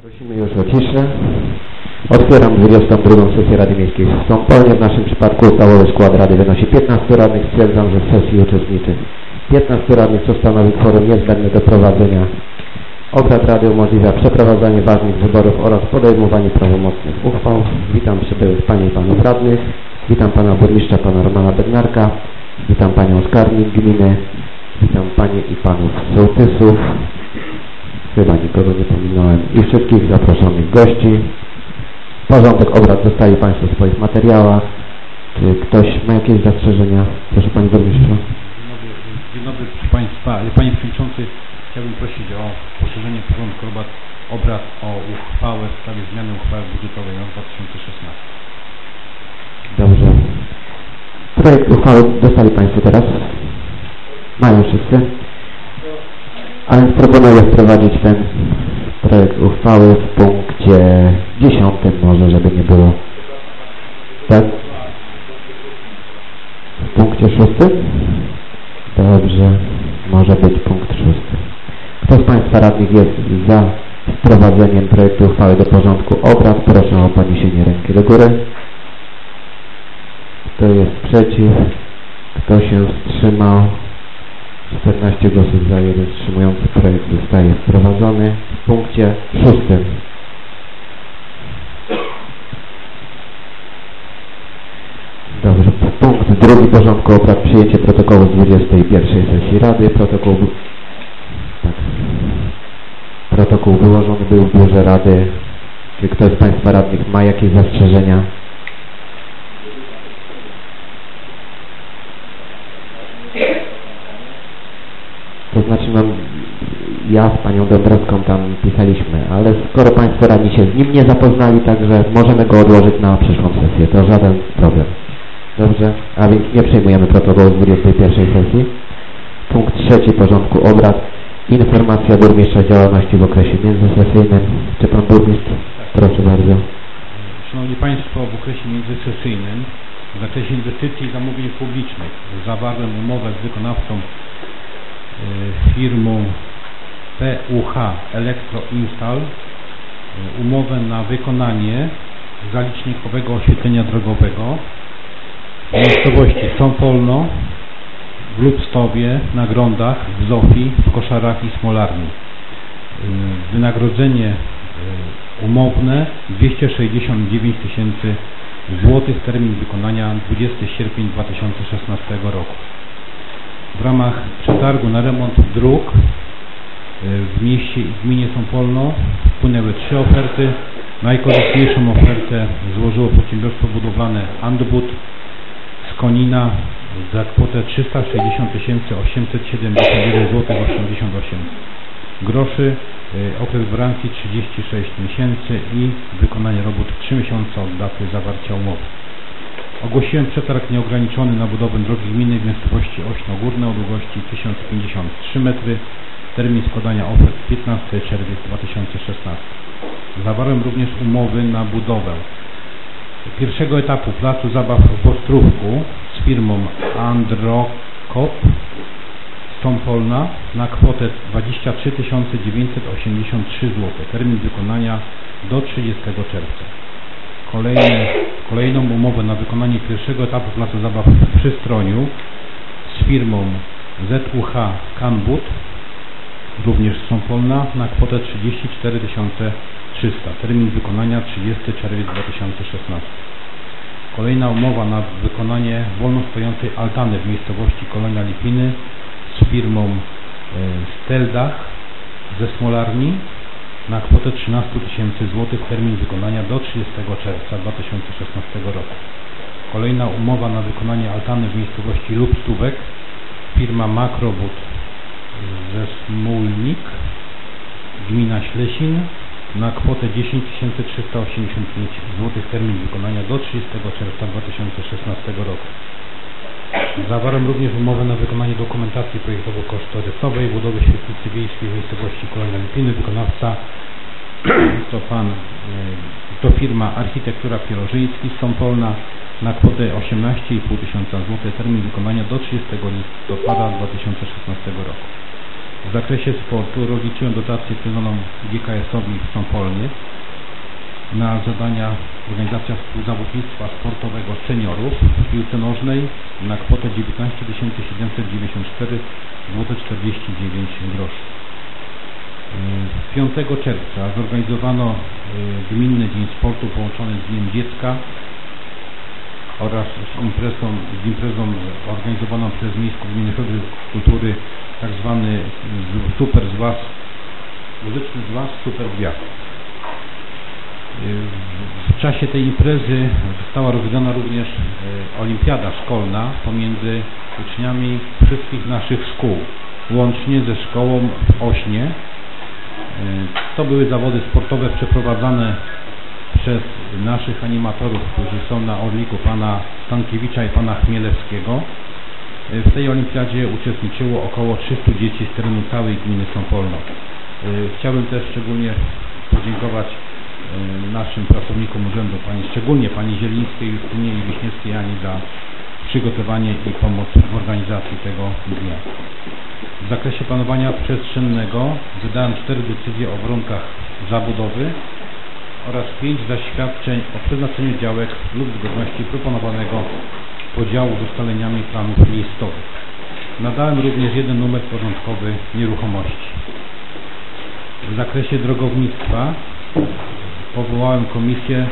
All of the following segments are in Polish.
Prosimy już o ciszę. Otwieram 22. sesję Rady Miejskiej w Stąpolnie. W naszym przypadku ustawowy skład Rady wynosi 15 radnych. Stwierdzam, że w sesji uczestniczy 15 radnych, co stanowi kworum niezbędne do prowadzenia obrad Rady, umożliwia przeprowadzanie ważnych wyborów oraz podejmowanie prawomocnych uchwał. Witam przybyłych Panie i Panów Radnych. Witam Pana Burmistrza, Pana Romana Bednarka. Witam Panią Skarbnik Gminy. Witam Panie i Panów Sołtysów. Chyba nikogo nie pominąłem. I wszystkich zaproszonych gości. Porządek obrad dostali Państwo w swoich materiałach. Czy ktoś ma jakieś zastrzeżenia? Proszę Panie Burmistrzu. Dzień dobry proszę Państwa. Panie Przewodniczący, chciałbym prosić o poszerzenie porządku obrad o uchwałę w sprawie zmiany uchwały budżetowej na 2016. Dobrze. Projekt uchwały dostali Państwo teraz? Mają wszyscy? A więc proponuję wprowadzić ten projekt uchwały w punkcie 10 może, żeby nie było. Tak? W punkcie 6? Dobrze, może być punkt 6. Kto z Państwa radnych jest za wprowadzeniem projektu uchwały do porządku obrad? Proszę o podniesienie ręki do góry. Kto jest przeciw? Kto się wstrzymał? 14 głosów za, 1 wstrzymujący. Projekt zostaje wprowadzony w punkcie 6. Dobrze, punkt 2 porządku obrad, przyjęcie protokołu z 21 sesji Rady. Protokół wyłożony był w biurze Rady. Czy ktoś z Państwa radnych ma jakieś zastrzeżenia? To znaczy, ja z Panią Dąbrowską tam pisaliśmy, ale skoro Państwo radni się z nim nie zapoznali, także możemy go odłożyć na przyszłą sesję. To żaden problem. Dobrze? A więc nie przyjmujemy protokołu z 21 sesji. Punkt 3 porządku obrad. Informacja burmistrza z działalności w okresie międzysesyjnym. Czy Pan Burmistrz? Proszę bardzo. Szanowni Państwo, w okresie międzysesyjnym w zakresie inwestycji i zamówień publicznych zawarłem umowę z wykonawcą firmą PUH Elektroinstal, umowę na wykonanie zalicznikowego oświetlenia drogowego w miejscowości Sąpolno, w Lubstowie, na Grądach, w Zofii, w Koszarach i Smolarni. Wynagrodzenie umowne 269 000 złotych, termin wykonania 20 sierpień 2016 roku. W ramach przetargu na remont dróg w mieście i gminie Sąpolno wpłynęły 3 oferty. Najkorzystniejszą ofertę złożyło przedsiębiorstwo budowlane Andbud z Konina za kwotę 360 871 zł 88 groszy, okres gwarancji 36 miesięcy i wykonanie robót 3 miesiące od daty zawarcia umowy. Ogłosiłem przetarg nieograniczony na budowę drogi gminnej w miejscowości Ośno Górne o długości 1053 metry. Termin składania ofert 15 czerwiec 2016. Zawarłem również umowy na budowę pierwszego etapu placu zabaw w Ostrówku z firmą Androkop Sąpolna na kwotę 23 983 zł. Termin wykonania do 30 czerwca. Kolejną umowę na wykonanie pierwszego etapu placu zabaw w Przystroniu z firmą ZUH Canbud, również z Sąpolna, na kwotę 34 300. Termin wykonania 30 czerwiec 2016. Kolejna umowa na wykonanie wolno stojącej altany w miejscowości Kolonia Lipiny z firmą Steldach ze Smolarni na kwotę 13 000 złotych. Termin wykonania do 30 czerwca 2016 roku. Kolejna umowa na wykonanie altany w miejscowości Lubstówek, firma Makrobud ze Smólnik, gmina Ślesin, na kwotę 10 385 złotych. Termin wykonania do 30 czerwca 2016 roku. Zawarłem również umowę na wykonanie dokumentacji projektowo-kosztorysowej budowy świetlicy wiejskiej w miejscowości Kolonia Lipiny. Wykonawca to firma Architektura Pierożyński z Sąpolna na kwotę 18,5 tysiąca złotych. Termin wykonania do 30 listopada 2016 roku. W zakresie sportu rozliczyłem dotację przyznaną GKS-owi w Sąpolnie na zadania organizacja współzawodnictwa sportowego seniorów w piłce nożnej na kwotę 19 794 zł 49 groszy. 5 czerwca zorganizowano Gminny Dzień Sportu połączony z Dniem Dziecka oraz z imprezą organizowaną przez Miejską Gminę Kultury, tak zwany super zwas, muzyczny zwas Super Gwiazd. W czasie tej imprezy została rozwiązana również olimpiada szkolna pomiędzy uczniami wszystkich naszych szkół, łącznie ze szkołą w Ośnie. To były zawody sportowe przeprowadzane przez naszych animatorów, którzy są na Orliku, pana Stankiewicza i pana Chmielewskiego. W tej olimpiadzie uczestniczyło około 300 dzieci z terenu całej gminy Sąpolno. Chciałbym też szczególnie podziękować naszym pracownikom urzędu, szczególnie pani Zielińskiej, Justynie i Wiśniewskiej Ani za przygotowanie i pomoc w organizacji tego dnia. W zakresie planowania przestrzennego wydałem 4 decyzje o warunkach zabudowy oraz 5 zaświadczeń o przeznaczeniu działek lub zgodności proponowanego podziału z ustaleniami planów miejscowych. Nadałem również 1 numer porządkowy nieruchomości. W zakresie drogownictwa powołałem komisję,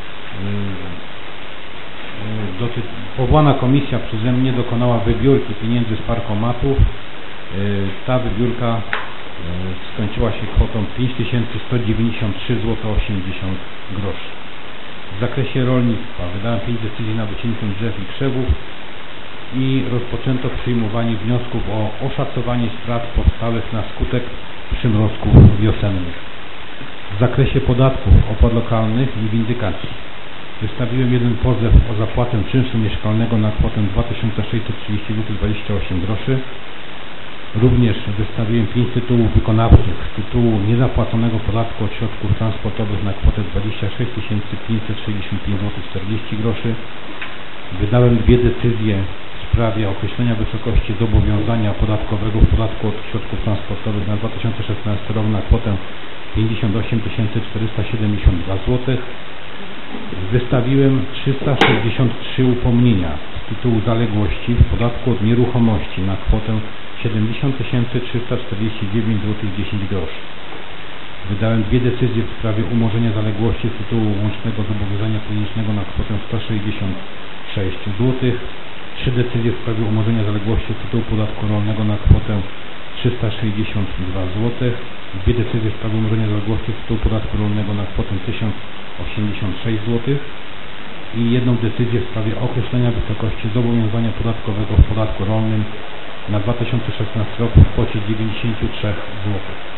powołana komisja przeze mnie dokonała wybiórki pieniędzy z parkomatów. Ta wybiórka skończyła się kwotą 5193 zł 80 groszy. W zakresie rolnictwa wydałem 5 decyzji na wycinkę drzew i krzewów i rozpoczęto przyjmowanie wniosków o oszacowanie strat powstałych na skutek przymrozków wiosennych. W zakresie podatków, opłat lokalnych i windykacji wystawiłem 1 pozew o zapłatę czynszu mieszkalnego na kwotę 2630 zł 28 groszy. Również wystawiłem 5 tytułów wykonawczych z tytułu niezapłaconego podatku od środków transportowych na kwotę 26 565 zł 40 groszy. Wydałem 2 decyzje w sprawie określenia wysokości zobowiązania podatkowego w podatku od środków transportowych na 2016 rok na kwotę 58 472 zł. Wystawiłem 363 upomnienia z tytułu zaległości w podatku od nieruchomości na kwotę 70 349 zł 10 groszy. Wydałem 2 decyzje w sprawie umorzenia zaległości z tytułu łącznego zobowiązania pieniężnego na kwotę 166 zł. 3 decyzje w sprawie umorzenia zaległości z tytułu podatku rolnego na kwotę 362 zł. 2 decyzje w sprawie umorzenia zaległości z tytułu podatku rolnego na kwotę 1086 zł. I 1 decyzję w sprawie określenia wysokości zobowiązania podatkowego w podatku rolnym na 2016 rok w kwocie 93 zł.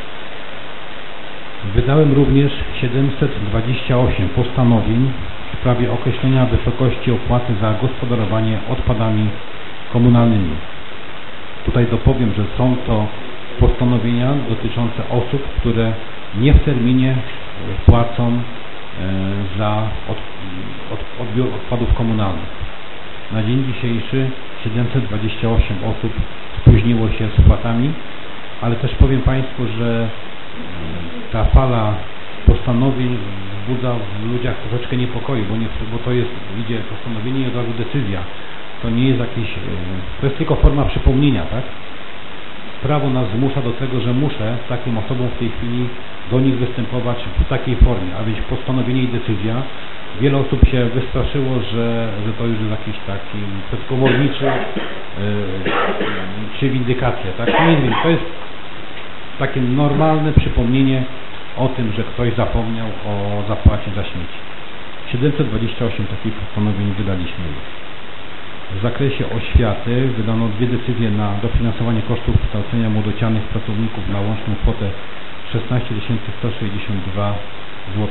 Wydałem również 728 postanowień w sprawie określenia wysokości opłaty za gospodarowanie odpadami komunalnymi. Tutaj dopowiem, że są to postanowienia dotyczące osób, które nie w terminie płacą za odbiór odpadów komunalnych. Na dzień dzisiejszy 728 osób spóźniło się z płatami, ale też powiem Państwu, że ta fala postanowień wzbudza w ludziach troszeczkę niepokoju, bo to jest, idzie postanowienie i od razu decyzja. To nie jest jakieś, to jest tylko forma przypomnienia, tak? Prawo nas zmusza do tego, że muszę takim osobom w tej chwili do nich występować w takiej formie, a więc postanowienie i decyzja. Wiele osób się wystraszyło, że to już jest jakiś taki przedkomorniczy czy windykacja, tak? Nie wiem, to jest takie normalne przypomnienie o tym, że ktoś zapomniał o zapłacie za śmieci. 728 takich postanowień wydaliśmy już. W zakresie oświaty wydano 2 decyzje na dofinansowanie kosztów kształcenia młodocianych pracowników na łączną kwotę 16 162 zł.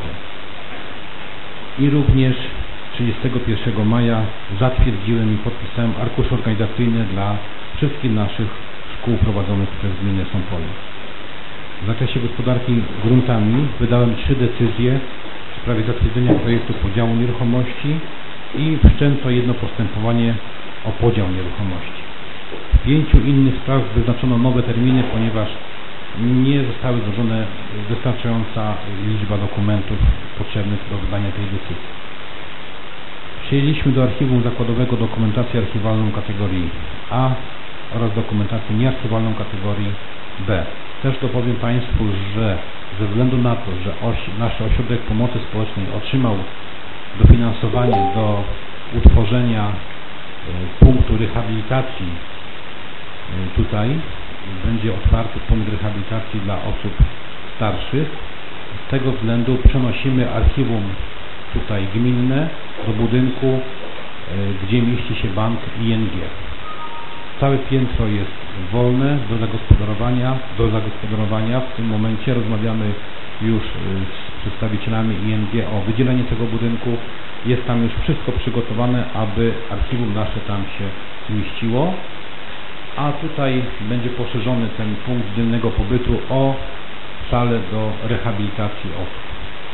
I również 31 maja zatwierdziłem i podpisałem arkusz organizacyjny dla wszystkich naszych szkół prowadzonych przez gminę Sąpolno. W zakresie gospodarki gruntami wydałem 3 decyzje w sprawie zatwierdzenia projektu podziału nieruchomości i wszczęto 1 postępowanie o podział nieruchomości. W 5 innych sprawach wyznaczono nowe terminy, ponieważ nie zostały złożone wystarczająca liczba dokumentów potrzebnych do wydania tej decyzji. Przyjęliśmy do archiwum zakładowego dokumentację archiwalną kategorii A oraz dokumentację niearchiwalną kategorii B. Też dopowiem Państwu, że ze względu na to, że nasz ośrodek pomocy społecznej otrzymał dofinansowanie do utworzenia punktu rehabilitacji, tutaj będzie otwarty punkt rehabilitacji dla osób starszych. Z tego względu przenosimy archiwum tutaj gminne do budynku, gdzie mieści się bank ING. Całe piętro jest wolne do zagospodarowania. W tym momencie rozmawiamy już z przedstawicielami ING o wydzieleniu tego budynku. Jest tam już wszystko przygotowane, aby archiwum nasze tam się zmieściło. A tutaj będzie poszerzony ten punkt dziennego pobytu o salę do rehabilitacji osób.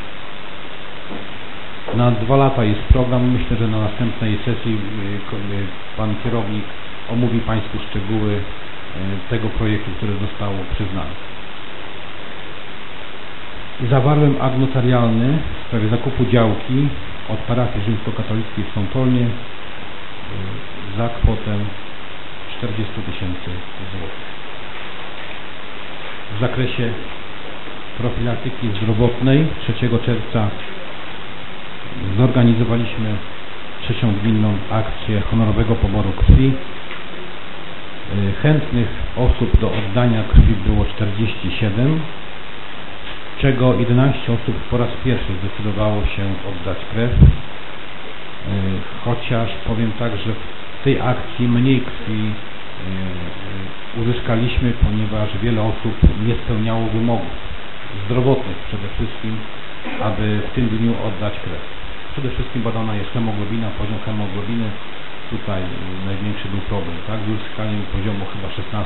Na 2 lata jest program. Myślę, że na następnej sesji pan kierownik omówi Państwu szczegóły tego projektu, który został przyznany. Zawarłem akt notarialny w sprawie zakupu działki od parafii rzymskokatolickiej w Sąpolnie za kwotę 40 000 złotych. W zakresie profilaktyki zdrowotnej 3 czerwca zorganizowaliśmy 3. gminną akcję honorowego poboru krwi. Chętnych osób do oddania krwi było 47, z czego 11 osób po raz pierwszy zdecydowało się oddać krew. Chociaż powiem tak, że w tej akcji mniej krwi uzyskaliśmy, ponieważ wiele osób nie spełniało wymogów zdrowotnych przede wszystkim, aby w tym dniu oddać krew. Przede wszystkim badana jest hemoglobina, poziom hemoglobiny. Tutaj największy był problem, tak? Z uzyskaniem poziomu chyba 16.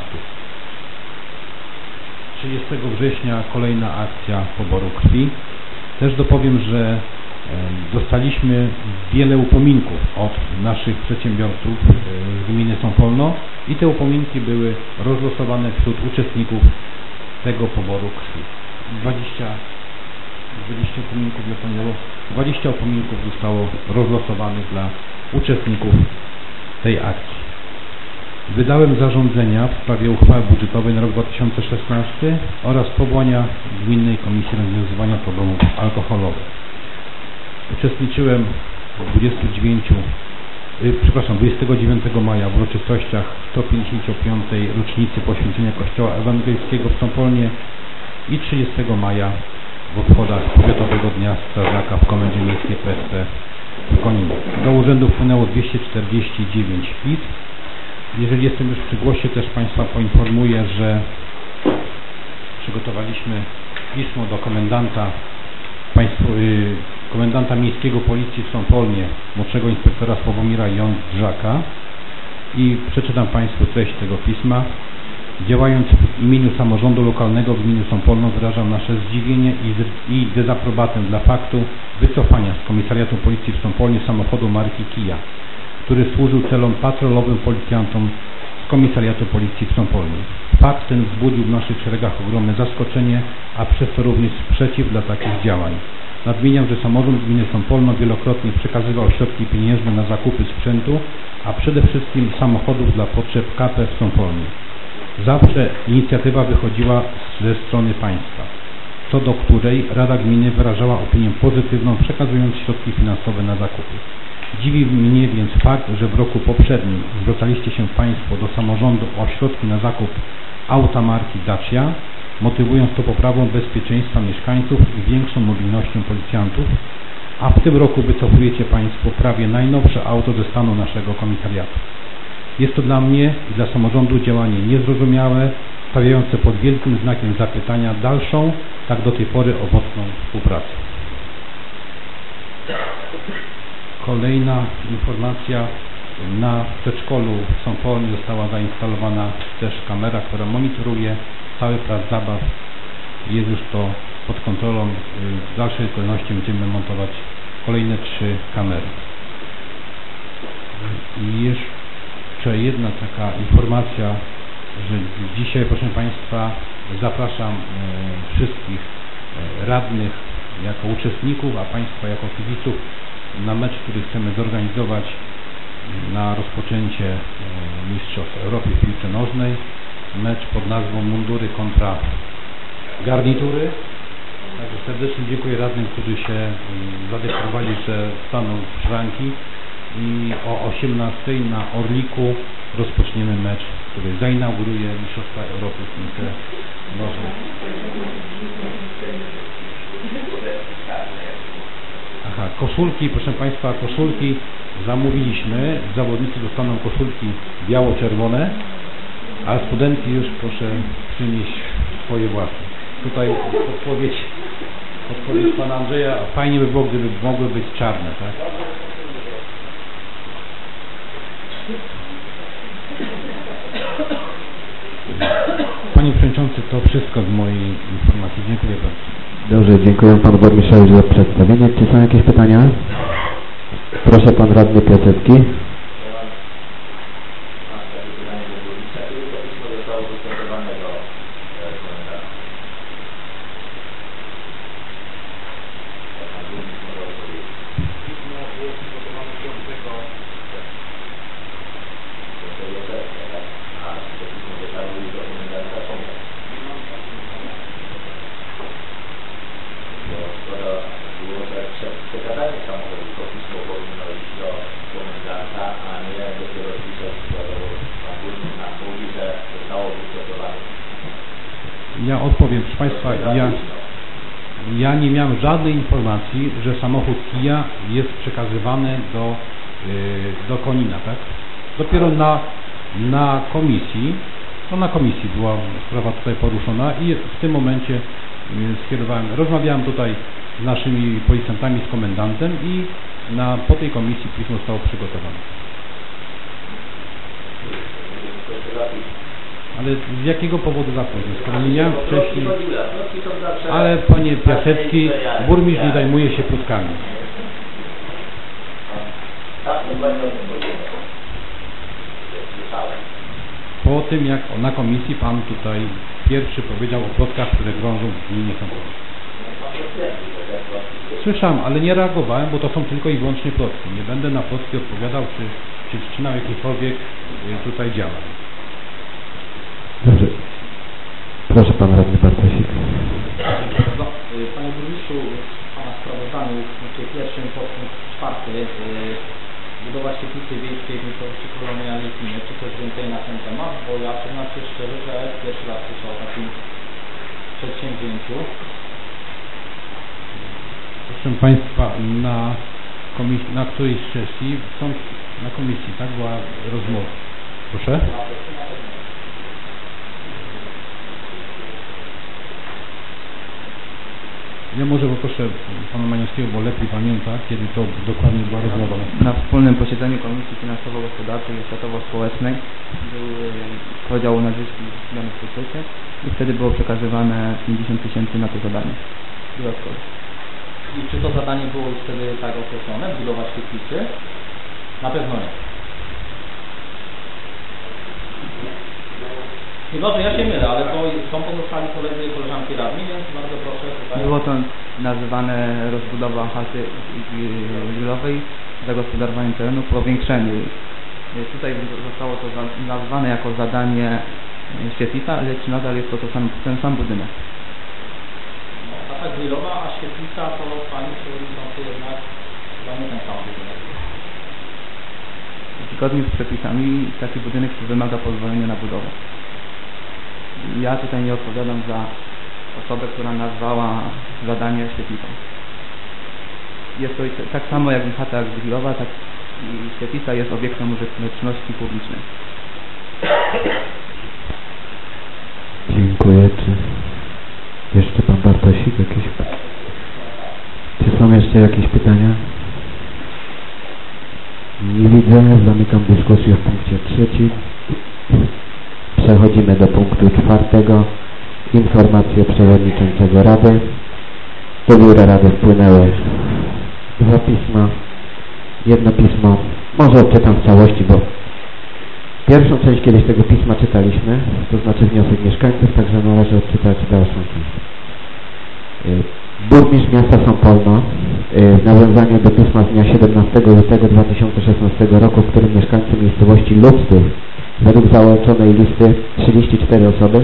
30 września kolejna akcja poboru krwi. Też dopowiem, że dostaliśmy wiele upominków od naszych przedsiębiorców z gminy Sąpolno i te upominki były rozlosowane wśród uczestników tego poboru krwi. 20 upominków, 20 upominków zostało rozlosowanych dla uczestników tej akcji. Wydałem zarządzenia w sprawie uchwały budżetowej na rok 2016 oraz powołania Gminnej Komisji Rozwiązywania Problemów Alkoholowych. Uczestniczyłem 29 maja w uroczystościach 155. rocznicy poświęcenia Kościoła Ewangelickiego w Sąpolnie i 30 maja w obchodach Powiatowego Dnia Strażaka w Komendzie Miejskiej PSP w Koninie. Do urzędu wpłynęło 249 pism. Jeżeli jestem już przy głosie, też Państwa poinformuję, że przygotowaliśmy pismo do komendanta miejskiego Policji w Sąpolnie, młodszego inspektora Sławomira Jądrzaka, i przeczytam Państwu treść tego pisma. Działając w imieniu samorządu lokalnego w gminie Sąpolno, wyrażam nasze zdziwienie i dezaprobatę dla faktu wycofania z Komisariatu Policji w Sąpolnie samochodu marki Kia, który służył celom patrolowym policjantom z Komisariatu Policji w Sąpolnie. Fakt ten wzbudził w naszych szeregach ogromne zaskoczenie, a przez to również sprzeciw dla takich działań. Nadmieniam, że samorząd gminy Sąpolno wielokrotnie przekazywał środki pieniężne na zakupy sprzętu, a przede wszystkim samochodów dla potrzeb KP w Sąpolnie. Zawsze inicjatywa wychodziła ze strony państwa, co do której Rada Gminy wyrażała opinię pozytywną, przekazując środki finansowe na zakupy. Dziwi mnie więc fakt, że w roku poprzednim zwracaliście się Państwo do samorządu o środki na zakup auta marki Dacia, motywując to poprawą bezpieczeństwa mieszkańców i większą mobilnością policjantów, a w tym roku wycofujecie Państwo prawie najnowsze auto ze stanu naszego komisariatu. Jest to dla mnie i dla samorządu działanie niezrozumiałe, stawiające pod wielkim znakiem zapytania dalszą, tak do tej pory owocną współpracę. Kolejna informacja. Na przedszkolu w Sąpolnie została zainstalowana też kamera, która monitoruje cały plac zabaw. Jest już to pod kontrolą. W dalszej kolejności będziemy montować kolejne 3 kamery. I jeszcze jedna taka informacja, że dzisiaj, proszę Państwa, zapraszam wszystkich radnych jako uczestników, a Państwa jako kibiców na mecz, który chcemy zorganizować na rozpoczęcie Mistrzostw Europy w piłce nożnej. Mecz pod nazwą Mundury kontra Garnitury. Także serdecznie dziękuję radnym, którzy się zadeklarowali, że staną w szranki i o 18:00 na Orliku rozpoczniemy mecz, który zainauguruje Mistrzostwa Europy w piłce nożnej. Aha, koszulki, proszę Państwa, koszulki zamówiliśmy. Zawodnicy dostaną koszulki biało-czerwone, a studenci już proszę przynieść swoje własne. Tutaj odpowiedź pana Andrzeja, fajnie by było, gdyby mogły być czarne, tak? Panie Przewodniczący, to wszystko z mojej informacji. Dziękuję bardzo. Dobrze, dziękuję Panu Burmistrzowi za przedstawienie. Czy są jakieś pytania? Proszę Pan Radny Piasecki. Ja odpowiem, proszę Państwa, ja nie miałem żadnej informacji, że samochód Kia jest przekazywany do Konina, tak? Dopiero na komisji, na komisji była sprawa tutaj poruszona i w tym momencie rozmawiałem tutaj z naszymi policjantami, z komendantem i po tej komisji pismo zostało przygotowane. Ale z jakiego powodu zapóźnił? Skoro nie miałem wcześniej... Ale Panie Piasecki, burmistrz nie zajmuje się plotkami. Po tym jak na komisji Pan tutaj pierwszy powiedział o plotkach, które krążą w gminie Sąpolewo. Słyszałem, ale nie reagowałem, bo to są tylko i wyłącznie plotki. Nie będę na plotki odpowiadał, czy wszczynał jakichkolwiek tutaj działań. Dobrze. Proszę Pan Radny Bartosik. Panie Burmistrzu, w Pana sprawozdaniu w punkcie pierwszym, podpunkt 4 budowa świetlicy wiejskiej w miejscowości Kolonia Litwiny. Czy coś więcej na ten temat? Bo ja przyznam się szczerze, że pierwszy raz słyszę o takim przedsięwzięciu. Proszę Państwa, na którejś sesji, na komisji, tak, była rozmowa. Proszę? Ja może poproszę Pana Maniowskiego, bo lepiej pamięta, kiedy to dokładnie była rozmowa. Na wspólnym posiedzeniu Komisji Finansowo-Gospodarczej i Światowo-Społecznej był podział na zyski danych w budżecie i wtedy było przekazywane 50 000 na to zadanie dodatkowe. I czy to zadanie było już wtedy tak określone, budowa świetlicy? Na pewno nie. Chyba, że ja się mylę, ale to są pozostali koledzy i koleżanki radni, więc bardzo proszę tutaj. Było to nazywane rozbudowa chaty grillowej, zagospodarowanie terenu, powiększenie. Tutaj zostało to nazwane jako zadanie świetlica, lecz nadal jest to ten sam budynek. No, chata grillowa, a świetlica to Panie Przewodniczący jednak chyba nie ten sam budynek. Zgodnie z przepisami taki budynek wymaga pozwolenia na budowę. Ja tutaj nie odpowiadam za osobę, która nazwała zadanie świetlicą. Jest to tak samo jak chata grillowa, tak i świetlica jest obiektem użyteczności publicznej. Dziękuję. Czy jeszcze Pan Bartosik jakieś? Czy są jeszcze jakieś pytania? Nie widzę. Zamykam dyskusję w punkcie 3. Przechodzimy do punktu 4. Informacje Przewodniczącego Rady. Do Biura Rady wpłynęły 2 pisma. Jedno pismo, może odczytam w całości, bo Pierwszą część kiedyś tego pisma czytaliśmy, to znaczy wniosek mieszkańców, także należy odczytać dalszą część. Burmistrz miasta Sąpolno w nawiązaniu do pisma z dnia 17 lutego 2016 roku, w którym mieszkańcy miejscowości Lustów według załączonej listy 34 osoby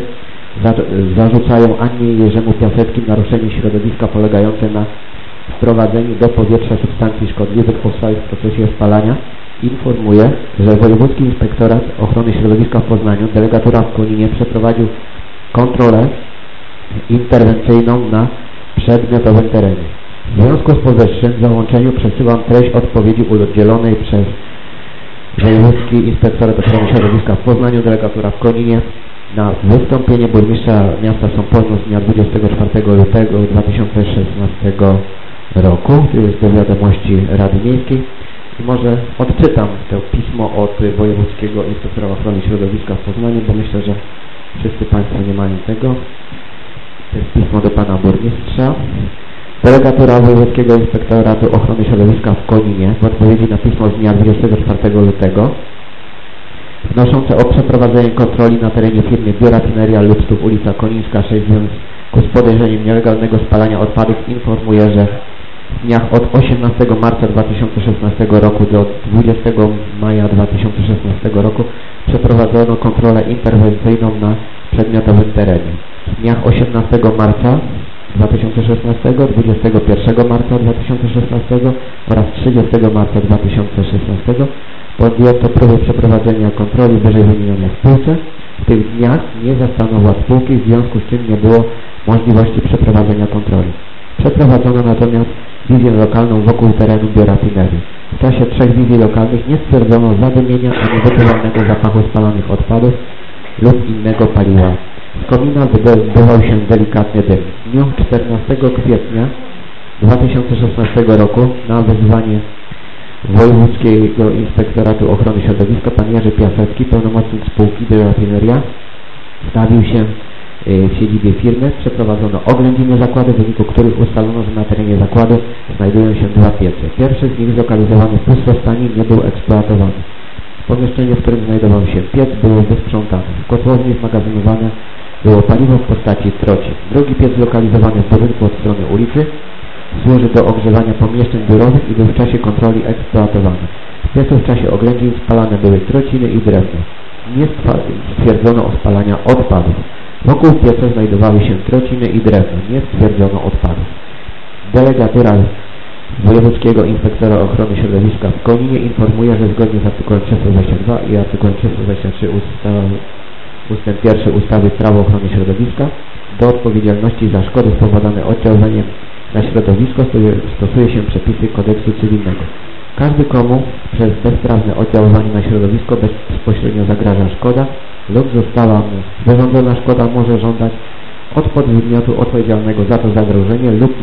zarzucają Annie i Jerzemu Piaseckim naruszenie środowiska polegające na wprowadzeniu do powietrza substancji szkodliwych powstałych w procesie spalania, informuje, że Wojewódzki Inspektorat Ochrony Środowiska w Poznaniu, delegatura w Koninie przeprowadził kontrolę interwencyjną na przedmiotowym terenie. W związku z powyższym w załączeniu przesyłam treść odpowiedzi udzielonej przez Wojewódzki Inspektorat Ochrony Środowiska w Poznaniu, delegatura w Koninie na wystąpienie burmistrza miasta Sąpolno z dnia 24 lutego 2016 roku. Tu jest do wiadomości Rady Miejskiej. I może odczytam to pismo od Wojewódzkiego Inspektora Ochrony Środowiska w Poznaniu, bo myślę, że wszyscy Państwo nie mają tego. To jest pismo do Pana Burmistrza. Delegatura Wojewódzkiego Inspektoratu Ochrony Środowiska w Koninie w odpowiedzi na pismo z dnia 24 lutego wnoszące o przeprowadzenie kontroli na terenie firmy Biorafineria Lustów, ulica Konińska 6 w związku z podejrzeniem nielegalnego spalania odpadów informuje, że w dniach od 18 marca 2016 roku do 20 maja 2016 roku przeprowadzono kontrolę interwencyjną na przedmiotowym terenie. W dniach 18 marca 2016, 21 marca 2016 oraz 30 marca 2016 podjęto próbę przeprowadzenia kontroli wyżej wymienionej spółce. W tych dniach nie zastano władz spółki, w związku z czym nie było możliwości przeprowadzenia kontroli. Przeprowadzono natomiast wizję lokalną wokół terenu biorafinerii. W czasie 3 wizji lokalnych nie stwierdzono zadymienia ani wyczuwalnego zapachu spalonych odpadów lub innego paliwa. Z komina wydobywał się delikatny dym. W dniu 14 kwietnia 2016 roku na wezwanie Wojewódzkiego Inspektoratu Ochrony Środowiska pan Jerzy Piasecki, pełnomocnik spółki Biorafineria, stawił się w siedzibie firmy. Przeprowadzono oględziny zakładu, w wyniku których ustalono, że na terenie zakładu znajdują się 2 piece. Pierwszy z nich, zlokalizowany w pustostanie, nie był eksploatowany. Pomieszczenie, w którym znajdował się piec, było wysprzątane. W kotłowni zmagazynowane było paliwo w postaci troci. Drugi piec, zlokalizowany w budynku od strony ulicy, służy do ogrzewania pomieszczeń biurowych i był w czasie kontroli eksploatowany. W piecu w czasie oględzin spalane były trociny i drewno. Nie stwierdzono o spalania odpadów. Wokół pieca znajdowały się trociny i drewno. Nie stwierdzono odpadów. Delegatura Wojewódzkiego Inspektora Ochrony Środowiska w Koninie informuje, że zgodnie z artykułem 322 i artykułem 323 ustęp 1 ustawy Prawo ochrony środowiska do odpowiedzialności za szkody spowodowane oddziaływaniem na środowisko stosuje się przepisy kodeksu cywilnego. Każdy, komu przez bezprawne oddziaływanie na środowisko bezpośrednio zagraża szkoda lub została mu wyrządzona szkoda, może żądać od podmiotu odpowiedzialnego za to zagrożenie lub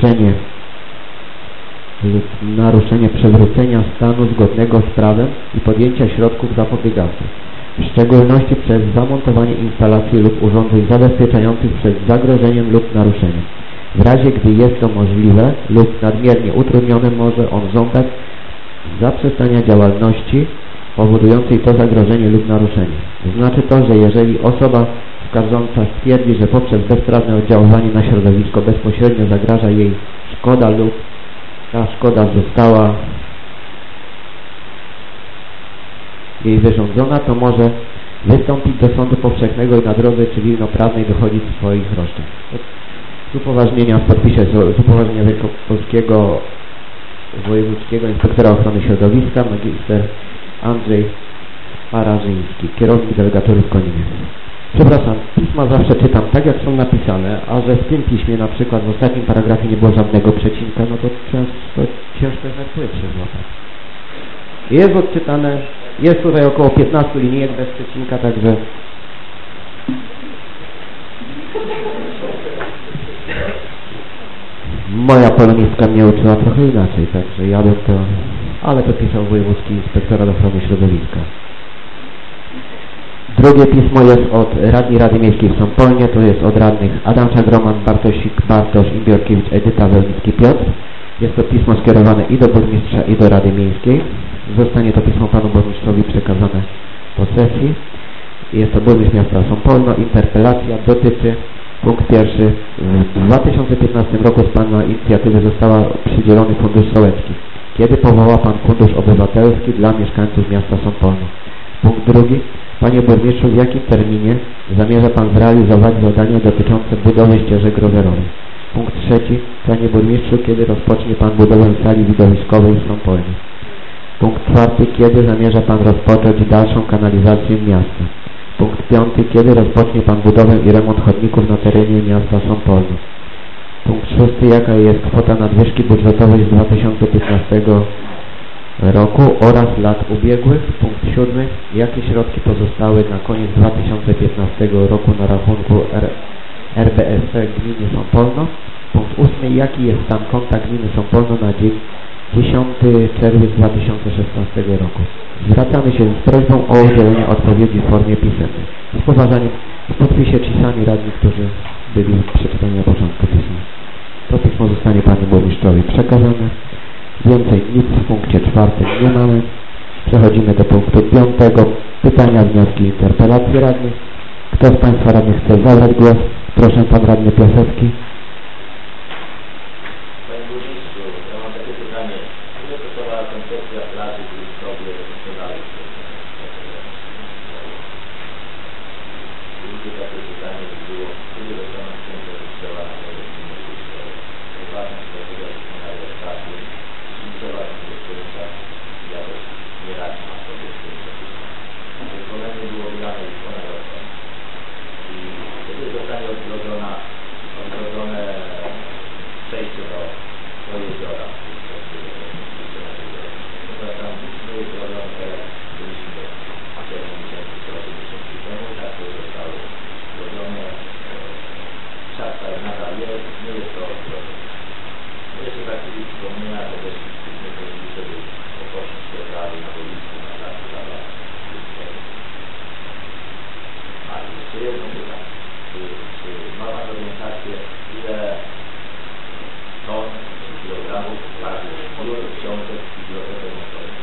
naruszenie przywrócenia stanu zgodnego z prawem i podjęcia środków zapobiegawczych, w szczególności przez zamontowanie instalacji lub urządzeń zabezpieczających przed zagrożeniem lub naruszeniem. W razie gdy jest to możliwe lub nadmiernie utrudnione, może on żądać zaprzestania działalności powodującej to zagrożenie lub naruszenie. Znaczy to, że jeżeli osoba skarżąca stwierdzi, że poprzez bezprawne oddziaływanie na środowisko bezpośrednio zagraża jej szkoda lub ta szkoda została jej wyrządzona, to może wystąpić do sądu powszechnego i na drodze cywilnoprawnej dochodzić swoich roszczeń. Z upoważnienia w podpisie z upoważnienia Wielkopolskiego Wojewódzkiego Inspektora Ochrony Środowiska magister Andrzej Parażyński, kierownik delegatury w Koninie. Przepraszam, pisma zawsze czytam tak, jak są napisane, a że w tym piśmie na przykład w ostatnim paragrafie nie było żadnego przecinka, no to ciężko jest płyt złapać. Jest odczytane, jest tutaj około 15 linijek bez przecinka, także moja polonistka mnie uczyła trochę inaczej, także ja bym to, ale to pisał Wojewódzki Inspektorat Ochrony Środowiska. Drugie pismo jest od radni Rady Miejskiej w Sąpolnie, to jest od radnych Adamczak, Roman, Bartosik, Bartosz, Imbiorkiewicz, Edyta, Wełnicki, Piotr. Jest to pismo skierowane i do burmistrza, i do Rady Miejskiej. Zostanie to pismo panu burmistrzowi przekazane posesji. Jest to burmistrz miasta Sąpolno. Interpelacja dotyczy, punkt pierwszy, w 2015 roku z Pana inicjatywy została przydzielony Fundusz Sołecki. Kiedy powoła Pan Fundusz Obywatelski dla mieszkańców miasta Sąpolno? Punkt drugi. Panie burmistrzu, w jakim terminie zamierza Pan zrealizować zadanie dotyczące budowy ścieżek rowerowych? Punkt trzeci. Panie burmistrzu, kiedy rozpocznie Pan budowę sali widowiskowej w Sąpolnie? Punkt czwarty. Kiedy zamierza Pan rozpocząć dalszą kanalizację miasta? Punkt piąty. Kiedy rozpocznie Pan budowę i remont chodników na terenie miasta Sąpolno? Punkt szósty. Jaka jest kwota nadwyżki budżetowej z 2015 roku oraz lat ubiegłych? Punkt siódmy. Jakie środki pozostały na koniec 2015 roku na rachunku RBSP gminy Sąpolno? Punkt ósmy. Jaki jest stan konta gminy Sąpolno na dzień 10 czerwiec 2016 roku? Zwracamy się z prośbą o udzielenie odpowiedzi w formie pisemnej. Z poważaniem, w podpisie ci sami radni, którzy byli przeczytani na początku pisma. To pismo zostanie Panu Burmistrzowi przekazane. Więcej nic w punkcie czwartym nie mamy. Przechodzimy do punktu piątego. Pytania, wnioski, interpelacje radnych. Kto z Państwa radnych chce zabrać głos? Proszę Pan Radny Piasecki. Panie Burmistrzu, ja mam takie pytanie. Ile kosztowała koncepcja plaży turystkowej wykonali? Ludzie takie pytanie było, kiedy dostaną księdza wystrzelała na tej ważne strategia wykonali od czasu. Zobaczmy, że księdza jakoś nie radzi na sobie z tym zapisem. Wykonanie było wydane już ponad rok temu. I kiedy zostanie odgrodzone przejście do jeziora. Tam były zrobione, teraz byliśmy 7 miesięcy, 80 temu, tak to zostało zrobione. Czas tak nadal jest, nie jest to odgrodzone. Jeszcze tak chwili wspomnienia, że też nie powinni sobie poprosić te prawy na boisku, na placu zabaw. A jeszcze jedno pytanie. Czy ma Pan orientację, ile ton czy kilogramów waży zbiór książek w bibliotece Mostowej?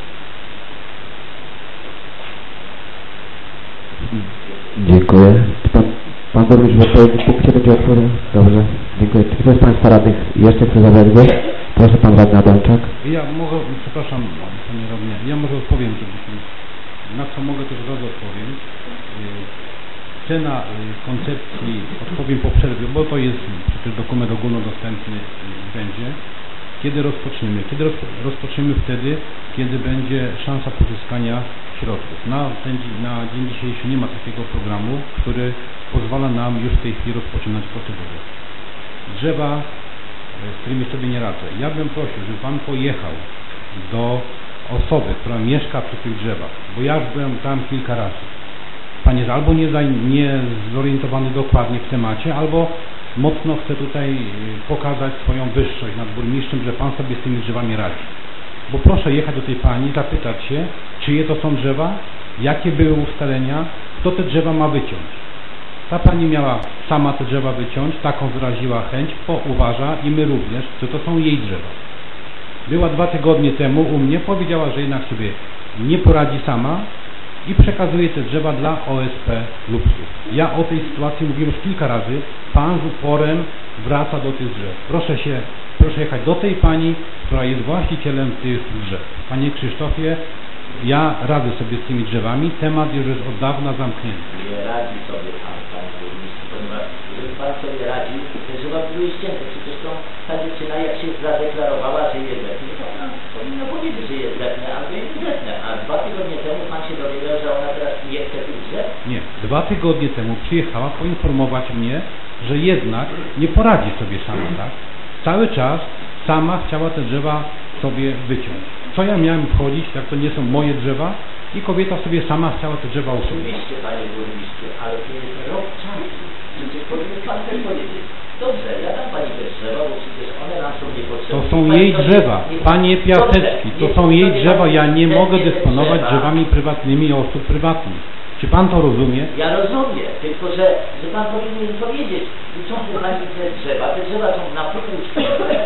Dziękuję. Czy Pan Burmistrz w odpowiednim punkcie będzie odpowiedział? Dobrze. Dziękuję. Czy ktoś z Państwa radnych jeszcze chce zabrać głos? Proszę Pan Radny Adamczak. Ja może, przepraszam Panie Radny, ja może odpowiem, na co mogę też od razu odpowiem. Cena koncepcji odpowiem po przerwie, bo to jest przecież dokument ogólnodostępny będzie. Kiedy rozpoczniemy? Rozpoczniemy wtedy, kiedy będzie szansa pozyskania środków. Na dzień dzisiejszy nie ma takiego programu, który pozwala nam już w tej chwili rozpoczynać procedurę. Drzewa, z którymi sobie nie radzę. Ja bym prosił, żeby Pan pojechał do osoby, która mieszka przy tych drzewach, bo ja już byłem tam kilka razy. Pan jest albo nie zorientowany dokładnie w temacie, albo mocno chce tutaj pokazać swoją wyższość nad burmistrzem, że Pan sobie z tymi drzewami radzi. Bo proszę jechać do tej Pani, zapytać się, czyje to są drzewa, jakie były ustalenia, kto te drzewa ma wyciąć. Ta Pani miała sama te drzewa wyciąć, taką wyraziła chęć, uważa i my również, że to są jej drzewa. Była 2 tygodnie temu u mnie, powiedziała, że jednak sobie nie poradzi sama i przekazuje te drzewa dla OSP Lubsów. Ja o tej sytuacji mówiłem już kilka razy. Pan z uporem wraca do tych drzew. Proszę jechać do tej Pani, która jest właścicielem tych drzew. Panie Krzysztofie, ja radzę sobie z tymi drzewami. Temat już jest od dawna zamknięty. Nie radzi sobie Pan, Panie Burmistrzu, ponieważ jeżeli Pan sobie radzi, te drzewa były ścięte. Przecież ta dziewczyna, jak się zadeklarowała, że je zetnie, to ona powinna powiedzieć, że je zetnie, albo je nie zetnie. A 2 tygodnie temu Pan się dowiedział, że ona teraz nie chce tych drzew? Nie. 2 tygodnie temu przyjechała poinformować mnie, że jednak nie poradzi sobie sama, tak? Cały czas sama chciała te drzewa sobie wyciąć. Co ja miałem wchodzić, jak to nie są moje drzewa? I kobieta sobie sama chciała te drzewa usunąć. Oczywiście, Panie Burmistrzu, ale to jest rok czasu. Przecież powinien Pan też powiedzieć. Dobrze, ja dam Pani te drzewa, bo przecież one nam są niepotrzebne. To są jej drzewa, Panie Piasecki, to są jej drzewa. Ja nie mogę dysponować drzewami prywatnymi osób prywatnych. Czy Pan to rozumie? Ja rozumiem, tylko że Pan powinien powiedzieć, są te Pani te drzewa są na pewno uczciwe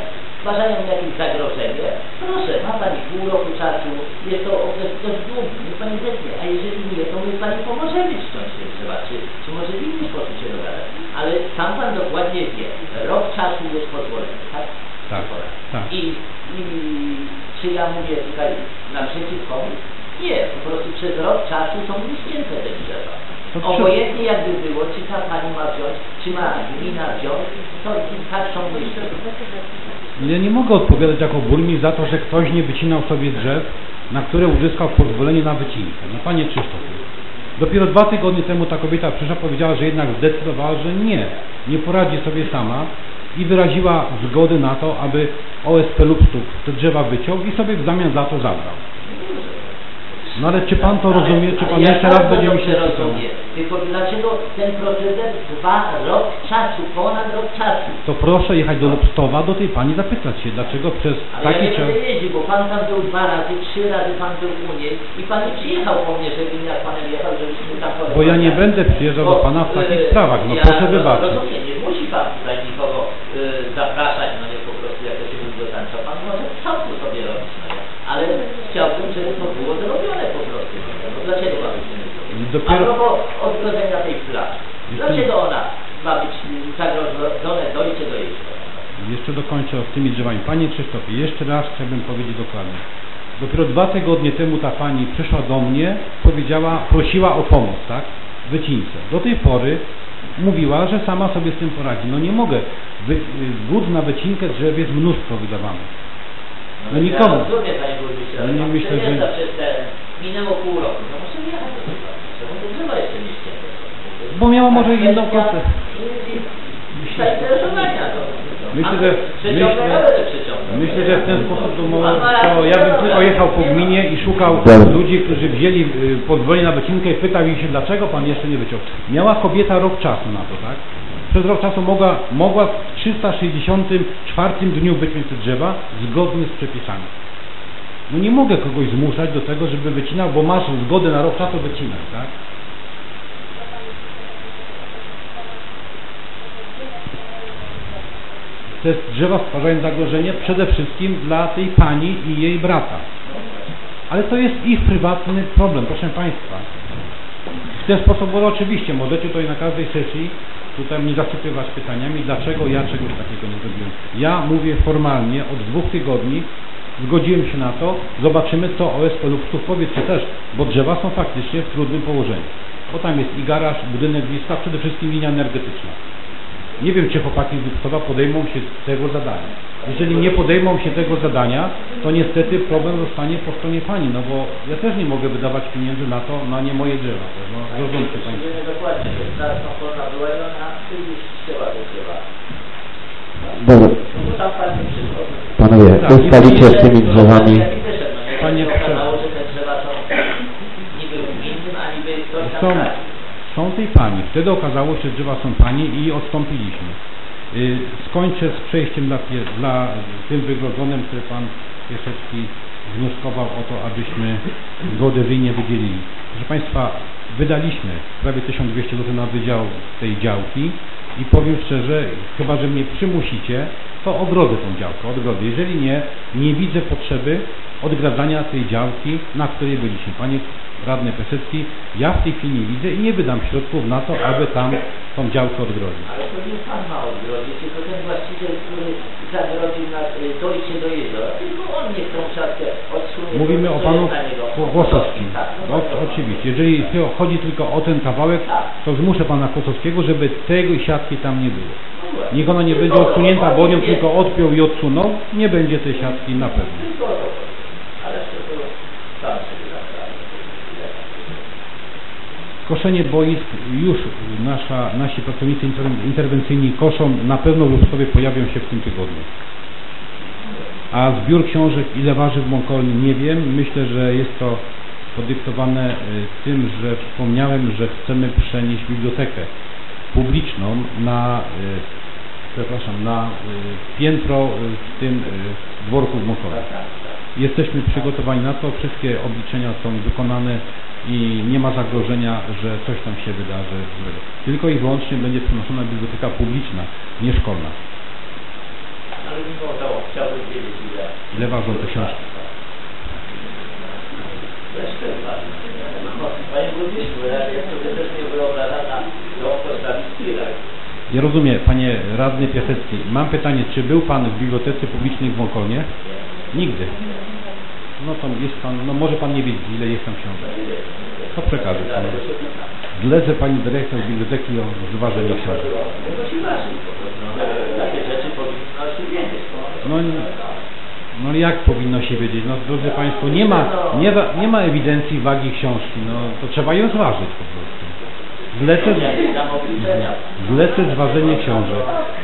stwarzają jakieś zagrożenie, proszę, ma Pani pół roku czasu, jest to okres dość długi, niech Pani zetnie, a jeżeli nie, to my Pani pomożemy ściąć te drzewa, czy może w inny sposób się dogadać. Ale sam Pan dokładnie wie, rok czasu jest pozwolony, tak? Tak, tak. I czy ja mówię tutaj naprzeciw komuś? Nie, po prostu przez rok czasu są wyschnięte te drzewa. Obojętnie jakby było, czy ta Pani ma wziąć, czy ma gmina wziąć, to tak są myśli. Ja nie mogę odpowiadać jako burmistrz za to, że ktoś nie wycinał sobie drzew, na które uzyskał pozwolenie na wycinkę. No Panie Krzysztofie, dopiero 2 tygodnie temu ta kobieta przyszła, powiedziała, że jednak zdecydowała, że nie poradzi sobie sama i wyraziła zgodę na to, aby OSP Lubstów te drzewa wyciął i sobie w zamian za to zabrał. No ale czy Pan to rozumie, czy Pan jeszcze raz będzie mi się rozumie. Tylko dlaczego ten proceder trwa rok czasu, ponad rok czasu? To proszę jechać do Lubstowa, do tej Pani zapytać się, dlaczego przez taki czas... Ale ja nie jeździ, bo Pan tam był 2 razy, 3 razy Pan był u niej i Pan nie przyjechał po mnie, żebym jak Panem jechał, żebyśmy tam... Bo ja nie będę przyjeżdżał do Pana w takich sprawach, no proszę wybaczyć. Rozumiem, nie musi Pan tutaj nikogo zapraszać, no nie po prostu, jak to się mówi do tańca. Pan może sam to sobie robić, no nie? Ale chciałbym, żeby to było zrobione po prostu. No dlaczego ma być nie dopiero... A propos odgrodzenia tej plaży. Dlaczego ona ma być zagrożone dojście do jej strony? Jeszcze dokończę z tymi drzewami. Panie Krzysztofie, jeszcze raz chciałbym powiedzieć dokładnie. Dopiero 2 tygodnie temu ta Pani przyszła do mnie, prosiła o pomoc, tak? W wycince. Do tej pory mówiła, że sama sobie z tym poradzi. No nie mogę. Zgód na wycinkę drzew jest mnóstwo wydawanych. No nikomu. No nie myślę, że... Minęło pół roku. No muszę jechać do tego. Czemu to drzewa jeszcze nie ścięte? Bo miała może inną koncepcję. Myślę, że w ten sposób to ja bym tylko jechał po gminie i szukał ludzi, którzy wzięli pozwolenie na wycinkę i pytał ich się, dlaczego Pan jeszcze nie wyciął. Miała kobieta rok czasu na to, tak? Przez rok czasu mogła w 364 dniu wyciąć te drzewa zgodnie z przepisami. No nie mogę kogoś zmuszać do tego, żeby wycinał, bo masz zgodę na rok czasu wycinać, tak? Te drzewa stwarzają zagrożenie przede wszystkim dla tej pani i jej brata. Ale to jest ich prywatny problem, proszę Państwa. W ten sposób, bo oczywiście możecie tutaj na każdej sesji tutaj mnie zasypywać pytaniami, dlaczego ja czegoś takiego nie zrobiłem. Ja mówię formalnie, od 2 tygodni zgodziłem się na to, zobaczymy co OSP Lubstów powiecie też, bo drzewa są faktycznie w trudnym położeniu. Bo tam jest i garaż, budynek bliska, przede wszystkim linia energetyczna. Nie wiem, czy chłopaki z Lubstowa podejmą się tego zadania. Jeżeli nie podejmą się tego zadania, to niestety problem zostanie po stronie Pani, no bo ja też nie mogę wydawać pieniędzy na to, na nie moje drzewa. No, rozumcie Państwo. Dokładnie, że teraz ona była i ona już chciała te drzewa. Dobrze. Panowie, ustalicie z tymi drzewami. Panie są tej Pani. Wtedy okazało się, że drzewa są Pani i odstąpiliśmy. Skończę z przejściem dla tym wygrodzonym, który Pan Pieszecki wnioskował o to, abyśmy geodezyjnie wydzielili. Proszę Państwa, wydaliśmy prawie 1200 zł na wydział tej działki i powiem szczerze, chyba że mnie przymusicie, to ogrodzę tą działkę, odgrodzę. Jeżeli nie widzę potrzeby odgradzania tej działki, na której byliśmy. Panie Radny Piasecki, ja w tej chwili nie widzę i nie wydam środków na to, aby tam tą działkę odgrodzić. Ale to nie Pan ma odgrodzić, tylko ten właściciel, który zagrodził na dojście do jeziora, tylko on niech tą siatkę odsunie. Mówimy o Panu Kłosowskim. Tak, oczywiście. Jeżeli chodzi tylko o ten kawałek, to zmuszę Pana Kłosowskiego, żeby tej siatki tam nie było. Niech ona nie będzie odsunięta, bo on ją tylko odpiął i odsunął, nie będzie tej siatki na pewno. Koszenie boisk już nasi pracownicy interwencyjni koszą, na pewno w Lubstowie pojawią się w tym tygodniu. A zbiór książek, ile waży w Mąkolni, nie wiem. Myślę, że jest to podyktowane tym, że wspomniałem, że chcemy przenieść bibliotekę publiczną na piętro w tym dworku w Mąkolni. Jesteśmy przygotowani na to, wszystkie obliczenia są wykonane i nie ma zagrożenia, że coś tam się wydarzy. Tylko i wyłącznie będzie przenoszona biblioteka publiczna, nie szkolna. Ale mimo to chciałbym wiedzieć, Ile ważą te książki? Jeszcze ważne. Panie burmistrzu, ja sobie też nie wyobrażam na postawiskach. Ja rozumiem, panie radny Piasecki. Mam pytanie, czy był pan w bibliotece publicznej w Mąkolnie? Nigdy. No to jest pan, no może pan nie wiedzieć, ile jest tam książek. To przekażę panu. Zlecę pani dyrektor biblioteki o zważenie książek. Takie rzeczy powinno się wiedzieć. No jak powinno się wiedzieć? No drodzy państwo, nie ma ewidencji wagi książki, no to trzeba ją zważyć po prostu. Zlecę zważenie książek.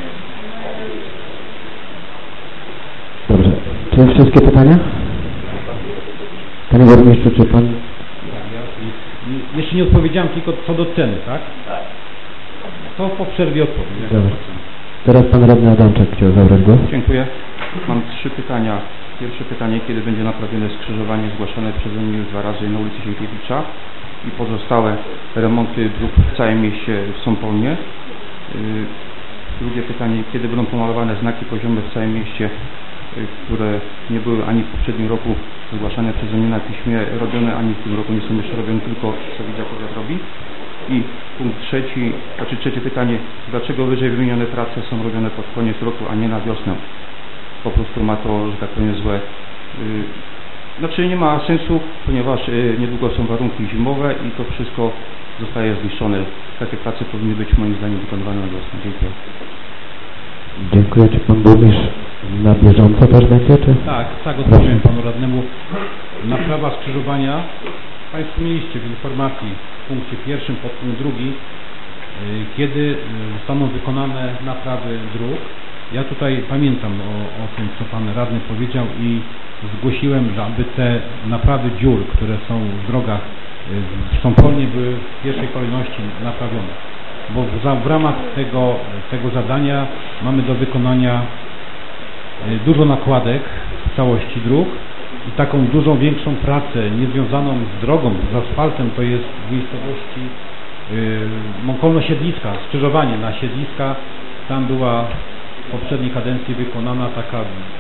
Dobrze. Czy wszystkie pytania? Panie burmistrzu, czy pan... Jeszcze nie odpowiedziałem tylko co do ceny, tak? Tak. To po przerwie odpowiem. Dobra. Teraz pan radny Adamczak chciał zabrać głos. Dziękuję. Mam 3 pytania. Pierwsze pytanie, kiedy będzie naprawione skrzyżowanie zgłaszane przeze mnie już 2 razy na ulicy Sienkiewicza i pozostałe remonty dróg w całym mieście w Sąpolnie. Drugie pytanie, kiedy będą pomalowane znaki poziome w całym mieście, które nie były ani w poprzednim roku zgłaszane przeze mnie na piśmie robione, ani w tym roku nie są jeszcze robione, tylko co Wydział Powiat robi. I punkt trzecie pytanie, dlaczego wyżej wymienione prace są robione pod koniec roku, a nie na wiosnę? Po prostu ma to, że tak powiem, złe. Znaczy nie ma sensu, ponieważ niedługo są warunki zimowe i to wszystko zostaje zniszczone. Takie prace powinny być moim zdaniem wykonywane na wiosnę. Dziękuję. Dziękuję. Czy pan burmistrz na bieżąco też będzie, czy? Tak, odpowiem panu radnemu. Naprawa skrzyżowania. Państwo mieliście w informacji w punkcie 1, podpunkt 2, kiedy zostaną wykonane naprawy dróg. Ja tutaj pamiętam o tym, co pan radny powiedział i zgłosiłem, że aby te naprawy dziur, które są w drogach w Sąpolnie, były w pierwszej kolejności naprawione. Bo w ramach tego zadania mamy do wykonania dużo nakładek w całości dróg i taką dużą, większą pracę niezwiązaną z drogą, z asfaltem, to jest w miejscowości Mąkolno-Siedliska, skrzyżowanie na Siedliska. Tam była w poprzedniej kadencji wykonana taka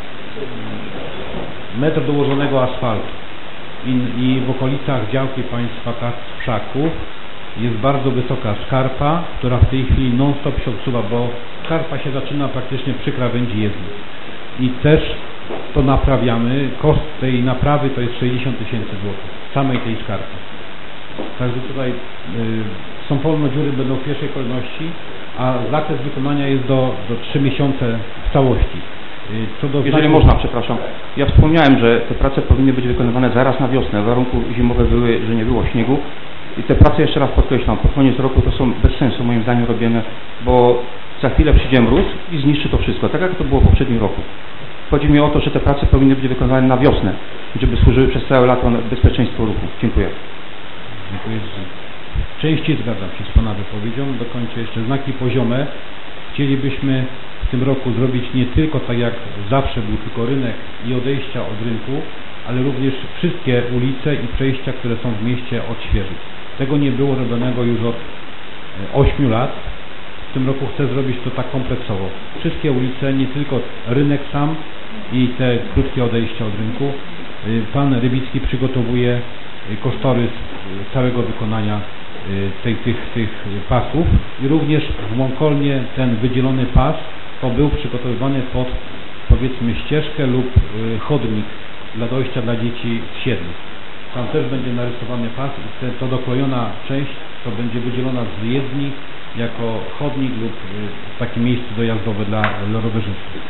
metr dołożonego asfaltu i w okolicach działki państwa Kasprzaków jest bardzo wysoka skarpa, która w tej chwili non-stop się odsuwa, bo skarpa się zaczyna praktycznie przy krawędzi jezdni. I też to naprawiamy. Koszt tej naprawy to jest 60 000 złotych, samej tej skarpy. Także tutaj Sąpolno dziury będą w pierwszej kolejności, a zakres wykonania jest do 3 miesiące w całości. Jeżeli można, przepraszam. Ja wspomniałem, że te prace powinny być wykonywane zaraz na wiosnę. Warunki zimowe były, że nie było śniegu. I te prace, jeszcze raz podkreślam, pod koniec roku to są bez sensu moim zdaniem robione, bo za chwilę przyjdzie mróz i zniszczy to wszystko, tak jak to było w poprzednim roku. Chodzi mi o to, że te prace powinny być wykonywane na wiosnę, żeby służyły przez całe lato na bezpieczeństwo ruchu. Dziękuję. Dziękuję. W części zgadzam się z pana wypowiedzią. Dokończę jeszcze znaki poziome. Chcielibyśmy w tym roku zrobić nie tylko tak jak zawsze był tylko rynek i odejścia od rynku, ale również wszystkie ulice i przejścia, które są w mieście, odświeżyć. Tego nie było robionego już od 8 lat. W tym roku chcę zrobić to tak kompleksowo. Wszystkie ulice, nie tylko rynek sam i te krótkie odejścia od rynku. Pan Rybicki przygotowuje kosztorys całego wykonania tych pasów i również w Mąkolnie ten wydzielony pas to był przygotowywany pod, powiedzmy, ścieżkę lub chodnik dla dojścia dla dzieci z Siedlic. Tam też będzie narysowany pas i to doklejona część to będzie wydzielona z jezdni jako chodnik lub takie miejsce dojazdowe dla rowerzystów.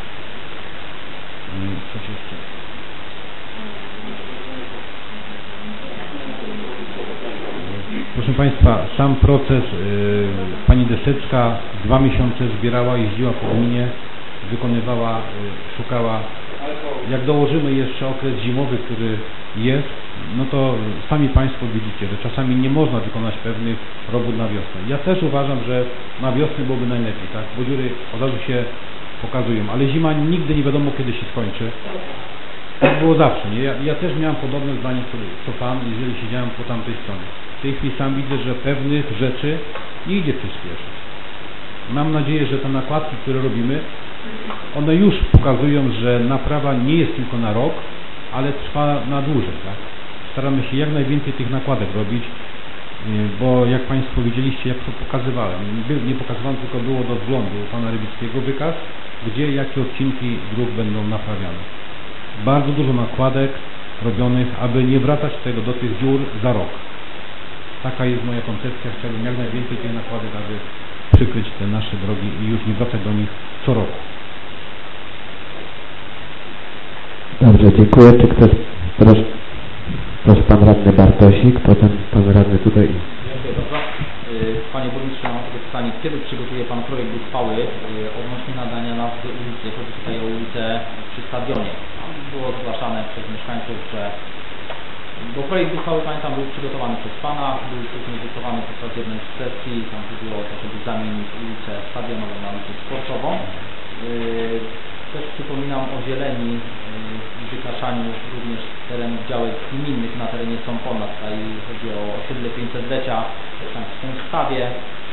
Coś jeszcze? Proszę Państwa, sam proces pani Desecka 2 miesiące zbierała, jeździła po gminie, wykonywała, szukała. Jak dołożymy jeszcze okres zimowy, który jest, no to sami Państwo widzicie, że czasami nie można wykonać pewnych robót na wiosnę. Ja też uważam, że na wiosnę byłoby najlepiej, tak? Bo dziury od razu się pokazują, ale zima nigdy nie wiadomo kiedy się skończy. Tak było zawsze, nie? Ja też miałem podobne zdanie co Pan, jeżeli siedziałem po tamtej stronie. W tej chwili sam widzę, że pewnych rzeczy nie idzie przyspieszyć. Mam nadzieję, że te nakładki, które robimy, one już pokazują, że naprawa nie jest tylko na rok, ale trwa na dłużej. Tak? Staramy się jak najwięcej tych nakładek robić, bo jak Państwo widzieliście, jak to pokazywałem, nie pokazywałem, tylko było do wglądu Pana Rybickiego wykaz, gdzie jakie odcinki dróg będą naprawiane. Bardzo dużo nakładek robionych, aby nie wracać do tych dziur za rok. Taka jest moja koncepcja, chciałbym jak najwięcej tych nakładek, aby przykryć te nasze drogi i już nie wracać do nich co roku. Dobrze, dziękuję. Czy ktoś, proszę Pan Radny Bartosik, potem Pan Radny tutaj. Dziękuję bardzo. Panie Burmistrzu, mam takie pytanie. Kiedy przygotuje Pan projekt uchwały odnośnie nadania nazwy ulicy? Chodzi tutaj o ulicę przy stadionie. Było zgłaszane przez mieszkańców, że... Bo projekt uchwały, pamiętam, był przygotowany przez Pana, był później wycofany podczas jednej z sesji. Tam chodziło o to, żeby zamienić ulicę stadionową na ulicę sportową. Też przypominam o zieleni i wykaszaniu również terenów działek gminnych na terenie Sąpona. Tutaj chodzi o osiedle 500-lecia, tam w Stęskawie,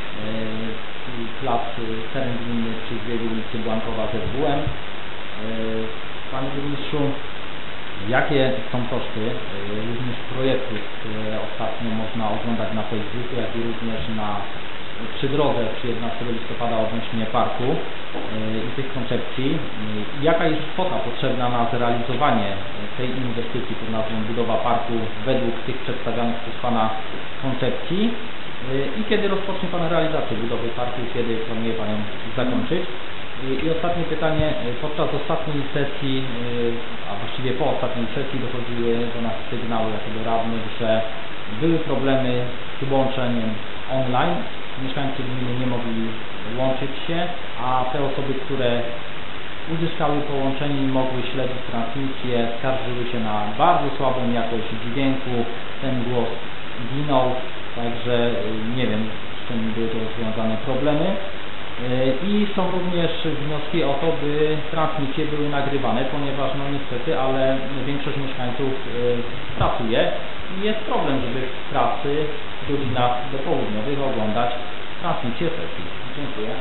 plac, teren gminny przy zbiegu ulicy Błankowa ZWM. Panie Burmistrzu, jakie są koszty również projektów, które ostatnio można oglądać na Facebooku, jak i również przy drodze przy 11 listopada odnośnie parku i tych koncepcji? Jaka jest kwota potrzebna na zrealizowanie tej inwestycji pod nazwą budowa parku według tych przedstawionych przez Pana koncepcji i kiedy rozpocznie Pan realizację budowy parku, kiedy planuje Pan ją zakończyć? I ostatnie pytanie, podczas ostatniej sesji, a właściwie po ostatniej sesji dochodziły do nas sygnały jako do radnych, że były problemy z łączeniem online. Mieszkańcy gminy nie mogli łączyć się, a te osoby, które uzyskały połączenie i mogły śledzić transmisję, skarżyły się na bardzo słabą jakość dźwięku, ten głos ginął, także nie wiem, z czym były to związane problemy. I są również wnioski o to, by transmisje były nagrywane, ponieważ no niestety, ale większość mieszkańców pracuje i jest problem, żeby w pracy w godzinach dopołudniowych oglądać transmisję sesji. Dziękuję.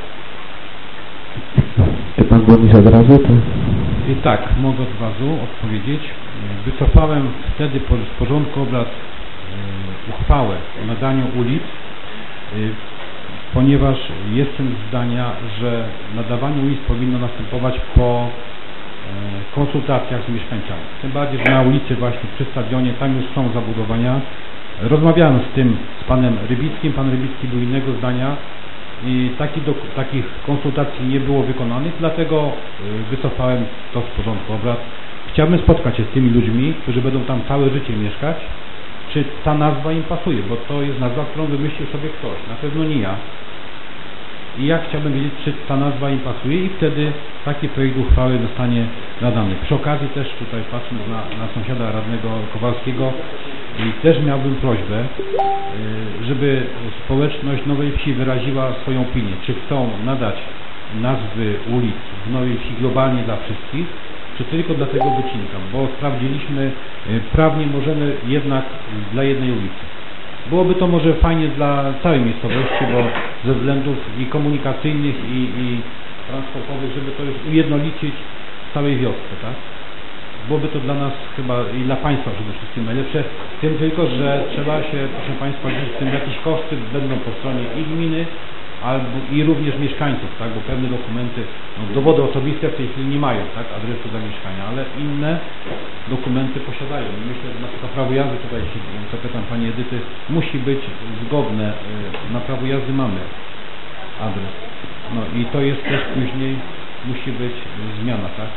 Czy Pan Burmistrz od razu? I tak, mogę od razu odpowiedzieć. Wycofałem wtedy z porządku obrad uchwałę o nadaniu ulic, ponieważ jestem zdania, że nadawanie ulic powinno następować po konsultacjach z mieszkańcami. Tym bardziej, że na ulicy właśnie przy stadionie, tam już są zabudowania. Rozmawiałem z Panem Rybickim, Pan Rybicki był innego zdania i takich konsultacji nie było wykonanych, dlatego wycofałem to z porządku obrad. Chciałbym spotkać się z tymi ludźmi, którzy będą tam całe życie mieszkać, czy ta nazwa im pasuje, bo to jest nazwa, którą wymyślił sobie ktoś, na pewno nie ja. I ja chciałbym wiedzieć, czy ta nazwa im pasuje i wtedy taki projekt uchwały zostanie nadany. Przy okazji też tutaj patrząc na sąsiada radnego Kowalskiego i też miałbym prośbę, żeby społeczność Nowej Wsi wyraziła swoją opinię, czy chcą nadać nazwy ulic w Nowej Wsi globalnie dla wszystkich, czy tylko dla tego wycinka, bo sprawdziliśmy, prawnie możemy jednak dla jednej ulicy. Byłoby to może fajnie dla całej miejscowości, bo ze względów i komunikacyjnych i transportowych, żeby to już ujednolicić w całej wiosce, tak? Byłoby to dla nas chyba i dla Państwa przede wszystkim najlepsze, tym tylko, że trzeba się, proszę Państwa, liczyć z tym jakieś koszty będą po stronie i gminy, i również mieszkańców, tak? Bo pewne dokumenty, dowody osobiste w tej chwili nie mają, tak? Adresu zamieszkania, ale inne dokumenty posiadają. I myślę, że na przykład prawo jazdy, tutaj się zapytam Pani Edyty, musi być zgodne, na prawo jazdy mamy adres. No i to jest też później, musi być zmiana, tak?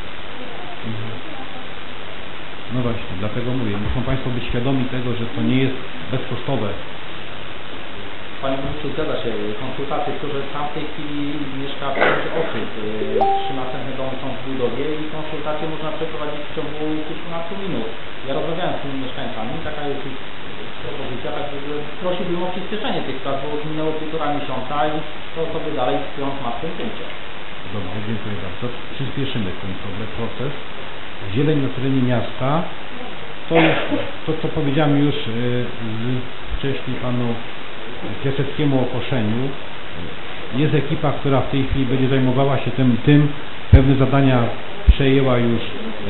No właśnie, dlatego mówię, muszą Państwo być świadomi tego, że to nie jest bezkosztowe. Panie Burmistrzu, zgadza się. Konsultacje, które tam w tej chwili mieszka 5 osób. 3 następne domy są w budowie i konsultacje można przeprowadzić w ciągu kilkunastu minut. Ja rozmawiałem z tymi mieszkańcami, taka jest ich propozycja, także prosiłbym o przyspieszenie tych prac, bo już minęło 1,5 miesiąca i to osoby dalej tkwią w martwym punkcie. Dobrze, dziękuję bardzo. Przyspieszymy ten proces. Zieleń na terenie miasta, to jest to, co powiedziałem już wcześniej Panu Piaseckiemu o koszeniu. Jest ekipa, która w tej chwili będzie zajmowała się tym. Pewne zadania przejęła już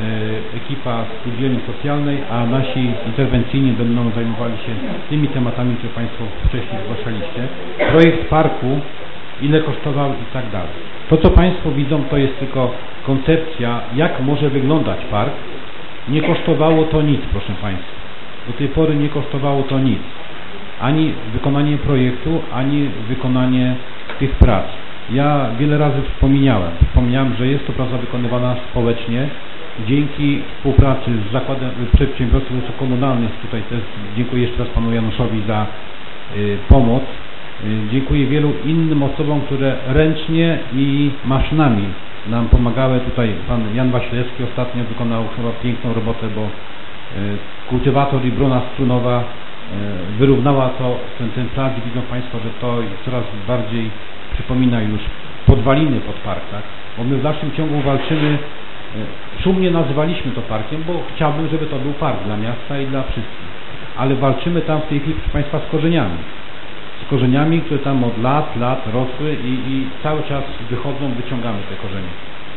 ekipa spółdzielni socjalnej, a nasi interwencyjni będą zajmowali się tymi tematami, które Państwo wcześniej zgłaszaliście. Projekt parku, ile kosztował i tak dalej. To, co Państwo widzą, to jest tylko koncepcja, jak może wyglądać park. Nie kosztowało to nic, proszę Państwa. Do tej pory nie kosztowało to nic. Ani wykonanie projektu, ani wykonanie tych prac. Ja wiele razy wspomniałem, że jest to praca wykonywana społecznie. Dzięki współpracy z Zakładem Przedsiębiorstw Komunalnych, tutaj też dziękuję jeszcze raz Panu Januszowi za pomoc. Dziękuję wielu innym osobom, które ręcznie i maszynami nam pomagały. Tutaj Pan Jan Wasilewski ostatnio wykonał chyba piękną robotę, bo kultywator i brona strunowa wyrównała ten plac. Widzą Państwo, że to coraz bardziej przypomina już podwaliny pod park, tak? Bo my w dalszym ciągu walczymy, szumnie nazywaliśmy to parkiem, bo chciałbym, żeby to był park dla miasta i dla wszystkich. Ale walczymy tam w tej chwili, proszę Państwa, z korzeniami. Z korzeniami, które tam od lat rosły i cały czas wyciągamy te korzenie.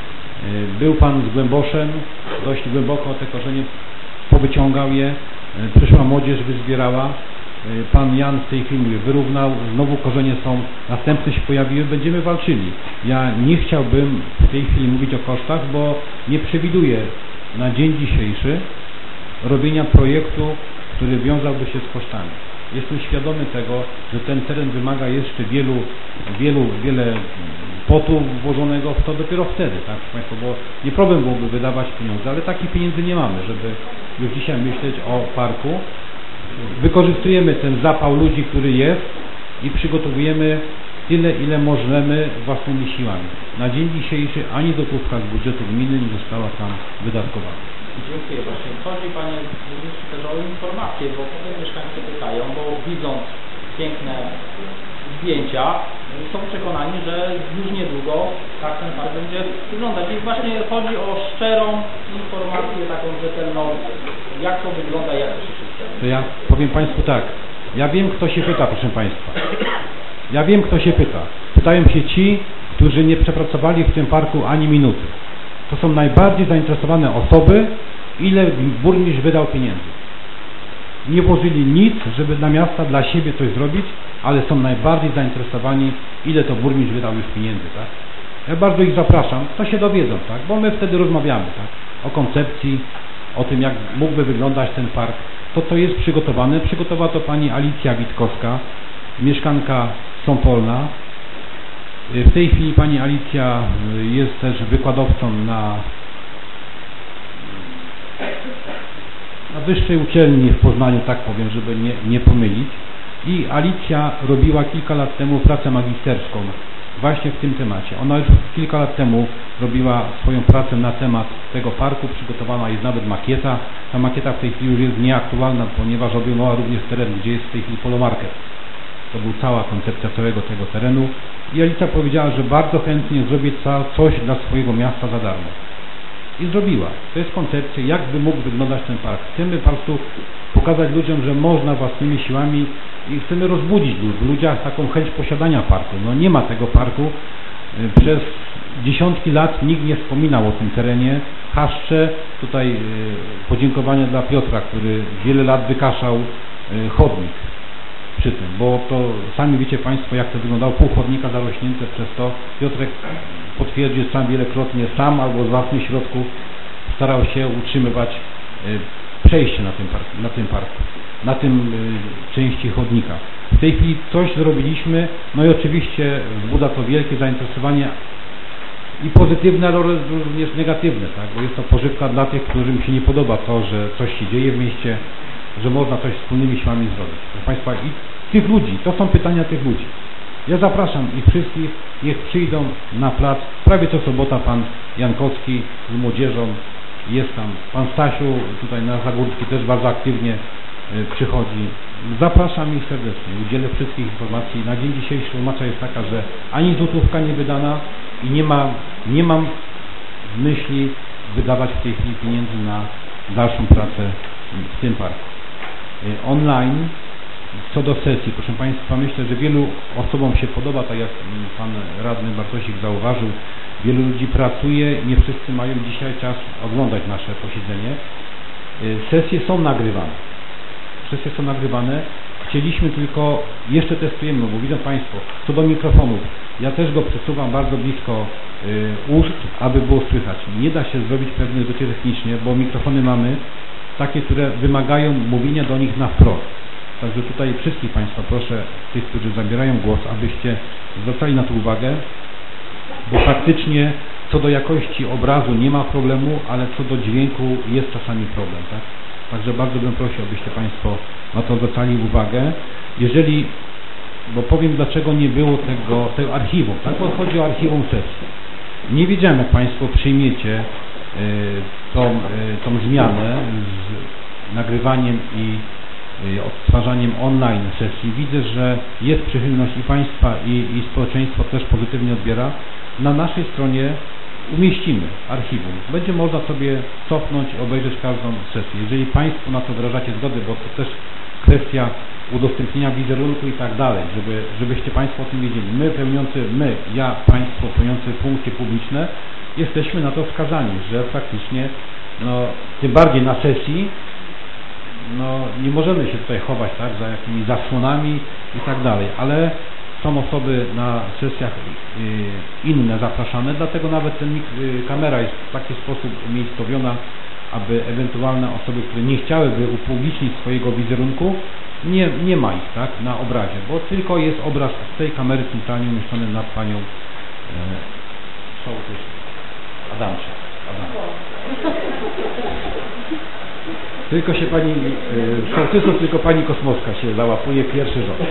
Był Pan z Głęboszem, dość głęboko te korzenie powyciągał je, przyszła młodzież, wyzbierała. Pan Jan w tej chwili wyrównał, znowu korzenie są, następne się pojawiły, będziemy walczyli. Ja nie chciałbym w tej chwili mówić o kosztach, bo nie przewiduję na dzień dzisiejszy robienia projektu, który wiązałby się z kosztami. Jestem świadomy tego, że ten teren wymaga jeszcze wiele potu włożonego w to dopiero wtedy, tak, Państwo, bo nie problem byłoby wydawać pieniądze, ale takich pieniędzy nie mamy, żeby już dzisiaj myśleć o parku. Wykorzystujemy ten zapał ludzi, który jest i przygotowujemy tyle, ile możemy własnymi siłami. Na dzień dzisiejszy ani złotówka z budżetu gminy nie została tam wydatkowana. Dziękuję właśnie. Chodzi Panie Burmistrzu też o informacje, bo potem mieszkańcy pytają, bo widząc piękne zdjęcia, są przekonani, że już niedługo tak ten park będzie wyglądać. I właśnie chodzi o szczerą informację, taką rzetelną, jak to wygląda, jak to się wszystko. To ja powiem Państwu tak, ja wiem, kto się pyta, proszę Państwa. Ja wiem, kto się pyta. Pytają się ci, którzy nie przepracowali w tym parku ani minuty. To są najbardziej zainteresowane osoby, ile burmistrz wydał pieniędzy. Nie włożyli nic, żeby dla miasta, dla siebie coś zrobić, ale są najbardziej zainteresowani, ile to burmistrz wydał już pieniędzy, tak? Ja bardzo ich zapraszam, to się dowiedzą, tak? Bo my wtedy rozmawiamy, tak? O koncepcji, o tym, jak mógłby wyglądać ten park. To jest przygotowane. Przygotowała to pani Alicja Witkowska, mieszkanka Sąpolna. W tej chwili pani Alicja jest też wykładowcą na wyższej uczelni w Poznaniu, tak powiem, żeby nie pomylić. I Alicja robiła kilka lat temu pracę magisterską właśnie w tym temacie. Ona już kilka lat temu robiła swoją pracę na temat tego parku, przygotowana jest nawet makieta. Ta makieta w tej chwili już jest nieaktualna, ponieważ obejmowała również teren, gdzie jest w tej chwili polomarket. To była cała koncepcja całego tego terenu. I Alicja powiedziała, że bardzo chętnie zrobi coś dla swojego miasta za darmo. I zrobiła. To jest koncepcja, jakby mógł wyglądać ten park. Chcemy po prostu pokazać ludziom, że można własnymi siłami i chcemy rozbudzić w ludziach taką chęć posiadania parku. No nie ma tego parku. Przez dziesiątki lat nikt nie wspominał o tym terenie. Haszcze, tutaj podziękowania dla Piotra, który wiele lat wykaszał chodnik przy tym, bo to sami wiecie Państwo, jak to wyglądało, pół chodnika zarośnięte przez to. Piotrek potwierdził sam wielokrotnie, sam albo z własnych środków starał się utrzymywać przejście na tym części chodnika. W tej chwili coś zrobiliśmy, no i oczywiście wzbudza to wielkie zainteresowanie i pozytywne, ale również negatywne, tak? Bo jest to pożywka dla tych, którym się nie podoba to, że coś się dzieje w mieście, że można coś wspólnymi siłami zrobić. Proszę Państwa, i tych ludzi, to są pytania tych ludzi. Ja zapraszam ich wszystkich, niech przyjdą na plac. Prawie co sobota pan Jankowski z młodzieżą jest tam. Pan Stasiu tutaj na Zagórski też bardzo aktywnie przychodzi. Zapraszam ich serdecznie, udzielę wszystkich informacji. Na dzień dzisiejszy informacja jest taka, że ani złotówka nie wydana i nie mam w myśli wydawać w tej chwili pieniędzy na dalszą pracę w tym parku. Online Co do sesji, proszę Państwa, myślę, że wielu osobom się podoba, tak jak Pan Radny Bartosik zauważył, wielu ludzi pracuje, nie wszyscy mają dzisiaj czas oglądać nasze posiedzenie. Sesje są nagrywane. Chcieliśmy tylko, jeszcze testujemy, bo widzą Państwo, co do mikrofonów, ja też go przesuwam bardzo blisko ust, aby było słychać. Nie da się zrobić pewnych rzeczy technicznie, bo mikrofony mamy takie, które wymagają mówienia do nich na wprost. Także tutaj wszystkich Państwa proszę, tych, którzy zabierają głos, abyście zwracali na to uwagę, bo faktycznie co do jakości obrazu nie ma problemu, ale co do dźwięku jest czasami problem, tak? Także bardzo bym prosił, abyście Państwo na to zwracali uwagę. Jeżeli, bo powiem, dlaczego nie było tego archiwum, tak? Bo chodzi o archiwum sesji. Nie wiedziałem, jak Państwo przyjmiecie tą zmianę z nagrywaniem i odtwarzaniem online sesji. Widzę, że jest przychylność i Państwa, i społeczeństwo też pozytywnie odbiera. Na naszej stronie umieścimy archiwum. Będzie można sobie cofnąć i obejrzeć każdą sesję. Jeżeli Państwo na to wyrażacie zgodę, bo to też kwestia udostępnienia wizerunku i tak dalej, żebyście Państwo o tym wiedzieli. Państwo pełniący funkcje publiczne, jesteśmy na to wskazani, że faktycznie, tym bardziej na sesji, nie możemy się tutaj chować, tak, za jakimiś zasłonami i tak dalej, ale są osoby na sesjach inne zapraszane, dlatego nawet kamera jest w taki sposób umiejscowiona, aby ewentualne osoby, które nie chciałyby upublicznić swojego wizerunku, nie ma ich, tak, na obrazie, bo tylko jest obraz z tej kamery centralnie umieszczony nad panią Adamczyk. Tylko się pani sołtysów, tylko pani Kosmowska się załapuje pierwszy rząd.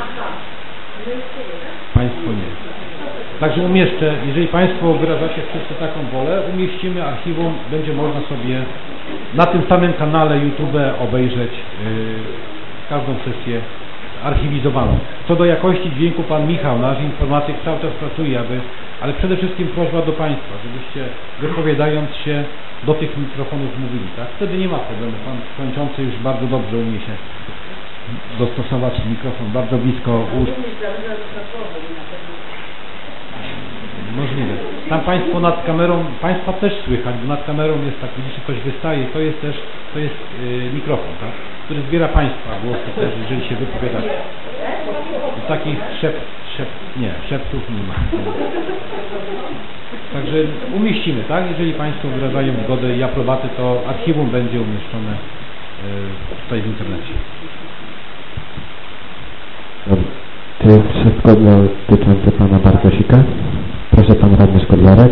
Państwo nie. Także umieszczę, jeżeli Państwo wyrażacie wszyscy taką wolę, umieścimy archiwum, będzie można sobie na tym samym kanale YouTube obejrzeć każdą sesję archiwizowaną. Co do jakości dźwięku Pan Michał, nasz informatyk, cały czas pracuje, ale przede wszystkim prośba do Państwa, żebyście wypowiadając się do tych mikrofonów mówili, tak? Wtedy nie ma problemu. Pan kończący już bardzo dobrze umie się dostosować mikrofon bardzo blisko ust. Możliwe. Tam Państwo nad kamerą, Państwa też słychać, bo nad kamerą jest tak, widzicie, coś wystaje, to jest mikrofon, tak? Który zbiera Państwa głosy też, jeżeli się wypowiadacie. Takich szeptów nie ma. Także umieścimy, tak? Jeżeli Państwo wyrażają zgodę i aprobaty, to archiwum będzie umieszczone tutaj w internecie. Dobrze. Czy wszystko dotyczące Pana Bartosika? Proszę Pan Radny Szkodlarek.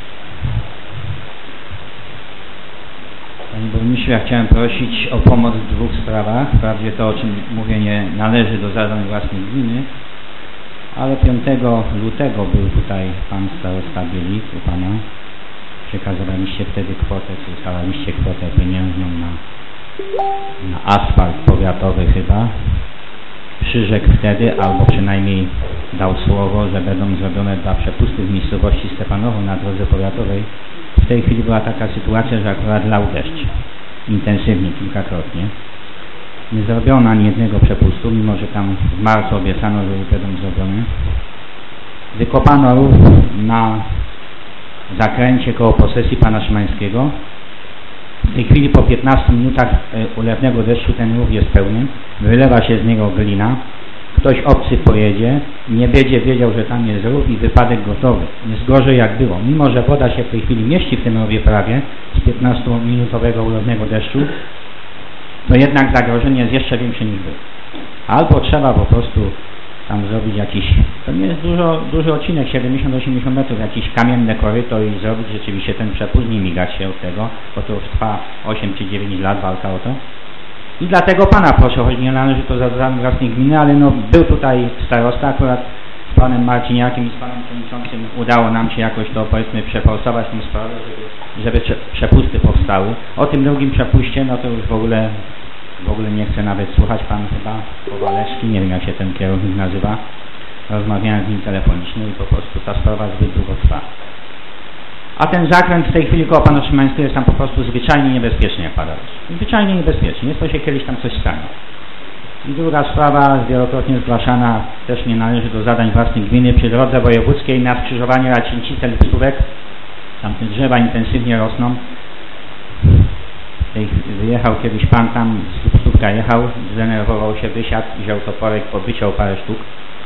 Panie Burmistrzu, ja chciałem prosić o pomoc w dwóch sprawach. Wprawdzie to, o czym mówię, nie należy do zadań własnej gminy, ale 5 lutego był tutaj Pan Starosta Bielik u Pana. Przekazywaliście wtedy kwotę, czy ustalaliście kwotę pieniężną na asfalt powiatowy chyba. Przyrzekł wtedy, albo przynajmniej dał słowo, że będą zrobione 2 przepusty w miejscowości Stepanowo na drodze powiatowej. W tej chwili była taka sytuacja, że akurat lał deszcz. Intensywnie, kilkakrotnie. Nie zrobiono ani jednego przepustu, mimo że tam w marcu obiecano, że będą zrobione. Wykopano rów na zakręcie koło posesji Pana Szymańskiego. W tej chwili po 15 minutach ulewnego deszczu ten rów jest pełny. Wylewa się z niego glina. Ktoś obcy pojedzie, nie będzie wiedział, że tam jest rów i wypadek gotowy. Jest gorzej jak było. Mimo że woda się w tej chwili mieści w tym rowie prawie z 15-minutowego ulewnego deszczu, to jednak zagrożenie jest jeszcze większe niż było. Albo trzeba po prostu tam zrobić jakiś, to nie jest duży odcinek, 70-80 metrów, jakieś kamienne koryto i zrobić rzeczywiście ten przepust, nie migać się od tego, bo to już trwa 8 czy 9 lat walka o to. I dlatego Pana proszę, choć nie należy to za zadanie własnej gminy, ale był tutaj starosta, akurat z Panem Marciniakiem i z Panem Przewodniczącym udało nam się jakoś to, powiedzmy, przeforsować tę sprawę, żeby przepusty powstały. O tym drugim przepuście, no to już w ogóle nie chce nawet słuchać. Pan chyba Kowalewski, nie wiem jak się ten kierownik nazywa, rozmawiałem z nim telefonicznie i po prostu ta sprawa zbyt długo trwa. A ten zakręt w tej chwili koło Pana Szymańskiego jest tam po prostu zwyczajnie niebezpieczny, jak pada. Zwyczajnie niebezpieczny, jest to się kiedyś tam coś stanie. I druga sprawa, wielokrotnie zgłaszana, też nie należy do zadań własnych gminy, przy drodze wojewódzkiej na skrzyżowaniu Racińcice-Lipcówek. Tam te drzewa intensywnie rosną. Wyjechał kiedyś pan tam, z Lipcówka jechał, zdenerwował się, wysiadł, wziął toporek, powyciął parę sztuk.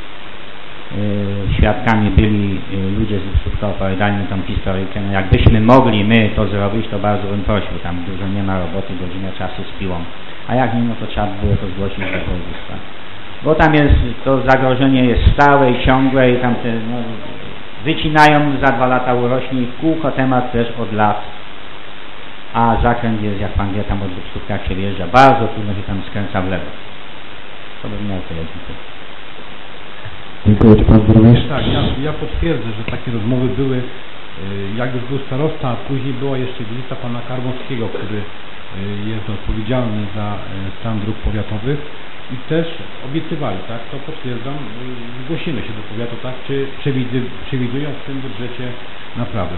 Świadkami byli ludzie z Lipcówka, opowiadali mi tą historyjkę. No jakbyśmy mogli my to zrobić, to bardzo bym prosił, tam dużo nie ma roboty, godzinę czasu z piłą. A jak nie, no to trzeba było to zgłosić do województwa. Bo tam jest, to zagrożenie jest stałe i ciągłe i tam te, no, wycinają, za 2 lata urośnie i w kółko temat też od lat. A zakręt jest, jak pan wie, tam od Lipcówka jak się wjeżdża, bardzo trudno się tam skręca w lewo. To bym miał tyle. Dziękuję. Czy pan burmistrz? Tak, ja potwierdzę, że takie rozmowy były, jak już był starosta, a później była jeszcze wizyta pana Karmowskiego, który jest odpowiedzialny za stan dróg powiatowych i też obiecywali, tak, to potwierdzam, zgłosimy się do powiatu, tak, czy przewidują w tym budżecie naprawę.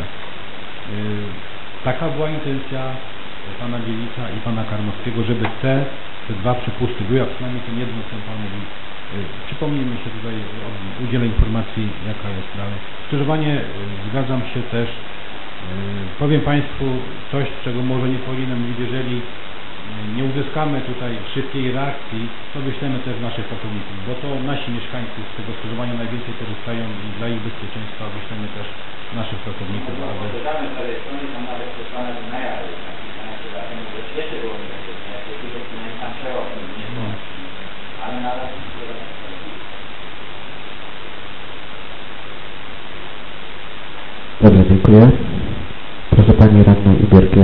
Taka była intencja pana Bielica i pana Karmowskiego, żeby te 2 przepusty były, a przynajmniej ten jedno, co pan mówi. Przypomnijmy się tutaj, udzielę informacji, jaka jest dalej. Skrzyżowanie, zgadzam się też, powiem państwu coś, czego może nie powinienem mówić, jeżeli nie uzyskamy tutaj szybkiej reakcji, to wyślemy też naszych pracowników, bo to nasi mieszkańcy z tego skrzyżowania najwięcej korzystają i dla ich bezpieczeństwa wyślemy też naszych pracowników. Dodamy sobie strony, tam nawet przesłane do najazdy, że świetnie było niebezpieczne, jak to tylko przynajmniej tam szeroko, nie było, ale na razie Dobrze, dziękuję. Proszę pani radną Ibierkiel.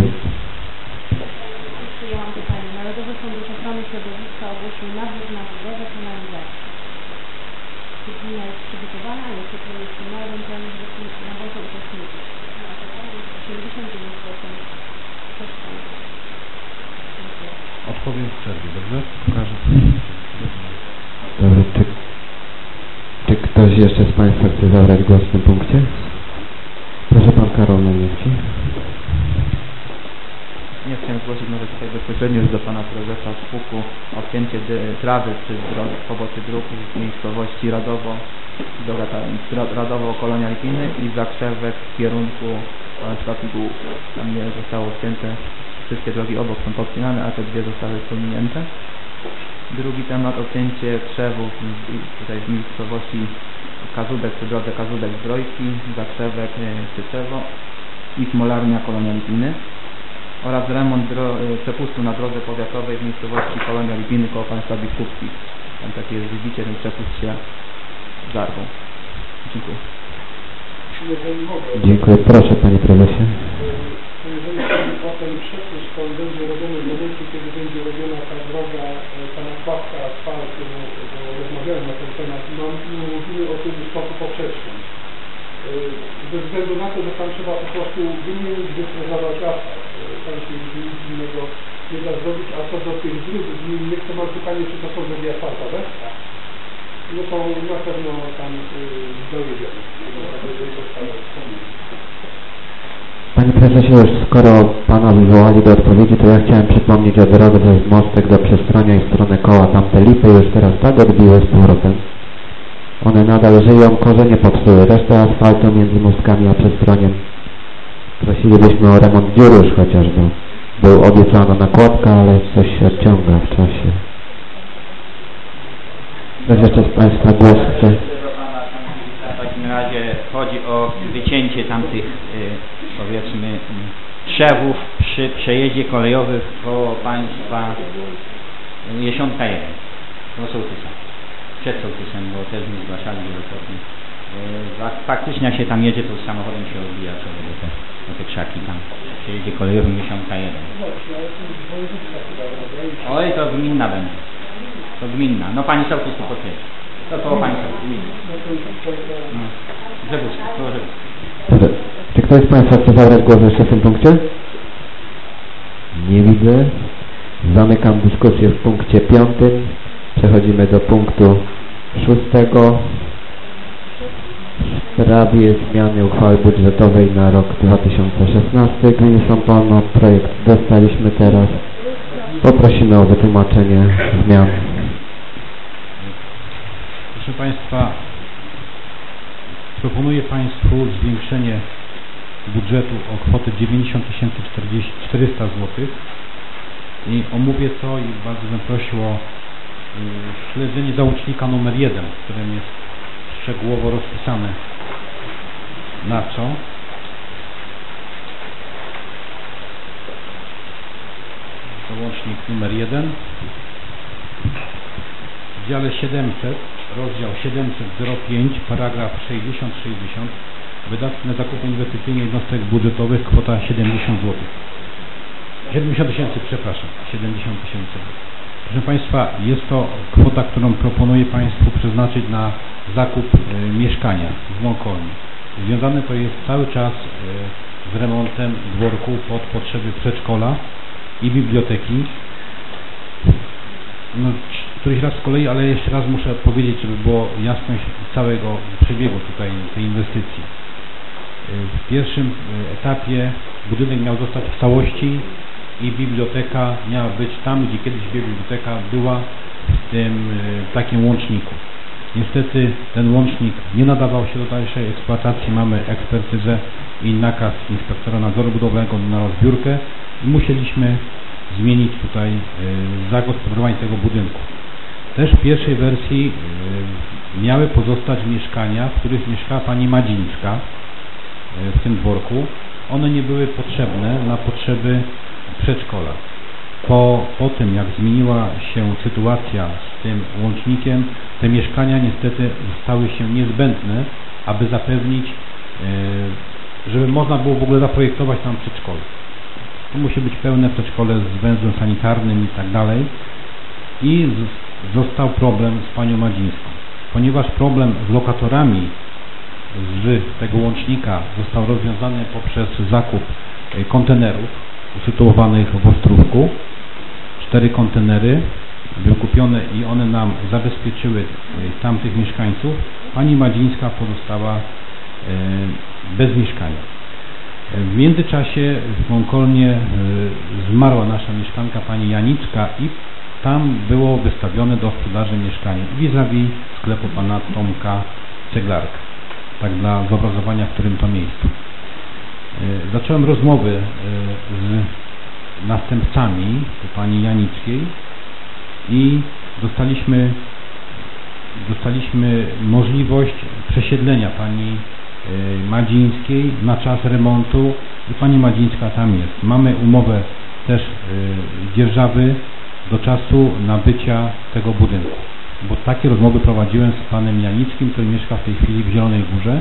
Ja mam pytanie. Narodowy Fundusz Ochrony Środowiska ogłosił nabór na budowę kanalizacji. Czy gmina jest przygotowana, jest to projektowana, ewentualnie na bardzo uczestniczyć? 89% kosztów. Odpowiem w przerwie, dobrze? Pokażę. Dobrze, czy ktoś jeszcze z państwa chce zabrać głos w tym punkcie? Proszę pan Karol Najmniejszy. Nie chciałem zgłosić może tutaj bezpośrednio już do pana prezesa SPUK-u odcięcie trawy przy poboczy dróg z miejscowości Radowo do Radowo Kolonia Lipiny i zakrzewek w kierunku stacji Głów. Tam nie zostało odcięte, wszystkie drogi obok są podcinane, a te 2 zostały pominięte. Drugi temat, odcięcie krzewów tutaj z miejscowości Kazubek przy drodze Kazubek-Zdrojki, zakrzewek Tyczewo i Smolarnia Kolonia Lipiny oraz remont przepustu na drodze powiatowej w miejscowości Kolonia Lipiny koło państwa biskupskich. Tam takie jest wybicie, ten przepust się zarwał. Dziękuję. Dziękuję. Proszę panie prezesie. Jeżeli chodzi o ten przepust, to on będzie robiony w momencie, kiedy będzie robiona ta droga, ta nakładka asfaltu, bo rozmawiałem na ten temat, nie mówimy o tym w sposób poprzeczny. Ze względu na to, że tam trzeba po prostu wymienić, wyfrezować asfalt. Tam się nic innego nie da zrobić, a co do tych dróg gminnych, to mam pytanie, czy to są drogi asfaltowe? No to na pewno tam dojedziemy. Panie prezesie, już skoro pana wywołali do odpowiedzi, to ja chciałem przypomnieć o drodze z Mostek do Przestronia i w stronę Koła. Tam te lipy już teraz tak odbiły z powrotem. One nadal żyją, korzenie popsuły, resztę asfaltu między Mostkami a Przestroniem. Prosilibyśmy o remont dziur już chociażby. Był obiecana nakładka, ale coś się odciąga w czasie. Ktoś jeszcze z państwa głos chce? W takim razie chodzi o wycięcie tamtych, powiedzmy, trzewów przy przejeździe kolejowym koło państwa Jesionka 1, do Sołtysa, przed Sołtysem, bo też mi zgłaszali wielokrotnie. Faktycznie jak się tam jedzie, to z samochodem się odbija do te krzaki tam, przy przejeździe kolejowym Jesionka 1. Oj, to gminna będzie. To gminna. No pani Sołtys tu potwierdzi. To koło pani Sołtys, gminna. No. Żebuska, koło Żebuska. Czy ktoś z państwa chce zabrać głos jeszcze w tym punkcie? Nie widzę. Zamykam dyskusję w punkcie 5. Przechodzimy do punktu 6. W sprawie zmiany uchwały budżetowej na rok 2016. Gminy Sąpołno. Projekt dostaliśmy teraz. Poprosimy o wytłumaczenie zmian. Proszę Państwa, proponuję Państwu zwiększenie budżetu o kwotę 90 400 zł i omówię to i bardzo bym prosił o śledzenie załącznika numer 1, w którym jest szczegółowo rozpisane na co. Załącznik numer 1 w dziale 700, rozdział 700.05, paragraf 60-60, wydatki na zakupy inwestycyjne jednostek budżetowych, kwota 70 zł. 70 tysięcy, przepraszam, 70 tysięcy. Proszę Państwa, jest to kwota, którą proponuję Państwu przeznaczyć na zakup mieszkania w Mąkolnie. Związane to jest cały czas z remontem dworku pod potrzeby przedszkola i biblioteki. No, któryś raz z kolei, ale jeszcze raz muszę powiedzieć, żeby było jasność całego przebiegu tutaj tej inwestycji. W pierwszym etapie budynek miał zostać w całości i biblioteka miała być tam, gdzie kiedyś biblioteka była, w tym takim łączniku. Niestety ten łącznik nie nadawał się do dalszej eksploatacji. Mamy ekspertyzę i nakaz inspektora nadzoru budowlanego na rozbiórkę i musieliśmy zmienić tutaj zagospodarowanie tego budynku. Też w pierwszej wersji miały pozostać mieszkania, w których mieszkała pani Madzińska w tym dworku. One nie były potrzebne na potrzeby przedszkola. Po tym, jak zmieniła się sytuacja z tym łącznikiem, te mieszkania niestety stały się niezbędne, aby zapewnić, żeby można było w ogóle zaprojektować tam przedszkole. To musi być pełne przedszkole z węzłem sanitarnym i tak dalej. I został problem z panią Madzińską. Ponieważ problem z lokatorami z tego łącznika został rozwiązany poprzez zakup kontenerów usytuowanych w Ostrówku. 4 kontenery były kupione i one nam zabezpieczyły tamtych mieszkańców. Pani Madzińska pozostała bez mieszkania. W międzyczasie w Mąkolnie zmarła nasza mieszkanka pani Janicka i tam było wystawione do sprzedaży mieszkanie vis-a-vis sklepu pana Tomka Ceglarka. Tak dla zobrazowania, w którym to miejscu. Zacząłem rozmowy z następcami pani Janickiej i dostaliśmy możliwość przesiedlenia pani Madzińskiej na czas remontu i pani Madzińska tam jest. Mamy umowę też dzierżawy do czasu nabycia tego budynku, bo takie rozmowy prowadziłem z panem Janickim, który mieszka w tej chwili w Zielonej Górze.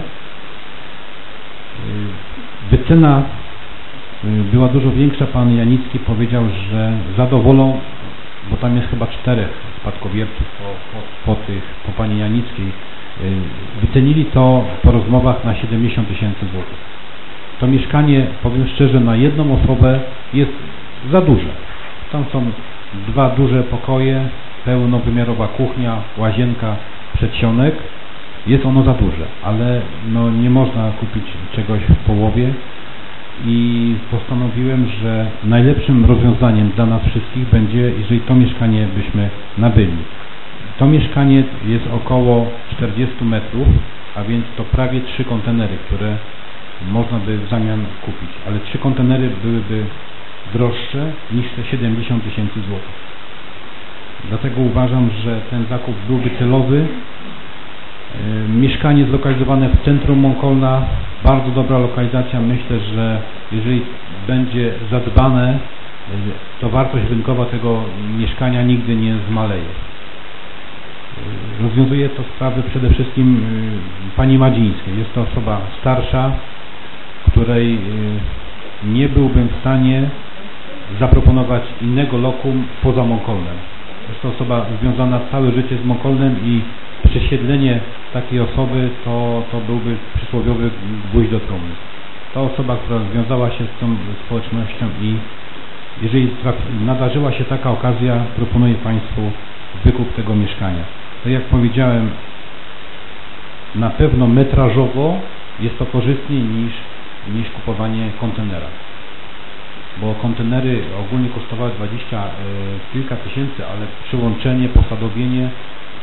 Wycena była dużo większa. Pan Janicki powiedział, że zadowolą, bo tam jest chyba 4 spadkobierców po pani Janickiej. Wycenili to po rozmowach na 70 tysięcy złotych. To mieszkanie, powiem szczerze, na jedną osobę jest za duże. Tam są 2 duże pokoje, pełnowymiarowa kuchnia, łazienka, przedsionek. Jest ono za duże, ale no, nie można kupić czegoś w połowie i postanowiłem, że najlepszym rozwiązaniem dla nas wszystkich będzie, jeżeli to mieszkanie byśmy nabyli. To mieszkanie jest około 40 metrów, a więc to prawie 3 kontenery, które można by w zamian kupić, ale 3 kontenery byłyby droższe niż te 70 tysięcy złotych. Dlatego uważam, że ten zakup byłby celowy. Mieszkanie zlokalizowane w centrum Mąkolna, bardzo dobra lokalizacja. Myślę, że jeżeli będzie zadbane, to wartość rynkowa tego mieszkania nigdy nie zmaleje. Rozwiązuje to sprawy przede wszystkim pani Madzińskiej. Jest to osoba starsza, której nie byłbym w stanie zaproponować innego lokum poza Mąkolnem. Jest to osoba związana całe życie z Mąkolnem i przesiedlenie takiej osoby to byłby przysłowiowy gwóźdź do trumny. To osoba, która związała się z tą społecznością i jeżeli nadarzyła się taka okazja, proponuję Państwu wykup tego mieszkania. Tak jak powiedziałem, na pewno metrażowo jest to korzystniej niż kupowanie kontenera. Bo kontenery ogólnie kosztowały 20 kilka tysięcy, ale przyłączenie, posadowienie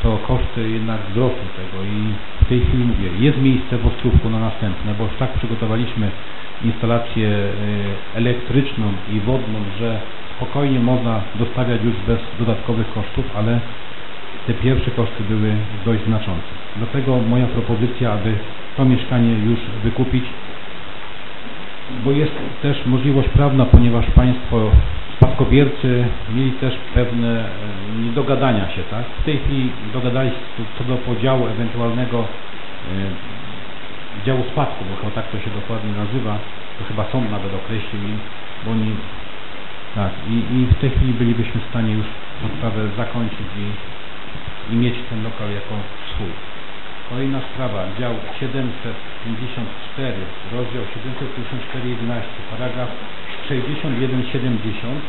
to koszty jednak wzrosły tego i w tej chwili mówię, jest miejsce w Ostrówku na następne, bo już tak przygotowaliśmy instalację elektryczną i wodną, że spokojnie można dostawiać już bez dodatkowych kosztów, ale te pierwsze koszty były dość znaczące. Dlatego moja propozycja, aby to mieszkanie już wykupić, bo jest też możliwość prawna, ponieważ Państwo spadkobiercy mieli też pewne niedogadania się, tak? W tej chwili dogadali się co do podziału ewentualnego działu spadku, bo chyba tak to się dokładnie nazywa, to chyba sąd nawet określił im, bo oni tak, i w tej chwili bylibyśmy w stanie już tę sprawę zakończyć i mieć ten lokal jako swój. Kolejna sprawa, dział 754, rozdział 754.11, paragraf 61.70,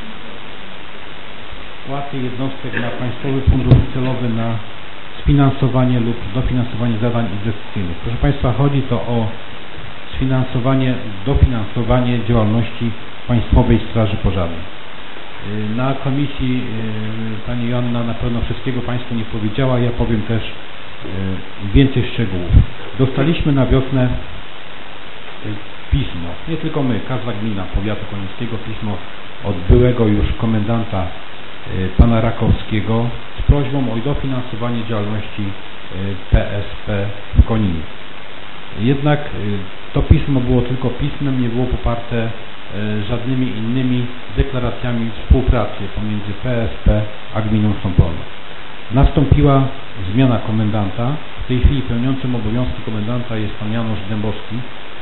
wpłaty jednostek na Państwowy Fundusz Celowy na sfinansowanie lub dofinansowanie zadań inwestycyjnych. Proszę Państwa, chodzi to o sfinansowanie, dofinansowanie działalności Państwowej Straży Pożarnej. Na komisji Pani Joanna na pewno wszystkiego Państwu nie powiedziała, ja powiem też więcej szczegółów. Dostaliśmy na wiosnę pismo, nie tylko my, każda gmina powiatu konińskiego, pismo od byłego już komendanta pana Rakowskiego z prośbą o dofinansowanie działalności PSP w Koninie. Jednak to pismo było tylko pismem, nie było poparte żadnymi innymi deklaracjami współpracy pomiędzy PSP a gminą Sąpolno. Nastąpiła zmiana komendanta. W tej chwili pełniącym obowiązki komendanta jest pan Janusz Dębowski.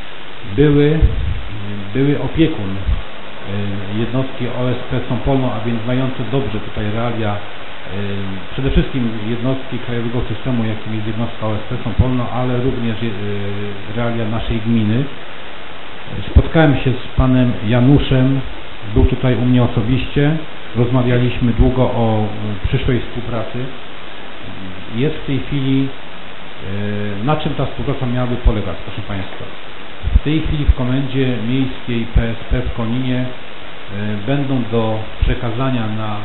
Były opiekun jednostki OSP Sąpolno, a więc znający dobrze tutaj realia przede wszystkim jednostki krajowego systemu, jakim jest jednostka OSP Sąpolno, ale również realia naszej gminy. Spotkałem się z panem Januszem, był tutaj u mnie osobiście, rozmawialiśmy długo o przyszłej współpracy. Jest w tej chwili, na czym ta współpraca miałaby polegać, proszę Państwa. W tej chwili w Komendzie Miejskiej PSP w Koninie będą do przekazania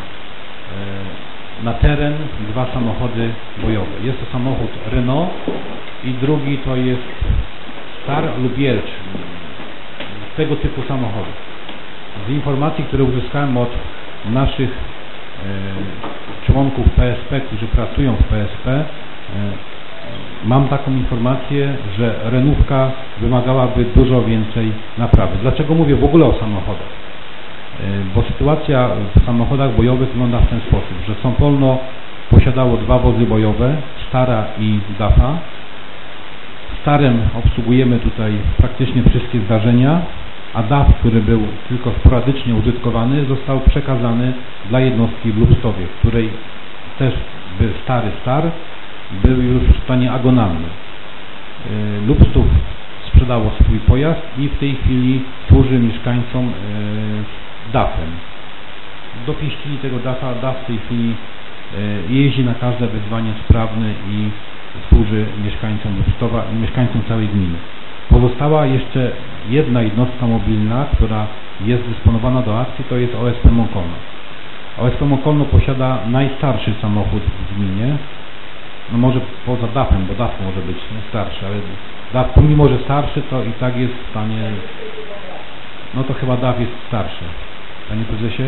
na teren dwa samochody bojowe. Jest to samochód Renault i drugi to jest Star lub Jelcz, tego typu samochody. Z informacji, które uzyskałem od naszych członków PSP, którzy pracują w PSP, mam taką informację, że renówka wymagałaby dużo więcej naprawy. Dlaczego mówię w ogóle o samochodach? Bo sytuacja w samochodach bojowych wygląda w ten sposób, że Sąpolno posiadało dwa wozy bojowe, Stara i DAFA. Starem obsługujemy tutaj praktycznie wszystkie zdarzenia, a DAF, który był tylko sporadycznie użytkowany, został przekazany dla jednostki w Lubstowie, której też był Star był już w stanie agonalnym. Lubstów sprzedało swój pojazd i w tej chwili służy mieszkańcom DAF-em. Dopieścili tego DAF-a, DAF w tej chwili jeździ na każde wezwanie sprawne i służy mieszkańcom Lubstowa i mieszkańcom całej gminy. Pozostała jeszcze jedna jednostka mobilna, która jest dysponowana do akcji, to jest OSP Mąkolno. OSP Mąkolno posiada najstarszy samochód w gminie, no może poza DAF-em, bo DAF może być starszy, ale DAF pomimo, że starszy, to i tak jest w stanie, no to chyba DAF jest starszy. Panie prezesie?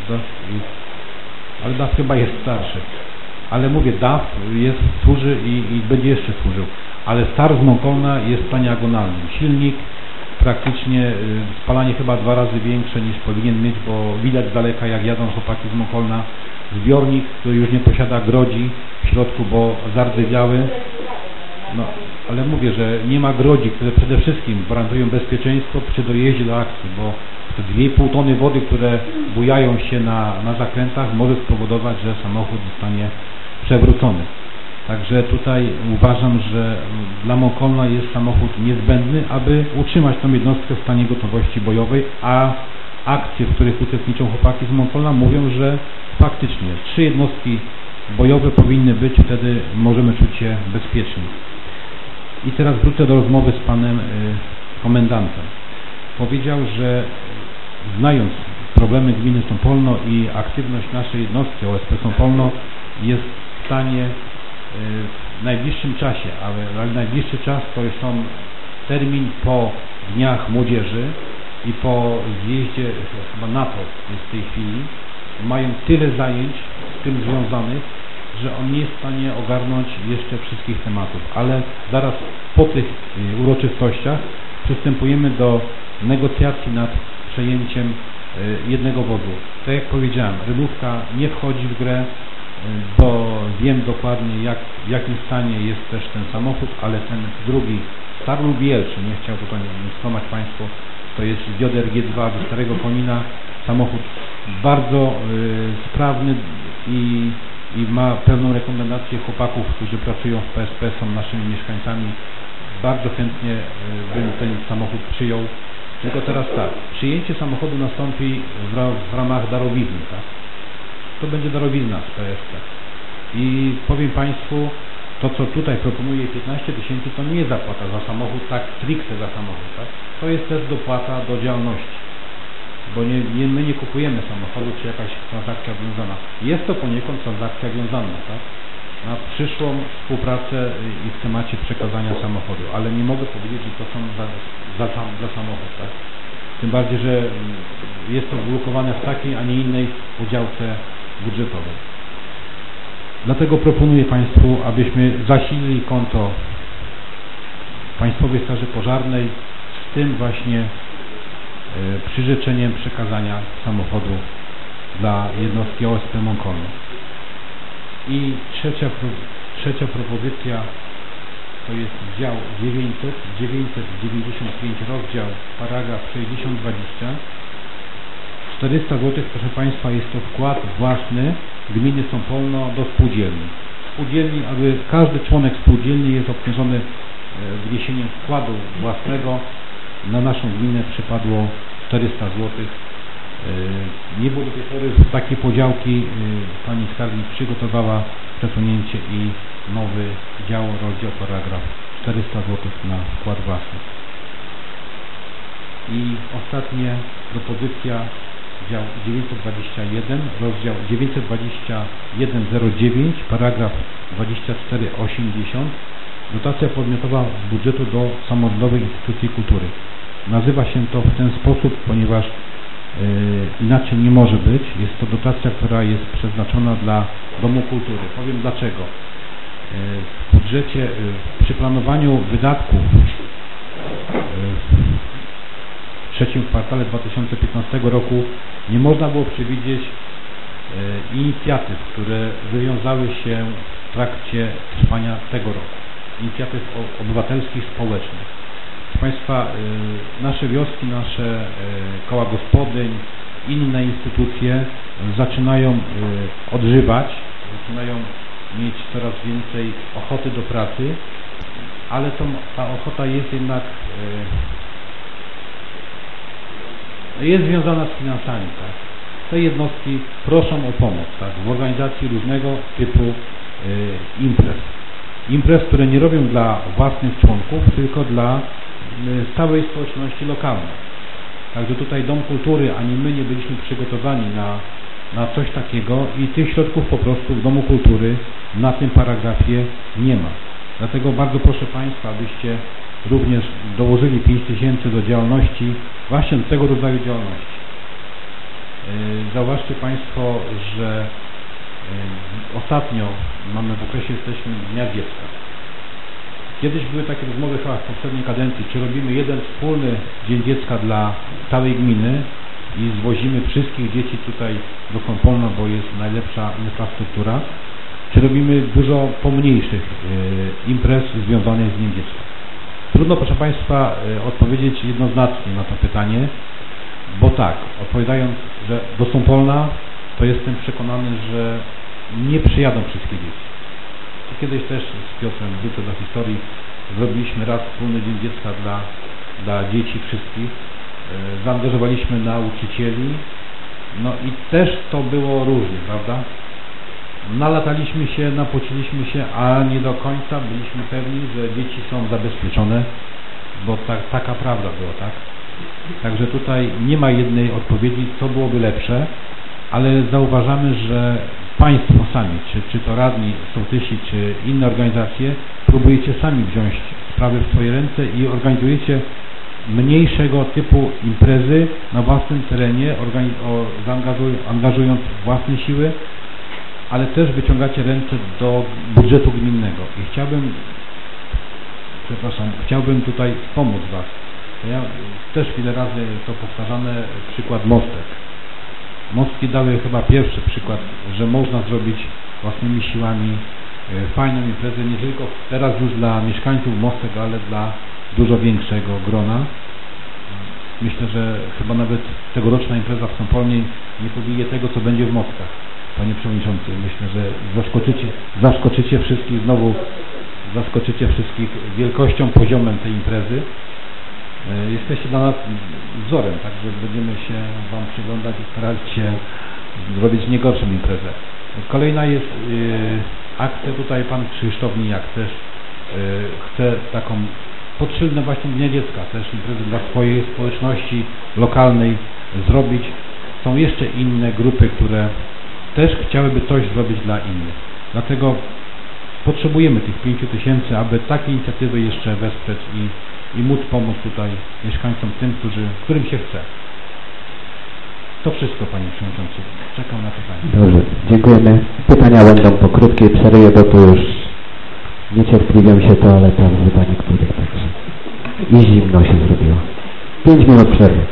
Ale DAF chyba jest starszy. Ale mówię, DAF służy i będzie jeszcze służył. Ale Star z Mąkolna jest w stanie agonalnym. Silnik praktycznie, spalanie chyba 2 razy większe niż powinien mieć, bo widać z daleka, jak jadą chłopaki z Mąkolna. Zbiornik, który już nie posiada grodzi w środku, bo zardzewiały. No, ale mówię, że nie ma grodzi, które przede wszystkim gwarantują bezpieczeństwo przy dojeździe do akcji, bo te 2,5 tony wody, które bujają się na zakrętach, może spowodować, że samochód zostanie przewrócony. Także tutaj uważam, że dla Mąkolna jest samochód niezbędny, aby utrzymać tą jednostkę w stanie gotowości bojowej, a akcje, w których uczestniczą chłopaki z Mąkolna, mówią, że faktycznie 3 jednostki bojowe powinny być, wtedy możemy czuć się bezpieczni. I teraz wrócę do rozmowy z panem komendantem. Powiedział, że znając problemy gminy Sąpolno i aktywność naszej jednostki OSP Sąpolno jest stanie w najbliższym czasie, ale najbliższy czas to już są termin po Dniach Młodzieży i po zjeździe chyba NATO jest w tej chwili. Mają tyle zajęć z tym związanych, że on nie jest w stanie ogarnąć jeszcze wszystkich tematów, ale zaraz po tych uroczystościach przystępujemy do negocjacji nad przejęciem jednego wozu. Tak jak powiedziałem, Rydówka nie wchodzi w grę, bo wiem dokładnie w jakim stanie jest też ten samochód, ale ten drugi, Starlub Jelczy, nie chciał tutaj skłamać Państwu, to jest Wioder G2 ze Starego Konina, samochód bardzo sprawny i ma pełną rekomendację chłopaków, którzy pracują w PSP, są naszymi mieszkańcami. Bardzo chętnie bym ten samochód przyjął. Tylko teraz tak, przyjęcie samochodu nastąpi w ramach darowizny, tak? To będzie darowizna z PSP. I powiem Państwu, to co tutaj proponuje 15 000, to nie jest zapłata za samochód, tak stricte za samochód, tak? To jest też dopłata do działalności. Bo my nie kupujemy samochodu, czy jakaś transakcja wiązana. Jest to poniekąd transakcja wiązana, tak? Na przyszłą współpracę i w temacie przekazania samochodu, ale nie mogę powiedzieć, że to są za samochód, tak? Tym bardziej, że jest to wblokowane w takiej, a nie innej udziałce budżetowej. Dlatego proponuję Państwu, abyśmy zasilili konto Państwowej Straży Pożarnej z tym właśnie przyrzeczeniem przekazania samochodu dla jednostki OSP Mąkolno. I trzecia propozycja to jest dział 995 rozdział, paragraf 6020. 400 zł, proszę Państwa, jest to wkład własny gminy Sąpolno do spółdzielni. Spółdzielni, aby każdy członek spółdzielni jest obciążony wniesieniem wkładu własnego. Na naszą gminę przypadło 400 zł. Nie było do tej pory takiej podziałki. Pani skarbnik przygotowała przesunięcie i nowy dział, rozdział, paragraf 400 zł na wkład własny. I ostatnia propozycja, dział 921, rozdział 92109, paragraf 2480. Dotacja podmiotowa z budżetu do samorządowej instytucji kultury. Nazywa się to w ten sposób, ponieważ inaczej nie może być. Jest to dotacja, która jest przeznaczona dla Domu Kultury. Powiem dlaczego. W budżecie, przy planowaniu wydatków w trzecim kwartale 2015 roku nie można było przewidzieć inicjatyw, które wywiązały się w trakcie trwania tego roku. Inicjatyw obywatelskich, społecznych. Proszę Państwa, nasze wioski, nasze koła gospodyń, inne instytucje zaczynają odżywać, zaczynają mieć coraz więcej ochoty do pracy, ale ta ochota jest jednak jest związana z finansami, tak? Te jednostki proszą o pomoc, tak? W organizacji różnego typu imprez, które nie robią dla własnych członków, tylko dla całej społeczności lokalnej. Także tutaj Dom Kultury, ani my nie byliśmy przygotowani na coś takiego i tych środków po prostu w Domu Kultury na tym paragrafie nie ma. Dlatego bardzo proszę Państwa, abyście również dołożyli 5 000 do działalności, właśnie do tego rodzaju działalności. Zauważcie Państwo, że ostatnio mamy w okresie, jesteśmy Dnia Dziecka. Kiedyś były takie rozmowy chyba w poprzedniej kadencji, czy robimy jeden wspólny Dzień Dziecka dla całej gminy i zwozimy wszystkich dzieci tutaj do Sąpolna, bo jest najlepsza infrastruktura, czy robimy dużo pomniejszych imprez związanych z Dniem Dziecka. Trudno, proszę Państwa, odpowiedzieć jednoznacznie na to pytanie, bo tak, odpowiadając, że do Sąpolna, to jestem przekonany, że nie przyjadą wszystkie dzieci. Kiedyś też z Piotrem, wrócę do historii, zrobiliśmy raz wspólny Dzień Dziecka dla dzieci wszystkich. Zaangażowaliśmy nauczycieli, no i też to było różnie, prawda? Nalataliśmy się, napociliśmy się, a nie do końca byliśmy pewni, że dzieci są zabezpieczone, bo taka prawda była, tak? Także tutaj nie ma jednej odpowiedzi, co byłoby lepsze, ale zauważamy, że Państwo sami, czy to radni, sołtysi, czy inne organizacje, próbujecie sami wziąć sprawy w swoje ręce i organizujecie mniejszego typu imprezy na własnym terenie, angażując własne siły, ale też wyciągacie ręce do budżetu gminnego. I chciałbym tutaj pomóc Was. Ja też wiele razy to powtarzane, przykład mostek. Mostki dały chyba pierwszy przykład, że można zrobić własnymi siłami fajną imprezę, nie tylko teraz już dla mieszkańców mostek, ale dla dużo większego grona. Myślę, że chyba nawet tegoroczna impreza w Sąpolnie nie pobije tego, co będzie w Mostkach. Panie Przewodniczący, myślę, że zaskoczycie wszystkich wielkością, poziomem tej imprezy. Jesteście dla nas wzorem, także będziemy się Wam przyglądać i starać się zrobić nie gorszą imprezę. Kolejna jest akcja, tutaj Pan Krzysztof Nijak też chce taką pod szyldem właśnie Dnia Dziecka też imprezę dla swojej społeczności lokalnej zrobić. Są jeszcze inne grupy, które też chciałyby coś zrobić dla innych. Dlatego potrzebujemy tych 5 000, aby takie inicjatywy jeszcze wesprzeć i móc pomóc tutaj mieszkańcom, tym, którym się chce. To wszystko, Panie Przewodniczący. Czekam na pytania. Dobrze, dziękujemy. Pytania będą po krótkiej przerwie, bo tu już niecierpliwią się toaleta wzywa niektórych, także i zimno się zrobiło. 5 minut przerwy.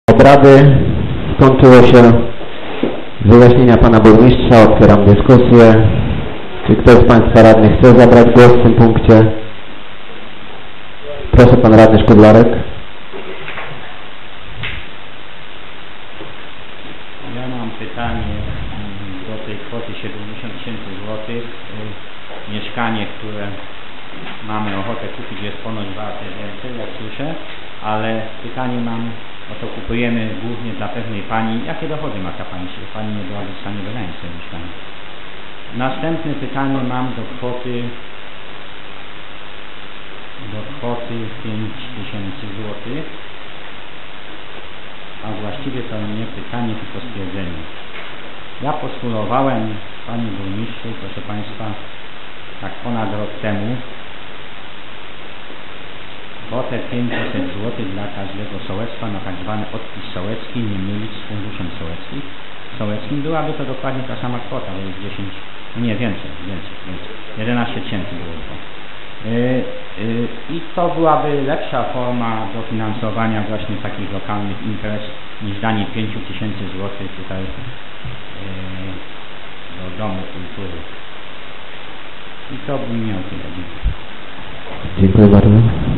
Obrady. Skończyło się wyjaśnienia pana burmistrza. Otwieram dyskusję. Czy ktoś z państwa radnych chce zabrać głos w tym punkcie? Proszę, pan radny Szkudlarek. Ja mam pytanie do tej kwoty 70 000 złotych. Mieszkanie, które mamy ochotę kupić, jest ponoć warte więcej, jak słyszę, ale pytanie mam, o to kupujemy głównie dla pewnej pani. Jakie dochody ma ta pani, jeśli pani nie byłaby w stanie wynająć sobie mieszkania? Następne pytanie mam do kwoty 5000 złotych, a właściwie to nie pytanie, tylko stwierdzenie. Ja postulowałem, panie burmistrzu, proszę państwa, tak ponad rok temu, kwotę 500 zł dla każdego sołectwa na tak zwany odpis sołecki, nie mylić z funduszem sołeckim. Byłaby to dokładnie ta sama kwota, bo jest 10, nie więcej, 11 000 było to. I to byłaby lepsza forma dofinansowania właśnie takich lokalnych imprez niż danie 5000 zł tutaj do Domu Kultury. I to bym miał tyle. Dziękuję bardzo.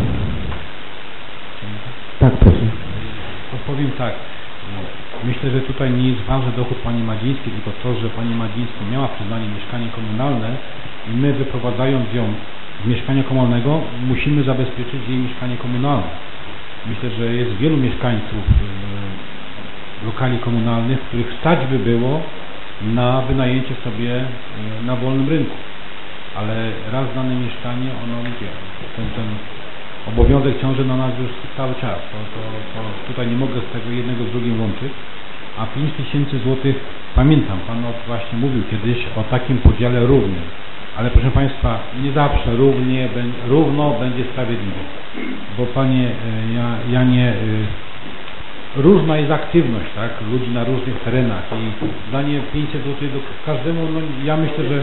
Tak, proszę. Powiem tak. Myślę, że tutaj nie jest ważny dochód pani Madzińskiej, tylko to, że pani Madzińska miała przyznanie mieszkanie komunalne i my, wyprowadzając ją z mieszkania komunalnego, musimy zabezpieczyć jej mieszkanie komunalne. Myślę, że jest wielu mieszkańców lokali komunalnych, których stać by było na wynajęcie sobie na wolnym rynku. Ale raz dane mieszkanie, ono idzie. Ten obowiązek ciąży na nas już cały czas. To tutaj nie mogę z tego jednego z drugim łączyć. A 5000 złotych, pamiętam, pan właśnie mówił kiedyś o takim podziale równym. Ale proszę państwa, nie zawsze równo będzie sprawiedliwe. Bo panie Janie, różna jest aktywność, tak, ludzi na różnych terenach i danie 500 zł do każdemu, no ja myślę, że...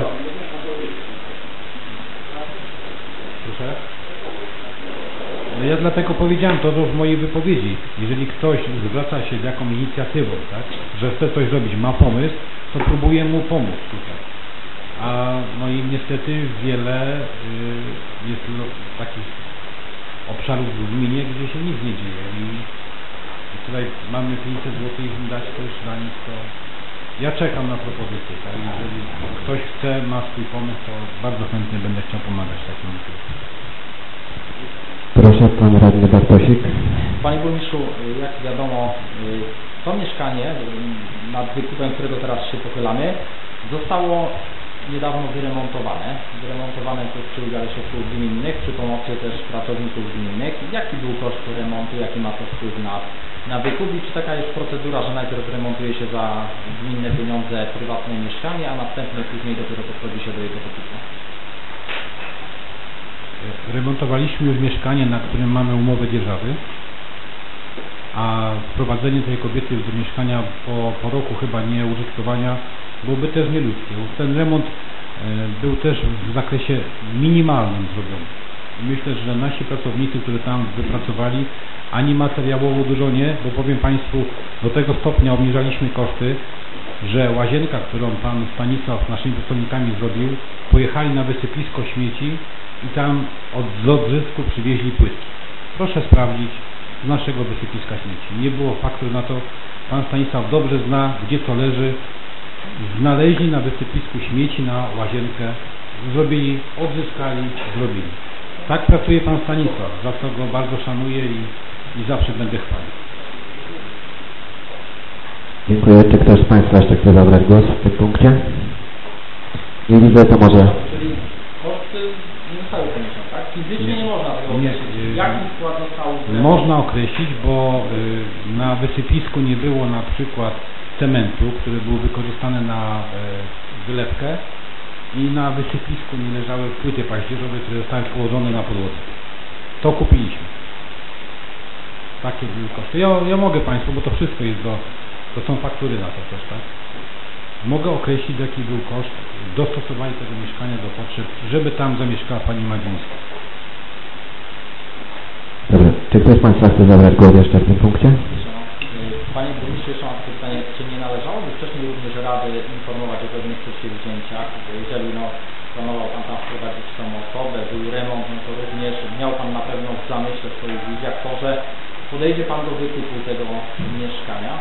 Proszę? No ja dlatego powiedziałem to w mojej wypowiedzi. Jeżeli ktoś zwraca się z jakąś inicjatywą, tak, że chce coś zrobić, ma pomysł, to próbuję mu pomóc tutaj. A no i niestety wiele jest takich obszarów w gminie, gdzie się nic nie dzieje i tutaj mamy 500 zł im dać też dla nich, to ja czekam na propozycję, tak? Jeżeli ktoś chce, ma swój pomysł, to bardzo chętnie będę chciał pomagać takim ludziom. Proszę, pan radny Bartosik. Panie burmistrzu, jak wiadomo, to mieszkanie, nad wykupem którego teraz się pochylamy, zostało niedawno wyremontowane. Wyremontowane to przy udziale środków gminnych, przy pomocy też pracowników gminnych. Jaki był koszt remontu, jaki ma to wpływ na wykup i czy taka jest procedura, że najpierw remontuje się za gminne pieniądze prywatne mieszkanie, a następnie później dopiero podchodzi się do jego wykupu? Remontowaliśmy już mieszkanie, na którym mamy umowę dzierżawy, a wprowadzenie tej kobiety do mieszkania po roku chyba nieużytkowania byłoby też nieludzkie. Ten remont był też w zakresie minimalnym zrobiony. Myślę, że nasi pracownicy, którzy tam wypracowali, ani materiałowo dużo nie, bo powiem państwu, do tego stopnia obniżaliśmy koszty, że łazienka, którą pan Stanisław z naszymi pracownikami zrobił, pojechali na wysypisko śmieci i tam od odzysku przywieźli płytki. Proszę sprawdzić z naszego wysypiska śmieci. Nie było faktur na to. Pan Stanisław dobrze zna, gdzie to leży. Znaleźli na wysypisku śmieci na łazienkę, zrobili, odzyskali, zrobili. Tak pracuje pan Stanisław, za co go bardzo szanuję i zawsze będę chwalił. Dziękuję. Czy ktoś z państwa jeszcze chce zabrać głos w tym punkcie? Nie widzę, to może... Czyli koszty nie zostały poniesione, tak? Fizycznie nie można tego określić. Jaki wkład został? Można określić, bo na wysypisku nie było na przykład cementu, który był wykorzystany na wylewkę i na wysypisku nie leżały płyty paździerzowe, które zostały położone na podłodze. To kupiliśmy. Takie były koszty. Ja mogę państwu, bo to wszystko jest to są faktury na to też, tak? Mogę określić, jaki był koszt dostosowania tego mieszkania do potrzeb, żeby tam zamieszkała pani Madzińska. Dobrze. Czy ktoś z państwa chce zabrać głos jeszcze w tym punkcie? Panie burmistrzu, jeszcze mam takie pytanie, czy nie należałoby wcześniej również Rady informować o pewnych przedsięwzięciach, bo jeżeli planował Pan tam wprowadzić tą osobę, był remont, no to również miał Pan na pewno w zamyśle w swoich wizjach to, że podejdzie Pan do wykupu tego mieszkania?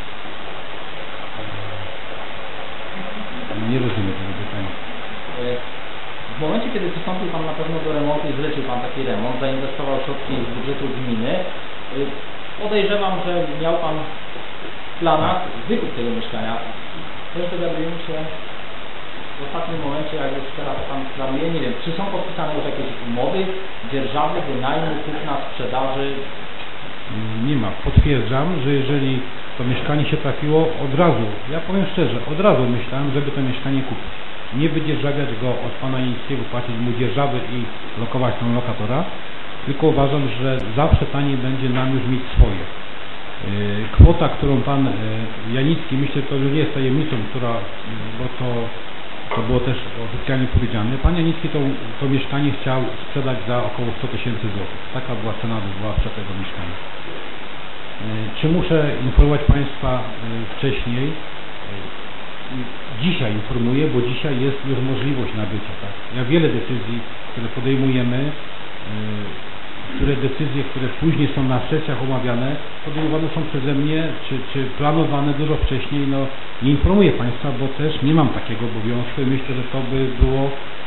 Nie rozumiem tego pytania. W momencie, kiedy przystąpił Pan na pewno do remontu i zlecił Pan taki remont, zainwestował środki z budżetu gminy, podejrzewam, że miał Pan w planach wykup tego mieszkania. Też dowiaduję się w ostatnim momencie, jak już teraz Pan planuje, nie wiem, czy są podpisane już jakieś umowy, dzierżawy, wynajmu, kupna, sprzedaży? Nie ma. Potwierdzam, że jeżeli to mieszkanie się trafiło od razu, ja powiem szczerze, od razu myślałem, żeby to mieszkanie kupić. Nie wydzierżawiać go od Pana Janickiego, płacić mu dzierżawy i lokować tam lokatora, tylko uważam, że zawsze taniej będzie nam już mieć swoje. Kwota, którą Pan Janicki, myślę, to już nie jest tajemnicą, bo to było też oficjalnie powiedziane, Pan Janicki to mieszkanie chciał sprzedać za około 100 000 złotych. Taka była cena wywoławcza tego mieszkania. Czy muszę informować Państwa wcześniej? Dzisiaj informuję, bo dzisiaj jest już możliwość nabycia. Tak? Ja wiele decyzji, które podejmujemy, które później są na sesjach omawiane, podejmowane są przeze mnie, czy planowane dużo wcześniej. No, nie informuję Państwa, bo też nie mam takiego obowiązku i myślę, że to by było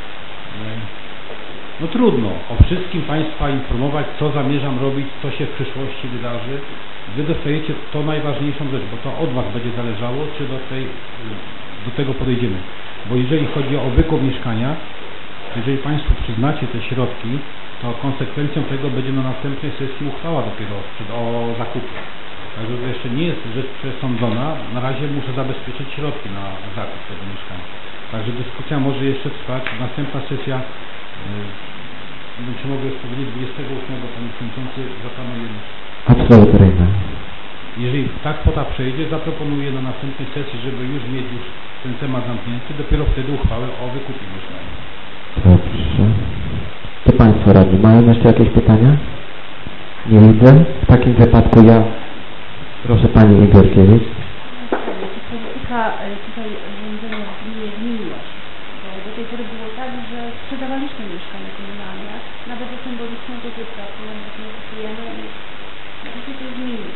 no trudno o wszystkim Państwa informować, co zamierzam robić, co się w przyszłości wydarzy. Wy dostajecie to najważniejszą rzecz, bo to od Was będzie zależało, czy do tego podejdziemy. Bo jeżeli chodzi o wykup mieszkania, jeżeli Państwo przyznacie te środki, to konsekwencją tego będzie na następnej sesji uchwała dopiero o zakupie. Także to jeszcze nie jest rzecz przesądzona. Na razie muszę zabezpieczyć środki na zakup tego mieszkania. Także dyskusja może jeszcze trwać. Następna sesja, nie wiem, czy mogę już powiedzieć, 28, Panie Przewodniczący, zaplanujemy. Absolutnie. Jeżeli ta kwota przejdzie, zaproponuję na następnej sesji, żeby już mieć ten temat zamknięty, dopiero wtedy uchwałę o wykupie mieszkania. Dobrze. Czy Państwo radni mają jeszcze jakieś pytania? Nie widzę. W takim wypadku ja proszę Pani Igorkiewicz. To dotyka tutaj rządzenia w gminie zmieniło się. Bo do tej pory było tak, że sprzedawaliśmy mieszkania komunalne, nawet o symboliczną dotychczę, którą kupujemy i się to zmieniło.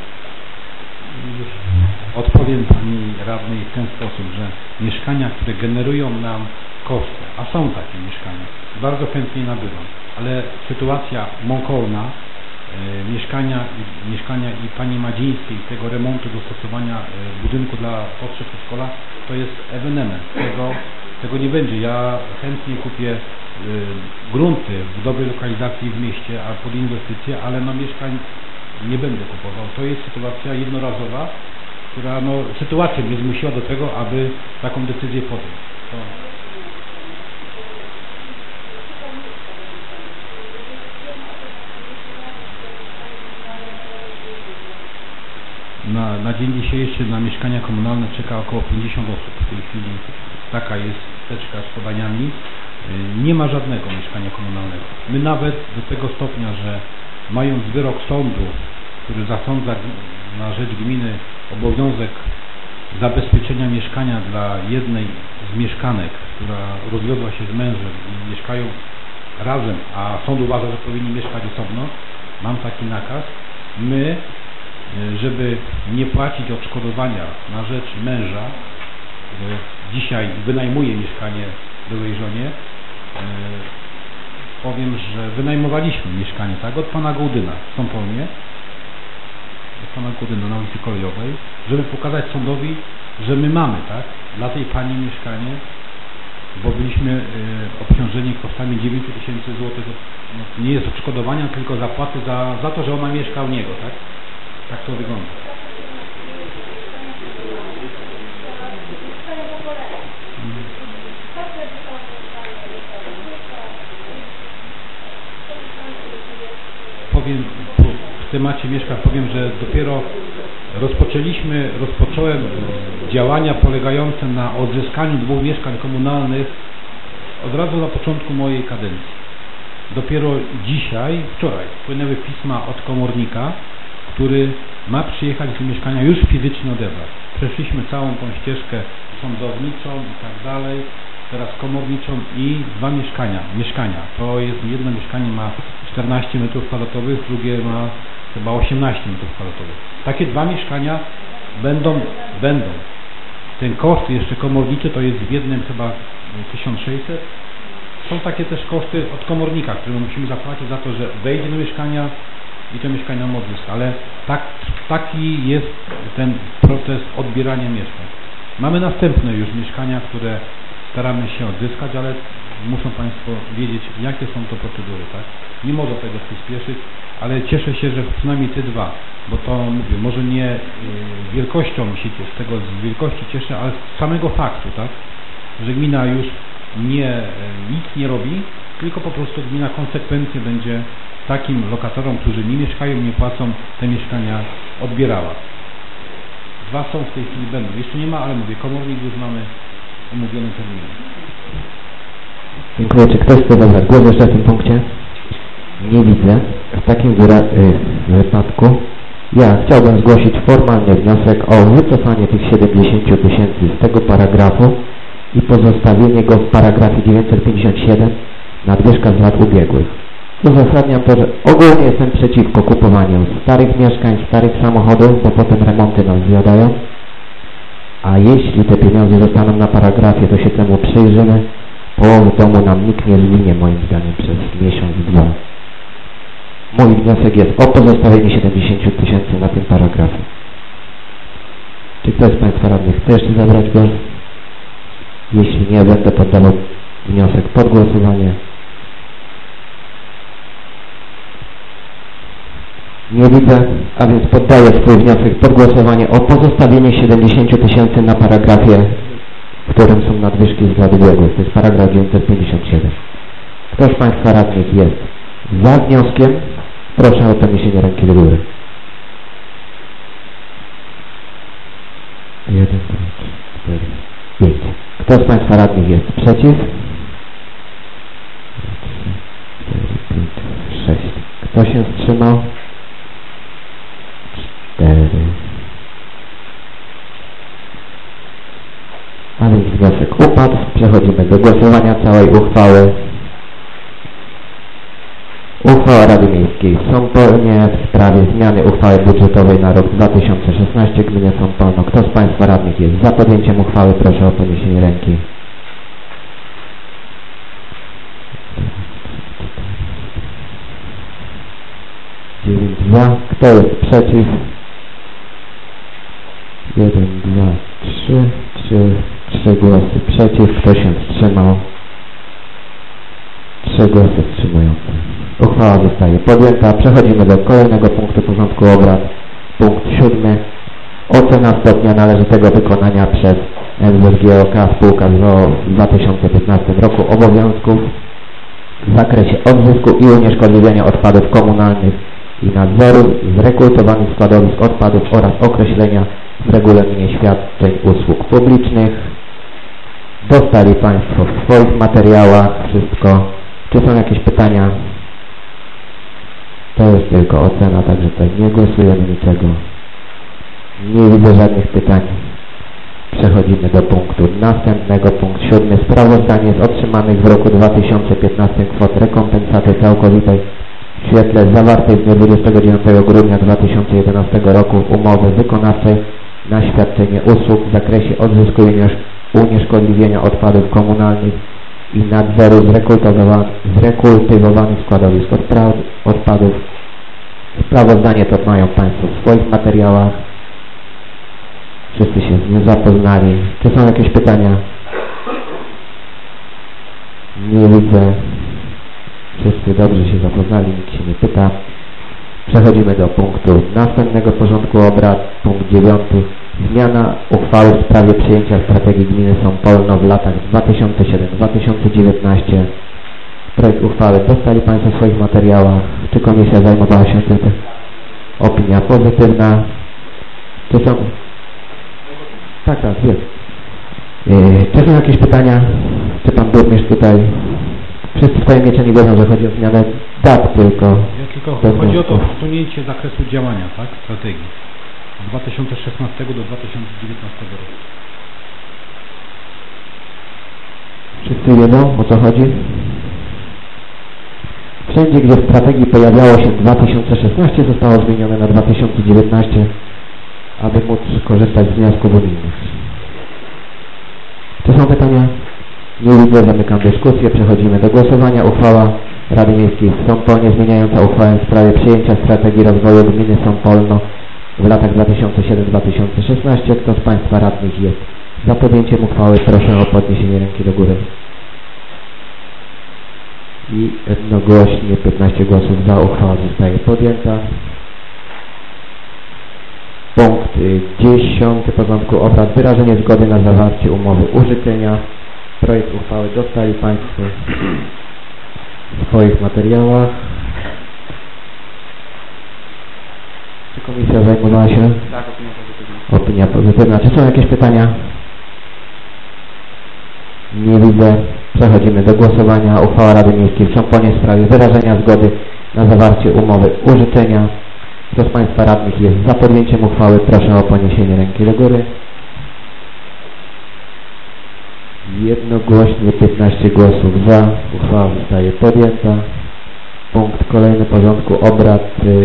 Odpowiem Pani radnej w ten sposób, że mieszkania, które generują nam koszty, a są takie mieszkania, bardzo chętnie nabywam, ale sytuacja Mąkolna, mieszkania i Pani Madzińskiej, tego remontu, dostosowania budynku dla potrzeb przedszkola, to jest ewenement. Tego nie będzie. Ja chętnie kupię grunty w dobrej lokalizacji w mieście, a pod inwestycje, ale no mieszkań nie będę kupował. To jest sytuacja jednorazowa, która sytuacja mnie zmusiła do tego, aby taką decyzję podjąć. Na dzień dzisiejszy na mieszkania komunalne czeka około 50 osób. W tej chwili taka jest teczka z podaniami. Nie ma żadnego mieszkania komunalnego. My nawet do tego stopnia, że mając wyrok sądu, który zasądza na rzecz gminy obowiązek zabezpieczenia mieszkania dla jednej z mieszkanek, która rozwiodła się z mężem i mieszkają razem, a sąd uważa, że powinni mieszkać osobno, mam taki nakaz. My, żeby nie płacić odszkodowania na rzecz męża, dzisiaj wynajmuje mieszkanie byłej żonie, powiem, że wynajmowaliśmy mieszkanie, tak, od Pana Gołdyna w Sąpolnie, od Pana Gołdyna na ulicy Kolejowej, żeby pokazać sądowi, że my mamy, tak, dla tej Pani mieszkanie, bo byliśmy obciążeni kosztami 9 000 złotych, nie jest odszkodowania, tylko zapłaty za to, że ona mieszka u niego, tak? Tak to wygląda. Powiem, w temacie mieszkań powiem, że dopiero rozpocząłem działania polegające na odzyskaniu 2 mieszkań komunalnych od razu na początku mojej kadencji. Dopiero dzisiaj, wczoraj, wpłynęły pisma od komornika, który ma przyjechać do mieszkania już fizycznie odebrać. Przeszliśmy całą tą ścieżkę sądowniczą i tak dalej, teraz komorniczą i dwa mieszkania. To jest jedno mieszkanie ma 14 m2, drugie ma chyba 18 m2. Takie dwa mieszkania będą. Ten koszt jeszcze komorniczy to jest w jednym chyba 1600. Są takie też koszty od komornika, które musimy zapłacić za to, że wejdzie do mieszkania i to mieszkanie nam odzyska. Ale taki jest ten proces odbierania mieszkań. Mamy następne już mieszkania, które staramy się odzyskać, ale muszą Państwo wiedzieć, jakie są to procedury, tak? Nie można tego przyspieszyć, ale cieszę się, że przynajmniej te dwa, bo to mówię, może nie wielkością się cieszę, z tego z wielkości cieszę, ale z samego faktu, tak? Że gmina już nic nie robi, tylko po prostu gmina konsekwentnie będzie takim lokatorom, którzy nie mieszkają, nie płacą, te mieszkania odbierała. Dwa są w tej chwili będą. Jeszcze nie ma, ale mówię, komornik już mamy umówiony termin. Dziękuję. Czy ktoś chce zabrać głos jeszcze w tym punkcie? Nie widzę. W takim wypadku ja chciałbym zgłosić formalnie wniosek o wycofanie tych 70 000 z tego paragrafu i pozostawienie go w paragrafie 957 nadwyżka z lat ubiegłych. Uzasadniam to, że ogólnie jestem przeciwko kupowaniu starych mieszkań, starych samochodów, bo potem remonty nas zjadają. A jeśli te pieniądze zostaną na paragrafie, to się temu przyjrzymy. Połowy domu nam nikt nie zwinie, moim zdaniem, przez miesiąc, dwa. Mój wniosek jest o pozostawienie 70 000 na tym paragrafie. Czy ktoś z Państwa radnych chce jeszcze zabrać głos? Jeśli nie, będę poddawał wniosek pod głosowanie. Nie widzę, a więc poddaję swój wniosek pod głosowanie o pozostawienie 70 000 na paragrafie, w którym są nadwyżki z lat ubiegłych. To jest paragraf 957. Kto z Państwa radnych jest za wnioskiem? Proszę o podniesienie ręki do góry. 1, 2, 3, 4, 5. Kto z Państwa radnych jest przeciw? 3, 4, 5, 6. Kto się wstrzymał? 4. A więc wniosek upadł. Przechodzimy do głosowania całej uchwały. Uchwała Rady Miejskiej Sąpolnie w sprawie zmiany uchwały budżetowej na rok 2016 gminy Sąpolno. Kto z Państwa radnych jest za podjęciem uchwały? Proszę o podniesienie ręki. Za. Kto jest przeciw? 1, 2, 3 głosy przeciw. Kto się wstrzymał? 3 głosy wstrzymujące. Uchwała zostaje podjęta. Przechodzimy do kolejnego punktu porządku obrad. Punkt 7. Ocena stopnia należytego wykonania przez NWGOK spółka w 2015 roku obowiązków w zakresie odzysku i unieszkodliwienia odpadów komunalnych i nadzoru z rekultowanych składowisk odpadów oraz określenia w regulaminie świadczeń usług publicznych. Dostali Państwo w swoich materiałach wszystko. Czy są jakieś pytania? To jest tylko ocena, także tutaj nie głosujemy niczego. Nie widzę żadnych pytań. Przechodzimy do punktu następnego. Punkt 7. Sprawozdanie z otrzymanych w roku 2015 kwot rekompensaty całkowitej w świetle zawartej w dniu 29 grudnia 2011 roku umowy wykonawczej na świadczenie usług w zakresie odzysku i unieszkodliwienia odpadów komunalnych i nadzoru zrekultywowanych składowisk odpadów. Sprawozdanie to mają Państwo w swoich materiałach. Wszyscy się z nim zapoznali. Czy są jakieś pytania? Nie widzę. Wszyscy dobrze się zapoznali, nikt się nie pyta. Przechodzimy do punktu następnego porządku obrad. Punkt 9. Zmiana uchwały w sprawie przyjęcia strategii gminy Sąpolno w latach 2007-2019. Projekt uchwały dostali Państwo w swoich materiałach. Czy komisja zajmowała się tym? Opinia pozytywna. Czy są... Tak, jest. Czy są jakieś pytania? Czy Pan Burmistrz tutaj... Wszyscy wtajemniczeni wiedzą, że chodzi o zmianę dat tylko. Chodzi o to usunięcie zakresu działania, tak? Strategii. z 2016 do 2019 roku. Wszyscy wiedzą, o co chodzi? Wszędzie, gdzie w strategii pojawiało się 2016, zostało zmienione na 2019, aby móc korzystać z wniosków unijnych. Czy są pytania? Nie widzę, zamykam dyskusję, przechodzimy do głosowania. Uchwała Rady Miejskiej w Sąpolnie zmieniająca uchwałę w sprawie przyjęcia strategii rozwoju gminy Sąpolno w latach 2007-2016. Kto z Państwa radnych jest za podjęciem uchwały, proszę o podniesienie ręki do góry. I jednogłośnie 15 głosów za, uchwała zostaje podjęta. Punkt 10 porządku obrad. Wyrażenie zgody na zawarcie umowy użyczenia. Projekt uchwały dostali Państwo w swoich materiałach. Czy komisja zajmowała się? Tak, opinia pozytywna. Opinia pozytywna. Czy są jakieś pytania? Nie widzę. Przechodzimy do głosowania. Uchwała Rady Miejskiej w Sąpolnie w sprawie wyrażenia zgody na zawarcie umowy użyczenia. Kto z Państwa radnych jest za podjęciem uchwały, proszę o podniesienie ręki do góry. Jednogłośnie 15 głosów za. Uchwała zostaje podjęta. Punkt kolejny porządku obrad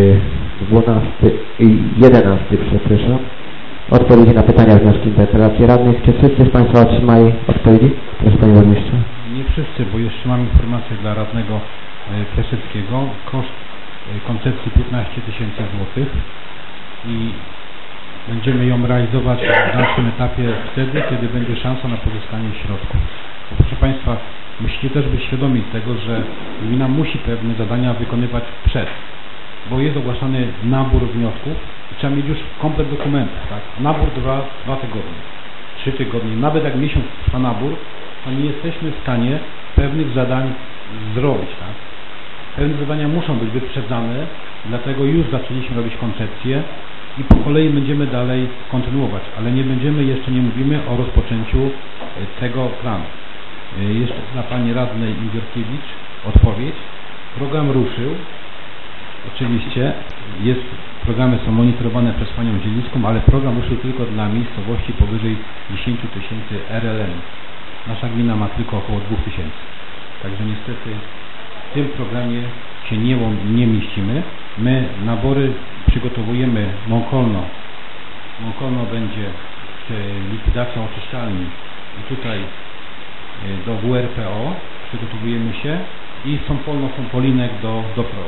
11, przepraszam. Odpowiedzi na pytania, wnioski, interpelacje radnych. Czy wszyscy z Państwa otrzymali odpowiedzi? Proszę Panie Burmistrzu. Nie wszyscy, bo jeszcze mam informację dla radnego Piaseckiego. Koszt koncepcji 15 000 złotych i będziemy ją realizować w dalszym etapie wtedy, kiedy będzie szansa na pozyskanie środków. Bo proszę Państwa, musicie też być świadomi tego, że gmina musi pewne zadania wykonywać przed, bo jest ogłaszany nabór wniosków i trzeba mieć już komplet dokumentów, tak? Nabór 2 tygodnie, 3 tygodnie, nawet jak miesiąc trwa nabór, to nie jesteśmy w stanie pewnych zadań zrobić, tak? Pewne zadania muszą być wyprzedzane, dlatego już zaczęliśmy robić koncepcję i po kolei będziemy dalej kontynuować, ale nie będziemy, jeszcze nie mówimy o rozpoczęciu tego planu. Jeszcze dla Pani Radnej Ingiorkiewicz odpowiedź. Program ruszył. Oczywiście programy są monitorowane przez Panią Zielińską, ale program ruszył tylko dla miejscowości powyżej 10 000 RLN. Nasza gmina ma tylko około 2000. Także niestety w tym programie się nie mieścimy. My nabory przygotowujemy Mąkolno. Mąkolno będzie likwidacją oczyszczalni i tutaj do WRPO przygotowujemy się i Sąpolno, Sąpolinek do PRO.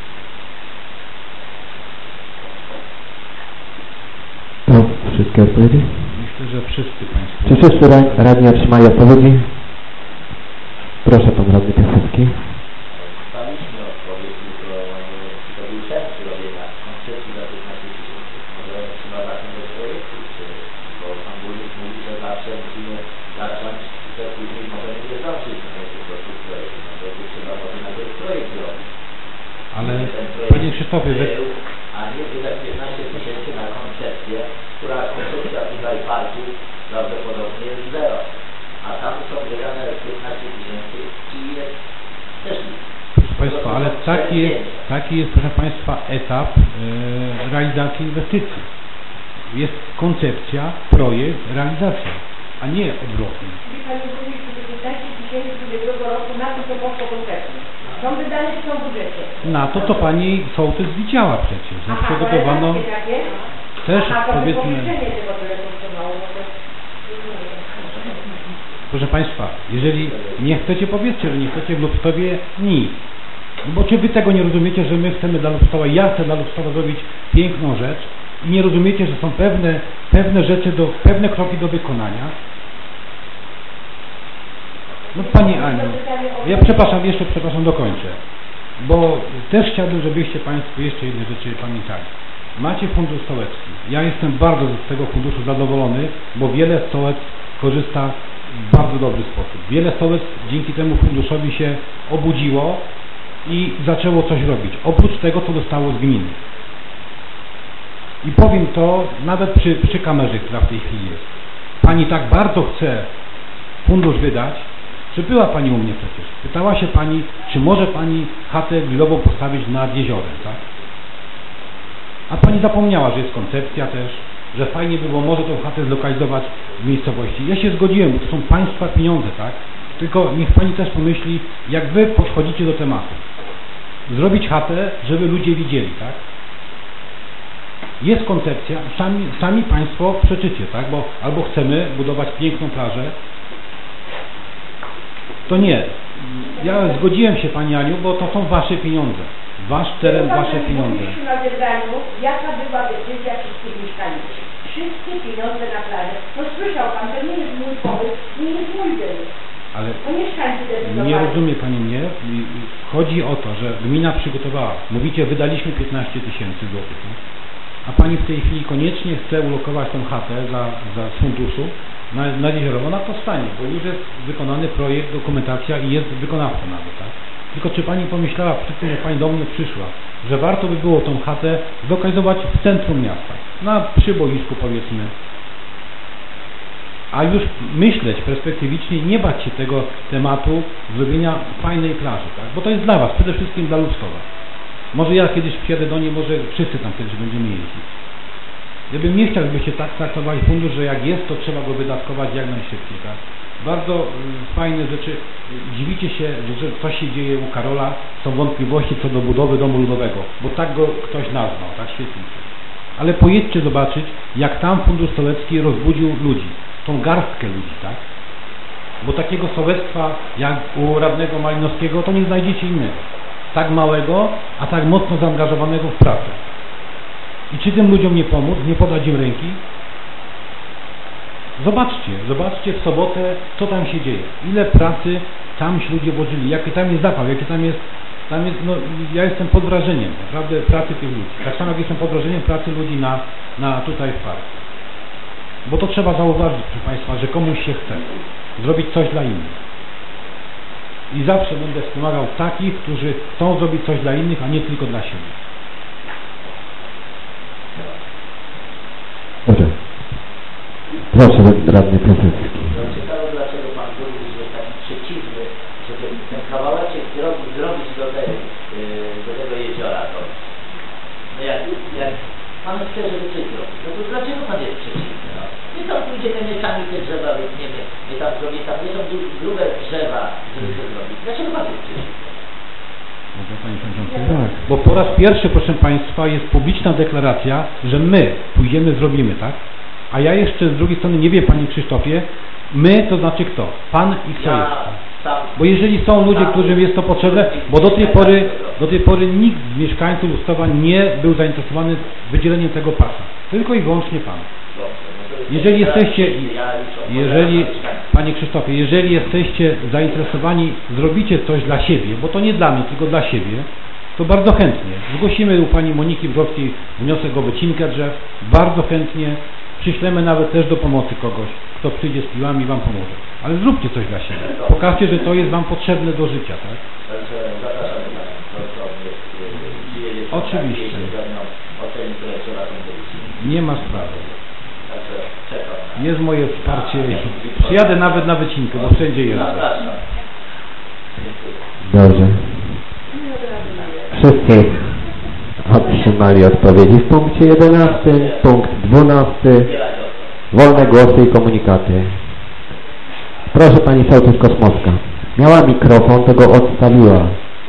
To wszystkie odpowiedzi? Myślę, że wszyscy Państwo. Czy wszyscy radni otrzymali odpowiedzi? Proszę Pan Radny Piasecki. Dostaliśmy odpowiedź, tylko to był sens robienia koncepcji za 15 000. Może trzeba zacząć od projektu, bo Pan Burmistrz mówi, że zawsze musimy zacząć, to później możemy nie zdążyć po prostu w projektu. No to trzeba może najpierw projekt zrobić. Ale Panie Krzysztofie, a nie wydać 15 000 na koncepcję, która koncepcja tutaj parku prawdopodobnie jest zero. A tam są wydane 15 000 i jest też nic. Proszę Państwa, ale taki jest, proszę Państwa, etap realizacji inwestycji. Jest koncepcja, projekt, realizacja, a nie odwrotnie. Czyli Pani mówi, że 15 000 z ubiegłego roku na to poszło konkretnie. Są wydane w tym budżecie. Na to, co Pani sołtys widziała przecież. No, przygotowano też, powiedzmy... Proszę Państwa, jeżeli nie chcecie, powiedzcie, że nie chcecie w Lubstowie nic. No bo czy Wy tego nie rozumiecie, że my chcemy dla Lubstowa, ja chcę dla Lubstowa zrobić piękną rzecz i nie rozumiecie, że są pewne rzeczy, pewne kroki do wykonania? No Pani Aniu, ja przepraszam, dokończę. Bo też chciałbym, żebyście Państwo jeszcze jedne rzeczy pamiętali. Macie fundusz sołecki. Ja jestem bardzo z tego funduszu zadowolony, bo wiele sołectw korzysta w bardzo dobry sposób. Wiele sołectw dzięki temu funduszowi się obudziło i zaczęło coś robić. Oprócz tego, co dostało z gminy. I powiem to nawet przy kamerze, która w tej chwili jest. Pani tak bardzo chce fundusz wydać, że była Pani u mnie przecież. Pytała się Pani, czy może Pani chatę grillową postawić nad jeziorem, tak? A pani zapomniała, że jest koncepcja też, że fajnie by było może tą chatę zlokalizować w miejscowości. Ja się zgodziłem, bo to są państwa pieniądze, tak? Tylko niech pani też pomyśli, jak wy podchodzicie do tematu. Zrobić chatę, żeby ludzie widzieli, tak? Jest koncepcja, sami państwo przeczycie, tak? Bo albo chcemy budować piękną plażę, to nie. Ja zgodziłem się pani Aniu, bo to są wasze pieniądze. Wasz teren, wasze pieniądze. Na zebraniu, jaka była decyzja wszystkich mieszkańców? Wszystkie pieniądze na plażę. No słyszał pan, to nie jest mój pomysł, nie jest mój pomysł. Ale no mieszkańcy decydowali. nie rozumie pani mnie. Chodzi o to, że gmina przygotowała. Mówicie, wydaliśmy 15 000 złotych. Nie? A pani w tej chwili koniecznie chce ulokować tą chatę z funduszu na jezioro. Ona powstanie, bo już jest wykonany projekt, dokumentacja i jest wykonawca nawet, tak? Tylko czy pani pomyślała przy tym, jak pani do mnie przyszła, że warto by było tą chatę zlokalizować w centrum miasta, na przyboisku powiedzmy, a już myśleć perspektywicznie, nie bać się tego tematu zrobienia fajnej plaży, tak? Bo to jest dla was, przede wszystkim dla Lubskowa. Może ja kiedyś przyjadę do niej, może wszyscy tam kiedyś będziemy jeździć. Ja bym nie chciał, żebyście tak traktowali fundusz, że jak jest, to trzeba go wydatkować jak najszybciej, tak? Bardzo fajne rzeczy. Dziwicie się, że coś się dzieje u Karola, są wątpliwości co do budowy domu ludowego, bo tak go ktoś nazwał, tak świetlicy. Ale pojedźcie zobaczyć, jak tam Fundusz Sołecki rozbudził ludzi, tą garstkę ludzi, tak? Bo takiego sołectwa jak u radnego Malinowskiego to nie znajdziecie innego. Tak małego, a tak mocno zaangażowanego w pracę. I czy tym ludziom nie pomóc, nie podać im ręki? Zobaczcie w sobotę, co tam się dzieje. Ile pracy tam się ludzie włożyli, jaki tam jest zapał, jaki tam jest, no ja jestem pod wrażeniem naprawdę pracy tych ludzi. Tak samo jak jestem pod wrażeniem pracy ludzi na tutaj w parku. Bo to trzeba zauważyć, proszę Państwa, że komuś się chce zrobić coś dla innych. I zawsze będę wspomagał takich, którzy chcą zrobić coś dla innych, a nie tylko dla siebie. Dobrze. Proszę, radny Piasecki. Ciekawe, dlaczego pan burmistrz jest taki przeciwny, żeby ten kawałeczek zrobić do tego jeziora. No jak pan chce, żeby coś zrobić, no to dlaczego pan jest przeciwny? No? My tam pójdziemy, sami te drzewa wytniemy, my tam zrobimy, tam nie są grube drzewa, żeby to zrobić. Dlaczego pan jest przeciwny? Tak, bo po raz pierwszy, proszę Państwa, jest publiczna deklaracja, że my pójdziemy, zrobimy, tak? A ja jeszcze z drugiej strony nie wiem, Panie Krzysztofie, my to znaczy kto? Pan i kto jest? Bo jeżeli są ludzie, którym jest to potrzebne, bo do tej pory nikt z mieszkańców Lubskowa nie był zainteresowany wydzieleniem tego pasa. Tylko i wyłącznie Pan. Jeżeli jesteście, Panie Krzysztofie, jeżeli jesteście zainteresowani, zrobicie coś dla siebie, bo to nie dla mnie, tylko dla siebie, to bardzo chętnie. Zgłosimy u Pani Moniki Brzowskiej wniosek o wycinkę drzew, bardzo chętnie. Przyślemy nawet też do pomocy kogoś, kto przyjdzie z piłami i Wam pomoże. Ale zróbcie coś dla siebie. Pokażcie, że to jest Wam potrzebne do życia, tak? Oczywiście. Nie ma sprawy. Jest moje wsparcie. Przyjadę nawet na wycinkę, bo wszędzie jest. Dobrze. Wszyscy otrzymali odpowiedzi w punkcie 11, punkt 12, wolne głosy i komunikaty. Proszę Pani Sołtys Kosmowska. Miała mikrofon, to go odstawiła.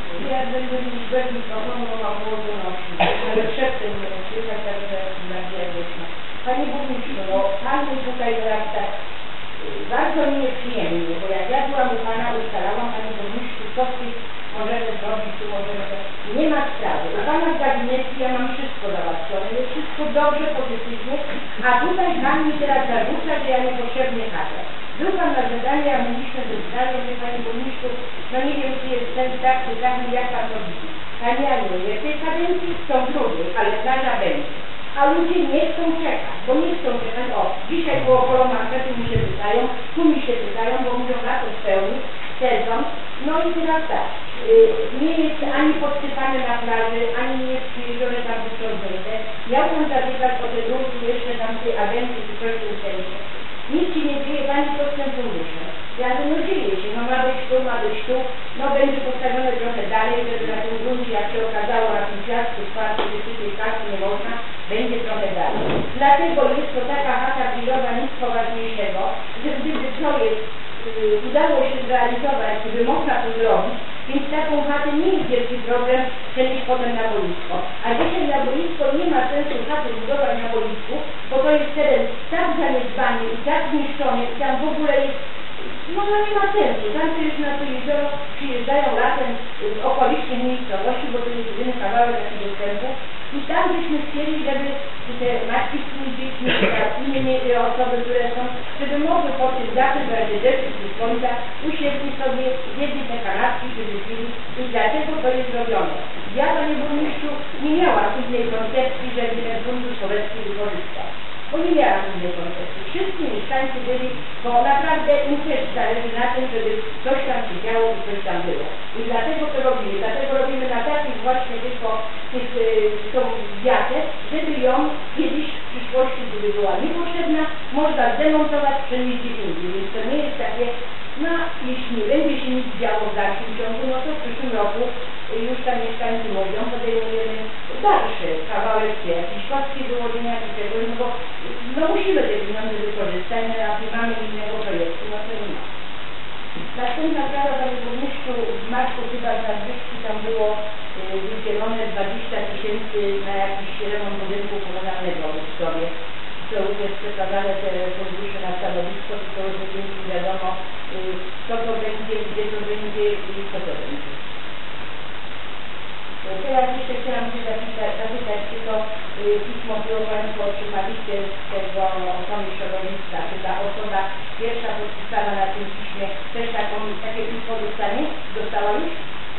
Panie burmistrzu, no Pan mi tutaj tak bardzo nieprzyjemnie, bo jak ja byłam u Pana, ustalałam Panie burmistrzu, co możemy zrobić, tu możemy... Nie ma sprawy. U Pana w gabinecie ja mam wszystko załatwione, jest wszystko dobrze, pozytywnie, a tutaj Pan mi teraz zarzuca, że ja niepotrzebnie chaszę. Był Pan na zadanie, a mówiliśmy ze zdania, że Panie burmistrzu, no nie wiem, czy jest ten tak, czy tak, jak Pan to widzi. Panie Aniu, w tej kadencji są drugiej, ale plaża będzie. A ludzie nie chcą czekać, bo nie chcą czekać. O, dzisiaj było polomanka, tu mi się pytają, bo mówią na to spełnić, sezon. No i teraz tak, nie jest ani podsypane na plaży, ani nie jest przyjeżdżone tam wyciągnięte. Ja chcę zapytać o te drugi jeszcze tam tej agencji, czy coś w tym sensie. Nic się nie dzieje, Pani co z tym funduszem. Ja mówię, no dzieje się, no ma być tu, no będzie postawione trochę dalej, żeby na tym gruncie, jak się okazało, na tym piasku, czwarty, że tej kasy nie można, będzie trochę dalej. Dlatego jest to taka chata biurowa, nic poważniejszego, że gdyby projekt udało się zrealizować, gdyby można to zrobić, więc taką chatę nie jest wielki problem przenieść potem na boisko. A dzisiaj na boisko nie ma sensu chaty budować na boisku, bo to jest teren tak zaniedbany i tak zniszczony i tam w ogóle jest, no nie ma sensu. Tam to już na to jezioro przyjeżdżają latem z okolicznych miejscowości, bo to jest jedyny kawałek taki dostępu. I tam byśmy chcieli, żeby te matki z tymi dziećmi, inne osoby, które są, żeby mogły po tym dachem, w razie deszczu czy słońca, usiedli sobie, zjedli te kanapki, czy wypili i dlatego to jest robione. Ja, panie burmistrzu, nie miałam innej koncepcji, żeby ten fundusz sowiecki wykorzystać. Bo nie miałam innej koncepcji. Wszyscy mieszkańcy byli, bo naprawdę im też zależy na tym, żeby coś tam się działo i coś tam było. I dlatego to robimy. Dlatego robimy na takich właśnie tylko tą wiatę, żeby ją kiedyś w przyszłości, gdyby była niepotrzebna, można zdemontować, przenieść gdzie indziej. Więc to nie jest takie, no jeśli nie będzie się nic działo w dalszym ciągu, no to w przyszłym roku już tam mieszkańcy mówią, podejmujemy dalszy kawałek, jakieś kostki wyłożenia czy czegoś, no bo no musimy te pieniądze wykorzystać, no a nie mamy innego projektu, no to nie ma. Następna sprawa, panie burmistrzu, w marcu chyba z nadwyżki tam było wydzielone 20 000 na jakiś remont budynku komunalnego w Pszczowie. To już jest przekazane te fundusze na stanowisko, tylko już nie wiadomo, co to będzie, gdzie to będzie i co to będzie. Teraz jeszcze chciałam się zapytać, czy to pismo było Państwo otrzymaliście z tego ochrony środowiska, czy ta osoba pierwsza podpisana na tym piśmie też takie pismo dostanie? Dostała już?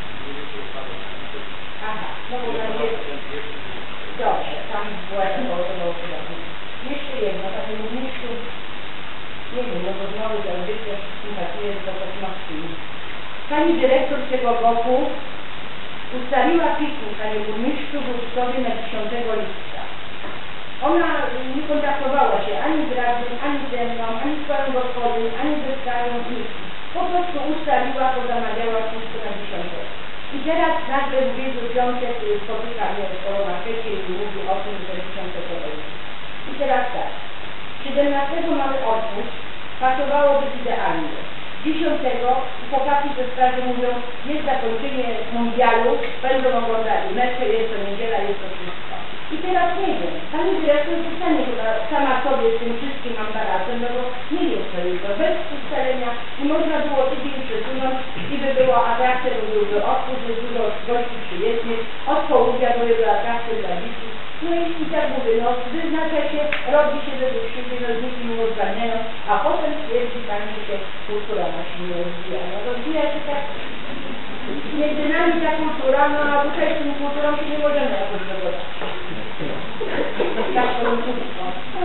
Aha, no bo tam jest... Dobrze, tam była taka osoba. Jeszcze jedno, panie burmistrzu, nie wiem, no bo znowu to zwykle wszystkim pasuje do kosmosji. Pani dyrektor tego roku ustaliła piknik, panie burmistrzu, w Łuczkowie na 10 lipca. Ona nie kontaktowała się ani z radnym, ani ze mną, ani z panem gospodym, ani ze skarą, nic. Po prostu ustaliła, to zamawiała wszystko na 10. I teraz nagle w ubiegły piątek spotyka mnie w Koromaszecie i mówi o tym, że 10 lipca. I teraz tak, 17 mamy odpust, pasowałoby idealnie. 10 chłopaki ze straży mówią, jest zakończenie mundialu, będą oglądali mecze, jest to niedziela, jest to wszystko. I teraz nie wiem, pani dyrektor zostanie chyba sama sobie z tym wszystkim aparatem, no bo nie jest to jutro, bez ustalenia i można było tydzień przesunąć i by było atrakcja, bo byłby odpust, jest dużo gości przyjezdnych, od południa byłyby atrakcje dla dzieci. No i tak mówię, no wyznacza się, robi się według siebie, no z nikim nie uzgadniają, a potem stwierdzi pani, że się kultura nasza nie rozwija. No rozwija się tak, między nami ta kultura, no a tutaj z tą kulturą się nie możemy jakoś dogadać. Tak to krótko.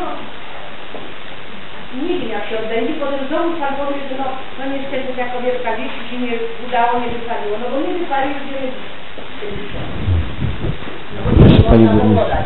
Nie wiem jak się odbędzie, potem znowu pan powie, że no niestety ta kobietka gdzieś się nie udało, nie wypaliło, no bo nie wypalił, gdzie nie Proszę pani burmistrz.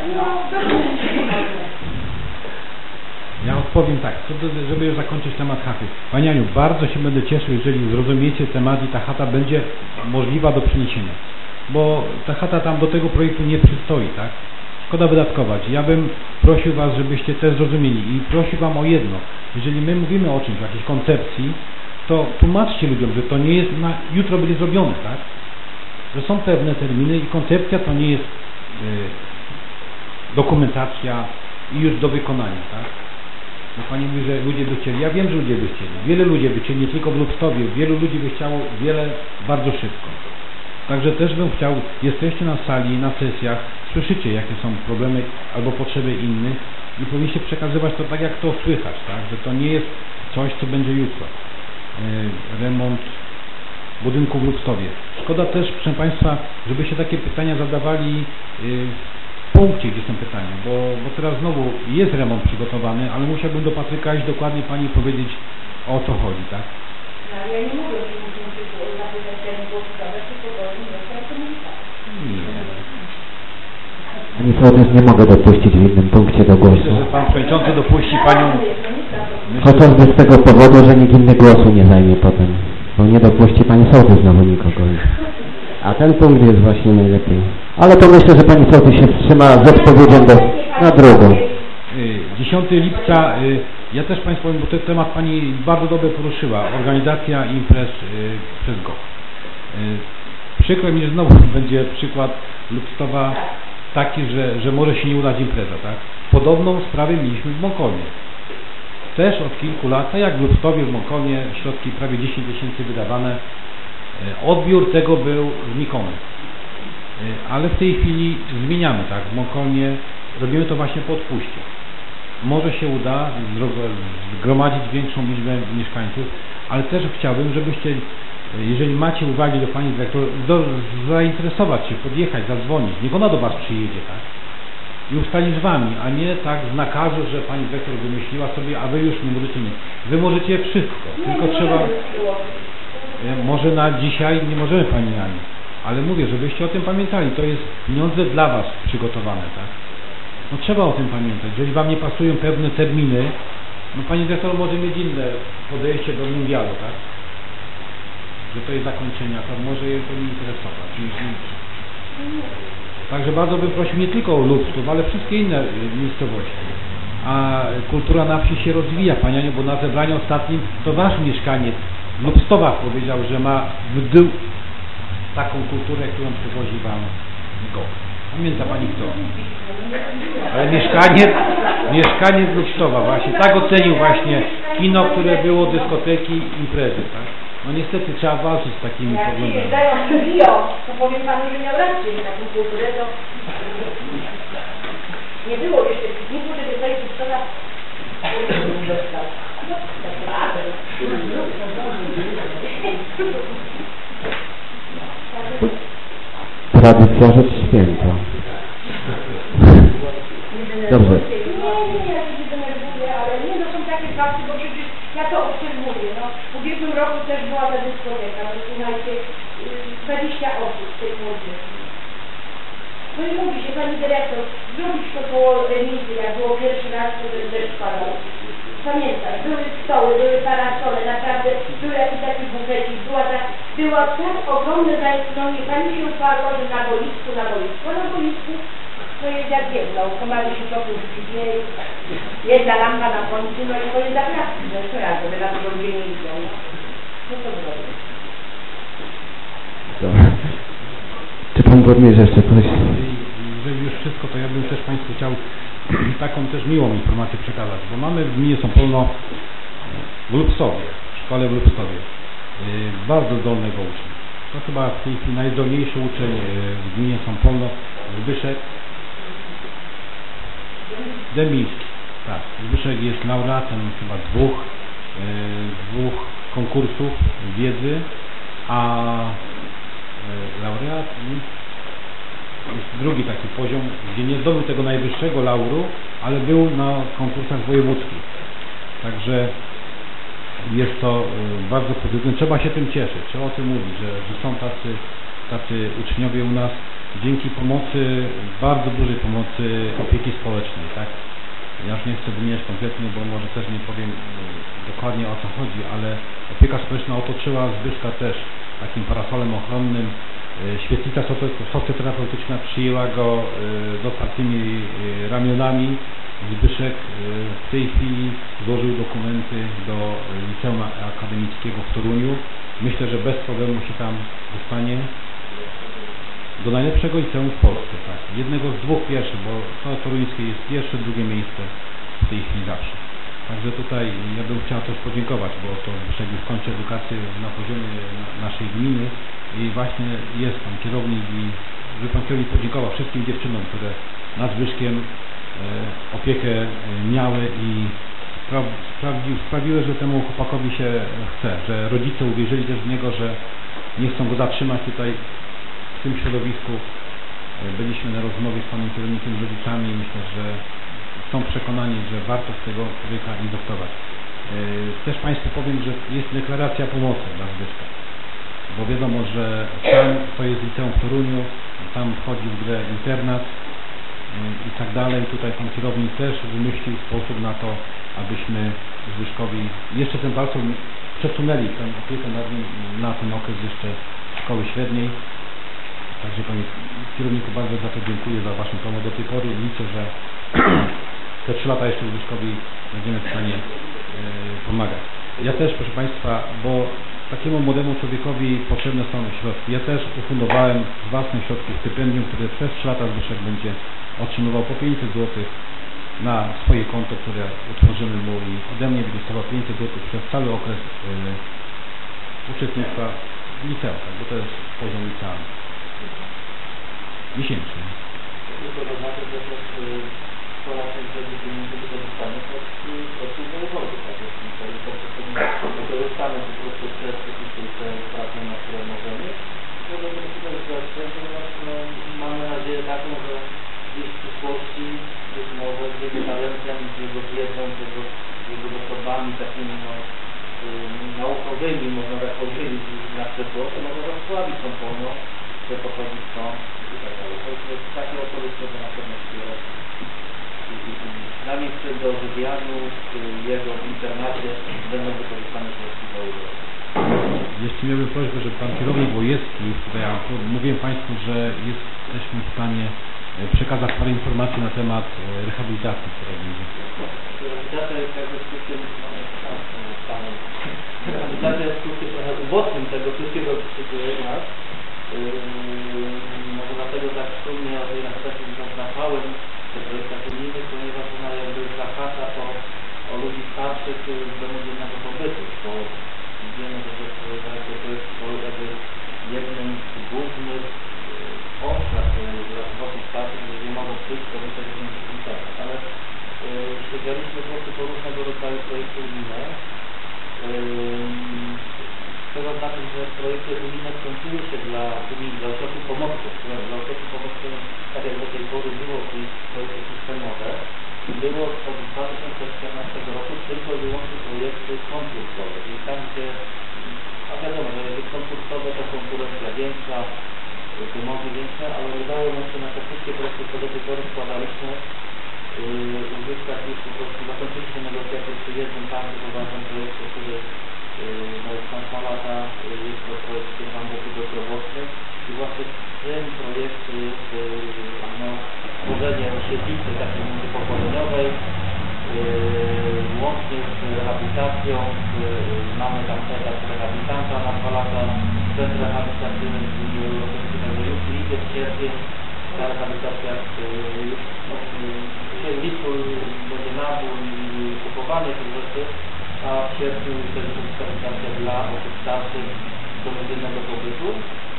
Ja odpowiem tak, żeby już zakończyć temat chaty. Pani Aniu, bardzo się będę cieszył, jeżeli zrozumiecie temat i ta chata będzie możliwa do przeniesienia. Bo ta chata tam do tego projektu nie przystoi, tak? Szkoda wydatkować. Ja bym prosił Was, żebyście też zrozumieli i prosił Wam o jedno. Jeżeli my mówimy o czymś, o jakiejś koncepcji, to tłumaczcie ludziom, że to nie jest na jutro będzie zrobione, tak? Że są pewne terminy i koncepcja to nie jest dokumentacja i już do wykonania, tak? Bo Pani mówi, że ludzie by chcieli. Ja wiem, że ludzie by chcieli. Wiele ludzi by chcieli, nie tylko w Lubstowie. Wielu ludzi by chciało wiele bardzo szybko. Także też bym chciał, jesteście na sali, na sesjach, słyszycie jakie są problemy albo potrzeby innych i powinniście przekazywać to tak jak to słychać, tak? Że to nie jest coś, co będzie jutro. Remont budynku w Lubstowie. Szkoda też, proszę Państwa, żebyście takie pytania zadawali w punkcie, gdzie są pytania, bo teraz znowu jest remont przygotowany, ale musiałbym do Patryka iść dokładnie Pani powiedzieć, o co chodzi, tak? No, ja nie mogę się zapytać, jak było sprawę, tylko to nie jest komunikacja. Nie. Pani sołtys, nie mogę dopuścić w innym punkcie do głosu. Myślę, że Pan Przewodniczący dopuści Panią... Chociażby z tego powodu, że nikt inny głosu nie zajmie potem. Bo nie dopuści Pani sołtys znowu nikogo. A ten punkt jest właśnie najlepiej. Ale to myślę, że pani sołtys się wstrzyma z odpowiedzią na drugą. 10 lipca, ja też Państwu powiem, bo ten temat Pani bardzo dobrze poruszyła, organizacja imprez przez GOG. Przykro mi, że znowu będzie przykład Lubstowa taki, że może się nie udać impreza, tak? Podobną sprawę mieliśmy w Mąkonie. Też od kilku lat, tak jak w Lubstowie, w Mąkonie, środki prawie 10 000 wydawane. Odbiór tego był znikomy. Ale w tej chwili zmieniamy, tak? W Mąkonie robimy to właśnie po odpuście. Może się uda zgromadzić większą liczbę mieszkańców, ale też chciałbym, żebyście, jeżeli macie uwagi do Pani Dyrektor, zainteresować się, podjechać, zadzwonić. Niech ona do Was przyjedzie, tak? I ustali z Wami, a nie tak z nakazu, że Pani Dyrektor wymyśliła sobie, a Wy już nie możecie nic. Wy możecie wszystko, tylko trzeba... Może na dzisiaj nie możemy Pani Ani, ale mówię, żebyście o tym pamiętali. To jest pieniądze dla Was przygotowane, tak? No trzeba o tym pamiętać. Jeżeli Wam nie pasują pewne terminy, no Pani Dyrektor może mieć inne podejście do mundialu, tak? Że to jest zakończenie, to może je to nie interesować. Także bardzo bym prosił nie tylko o Lubstów, ale wszystkie inne miejscowości. A kultura na wsi się rozwija, Pani Aniu, bo na zebraniu ostatnim to Wasz mieszkaniec w Lubstowach powiedział, że ma w dół taką kulturę, którą przywozi Wam GOG. Pamięta Pani kto? Ale mieszkaniec Lubstowa właśnie tak ocenił właśnie kino, które było, dyskoteki, imprezy, tak? No niestety trzeba walczyć z takimi problemami. Jak dają bio, to powiem Panu, że miał rację, że taką kulturę to nie było jeszcze pikniku, żeby tutaj Lubstowa dostał. Tradycja rzecz święta. Dobrze. Nie, ja się denerwuję, ale nie, no są takie fakty, bo przecież ja to obserwuję, no. W ubiegłym roku też była ta dyskoteka, no słuchajcie, 20 osób z tej młodzieży. No i mówi się, Pani Dyrektor, zrobić to koło remizy, jak było pierwszy raz, kiedy deszcz padał. Pamiętam, były stoły, były parasole, naprawdę był jakiś taki bufecik, była tak ogromne zainteresowanie, Pani się uparła, że na boisku, to jest jak jedno, komary się topią w piwie, jedna lampa na końcu, no i to jest zaprawki, no co raz, żeby na to ludzie nie widzą, no to zrobię. Dobra. Czy Pan Burmistrz jeszcze coś? Jeżeli już wszystko, to ja bym też Państwu chciał taką też miłą informację przekazać, bo mamy w gminie Sąpolno w Lubstowie, w szkole w Lubstowie, bardzo zdolnego ucznia. To chyba w tej chwili najzdolniejszy uczeń w gminie Sąpolno, Zbyszek Demiński. Tak, Zbyszek jest laureatem chyba dwóch konkursów wiedzy, a laureat jest drugi taki poziom, gdzie nie zdobył tego najwyższego lauru, ale był na konkursach wojewódzkich. Także jest to bardzo pozytywne. Trzeba się tym cieszyć, trzeba o tym mówić, że są tacy uczniowie u nas dzięki pomocy, bardzo dużej pomocy opieki społecznej, tak? Ja już nie chcę wymieniać konkretnie, bo może też nie powiem dokładnie o co chodzi, ale opieka społeczna otoczyła Zbyszka też takim parasolem ochronnym. Świetlica socjoterapeutyczna przyjęła go z otwartymi ramionami. Zbyszek w tej chwili złożył dokumenty do Liceum Akademickiego w Toruniu. Myślę, że bez problemu się tam dostanie do najlepszego liceum w Polsce, tak. Jednego z dwóch pierwszych, bo to toruńskie jest pierwsze, drugie miejsce w tej chwili zawsze. Także tutaj ja bym chciał też podziękować, bo to Zbyszek już kończy edukację na poziomie naszej gminy i właśnie jest tam kierownik i żeby Pan kierownik podziękował wszystkim dziewczynom, które nad Zbyszkiem opiekę miały i sprawiły, że temu chłopakowi się chce, że rodzice uwierzyli też w niego, że nie chcą go zatrzymać tutaj w tym środowisku. Byliśmy na rozmowie z panem kierownikiem, z rodzicami i myślę, że są przekonani, że warto z tego człowieka inwestować. Też Państwu powiem, że jest deklaracja pomocy dla Zbyszka, bo wiadomo, że tam to jest liceum w Toruniu, tam wchodzi w grę internat i tak dalej. Tutaj pan kierownik też wymyślił sposób na to, abyśmy Zbyszkowi jeszcze ten walcą przesunęli tę opiekę nad nim na ten okres jeszcze szkoły średniej. Także panie kierowniku, bardzo za to dziękuję, za waszą pomoc do tej pory. Liczę, że te 3 lata jeszcze Łużyszkowi będziemy w stanie pomagać. Ja też, proszę państwa, bo takiemu młodemu człowiekowi potrzebne są środki. Ja też ufundowałem z własnych środków stypendium, które przez 3 lata Zbyszek będzie otrzymywał po 500 zł na swoje konto, które utworzymy mu, i ode mnie będzie dostawał 500 zł przez cały okres uczestnictwa w liceum, tak, bo to jest poziom licealny. Miesięcznie. Tylko to znaczy, że też spora część tego pieniędzy wykorzystamy od środków zawodowych, tak jest wykorzystamy po prostu te prace, na które możemy. Mamy nadzieję taką, że gdzieś w przyszłości, być może z jego talentem, z jego wiedzą, z jego dochodami takimi naukowymi, można tak powiedzieć, na przykład, to może rozsławić tą pomoc, że pochodzi stąd i tak dalej. To jest takie opowieść, które na pewno wspiera. Przynajmniej do wywiadu jego w internacie będą wykorzystane środki założone. Jeszcze miałbym prośbę, żeby pan kierownik Łojewski, tutaj ja mówiłem państwu, że jesteśmy w stanie przekazać parę informacji na temat rehabilitacji, która będzie. Rehabilitacja jest jakby skutkiem, rehabilitacja jest skutkiem trochę owocnym tego wszystkiego, co się dzieje u nas. Może dlatego tak szumnie o tej rehabilitacji zaznaczałem w projektach unijnych, ponieważ ona jakby zahacza o ludzi starszych z domu dziennego pobytu, bo wiemy, że to jest jakby jednym z głównych obszar osób starszych, że nie mogą przyjść do tego internetu, ale ściągaliśmy po różnego rodzaju projekty unijne. Trzeba znaczyć, że projekty unijne skończyły się dla ośrodków pomocy, dla ośrodków pomocy, tak jak do tej pory było, czyli projekty systemowe, było od 2014 roku tylko i wyłącznie projekty konkursowe, czyli tam, gdzie, a wiadomo, że konkursowe to konkurencja większa, wymogi większe, ale udało nam się na te wszystkie projekty, które do tej pory składaliśmy, uzyskać już po prostu, zakończyliśmy negocjacje przy jednym bardzo poważnym projekcie, który jest tam 2 lata, jest to projekt skierowany do bezrobotnych i właśnie w tym projekcie jest stworzenie siedlicy takiej międzypokoleniowej, łącznie z rehabilitacją, mamy tam etap rehabilitanta na 2 lata, centrum rehabilitacyjny z Unii Europejskiej, już lipiec, sierpień, ta rehabilitacja w lipcu będzie nabór i kupowanie tych rzeczy, a w sierpniu to jest rehabilitacja dla osób starszych do dziennego pobytu.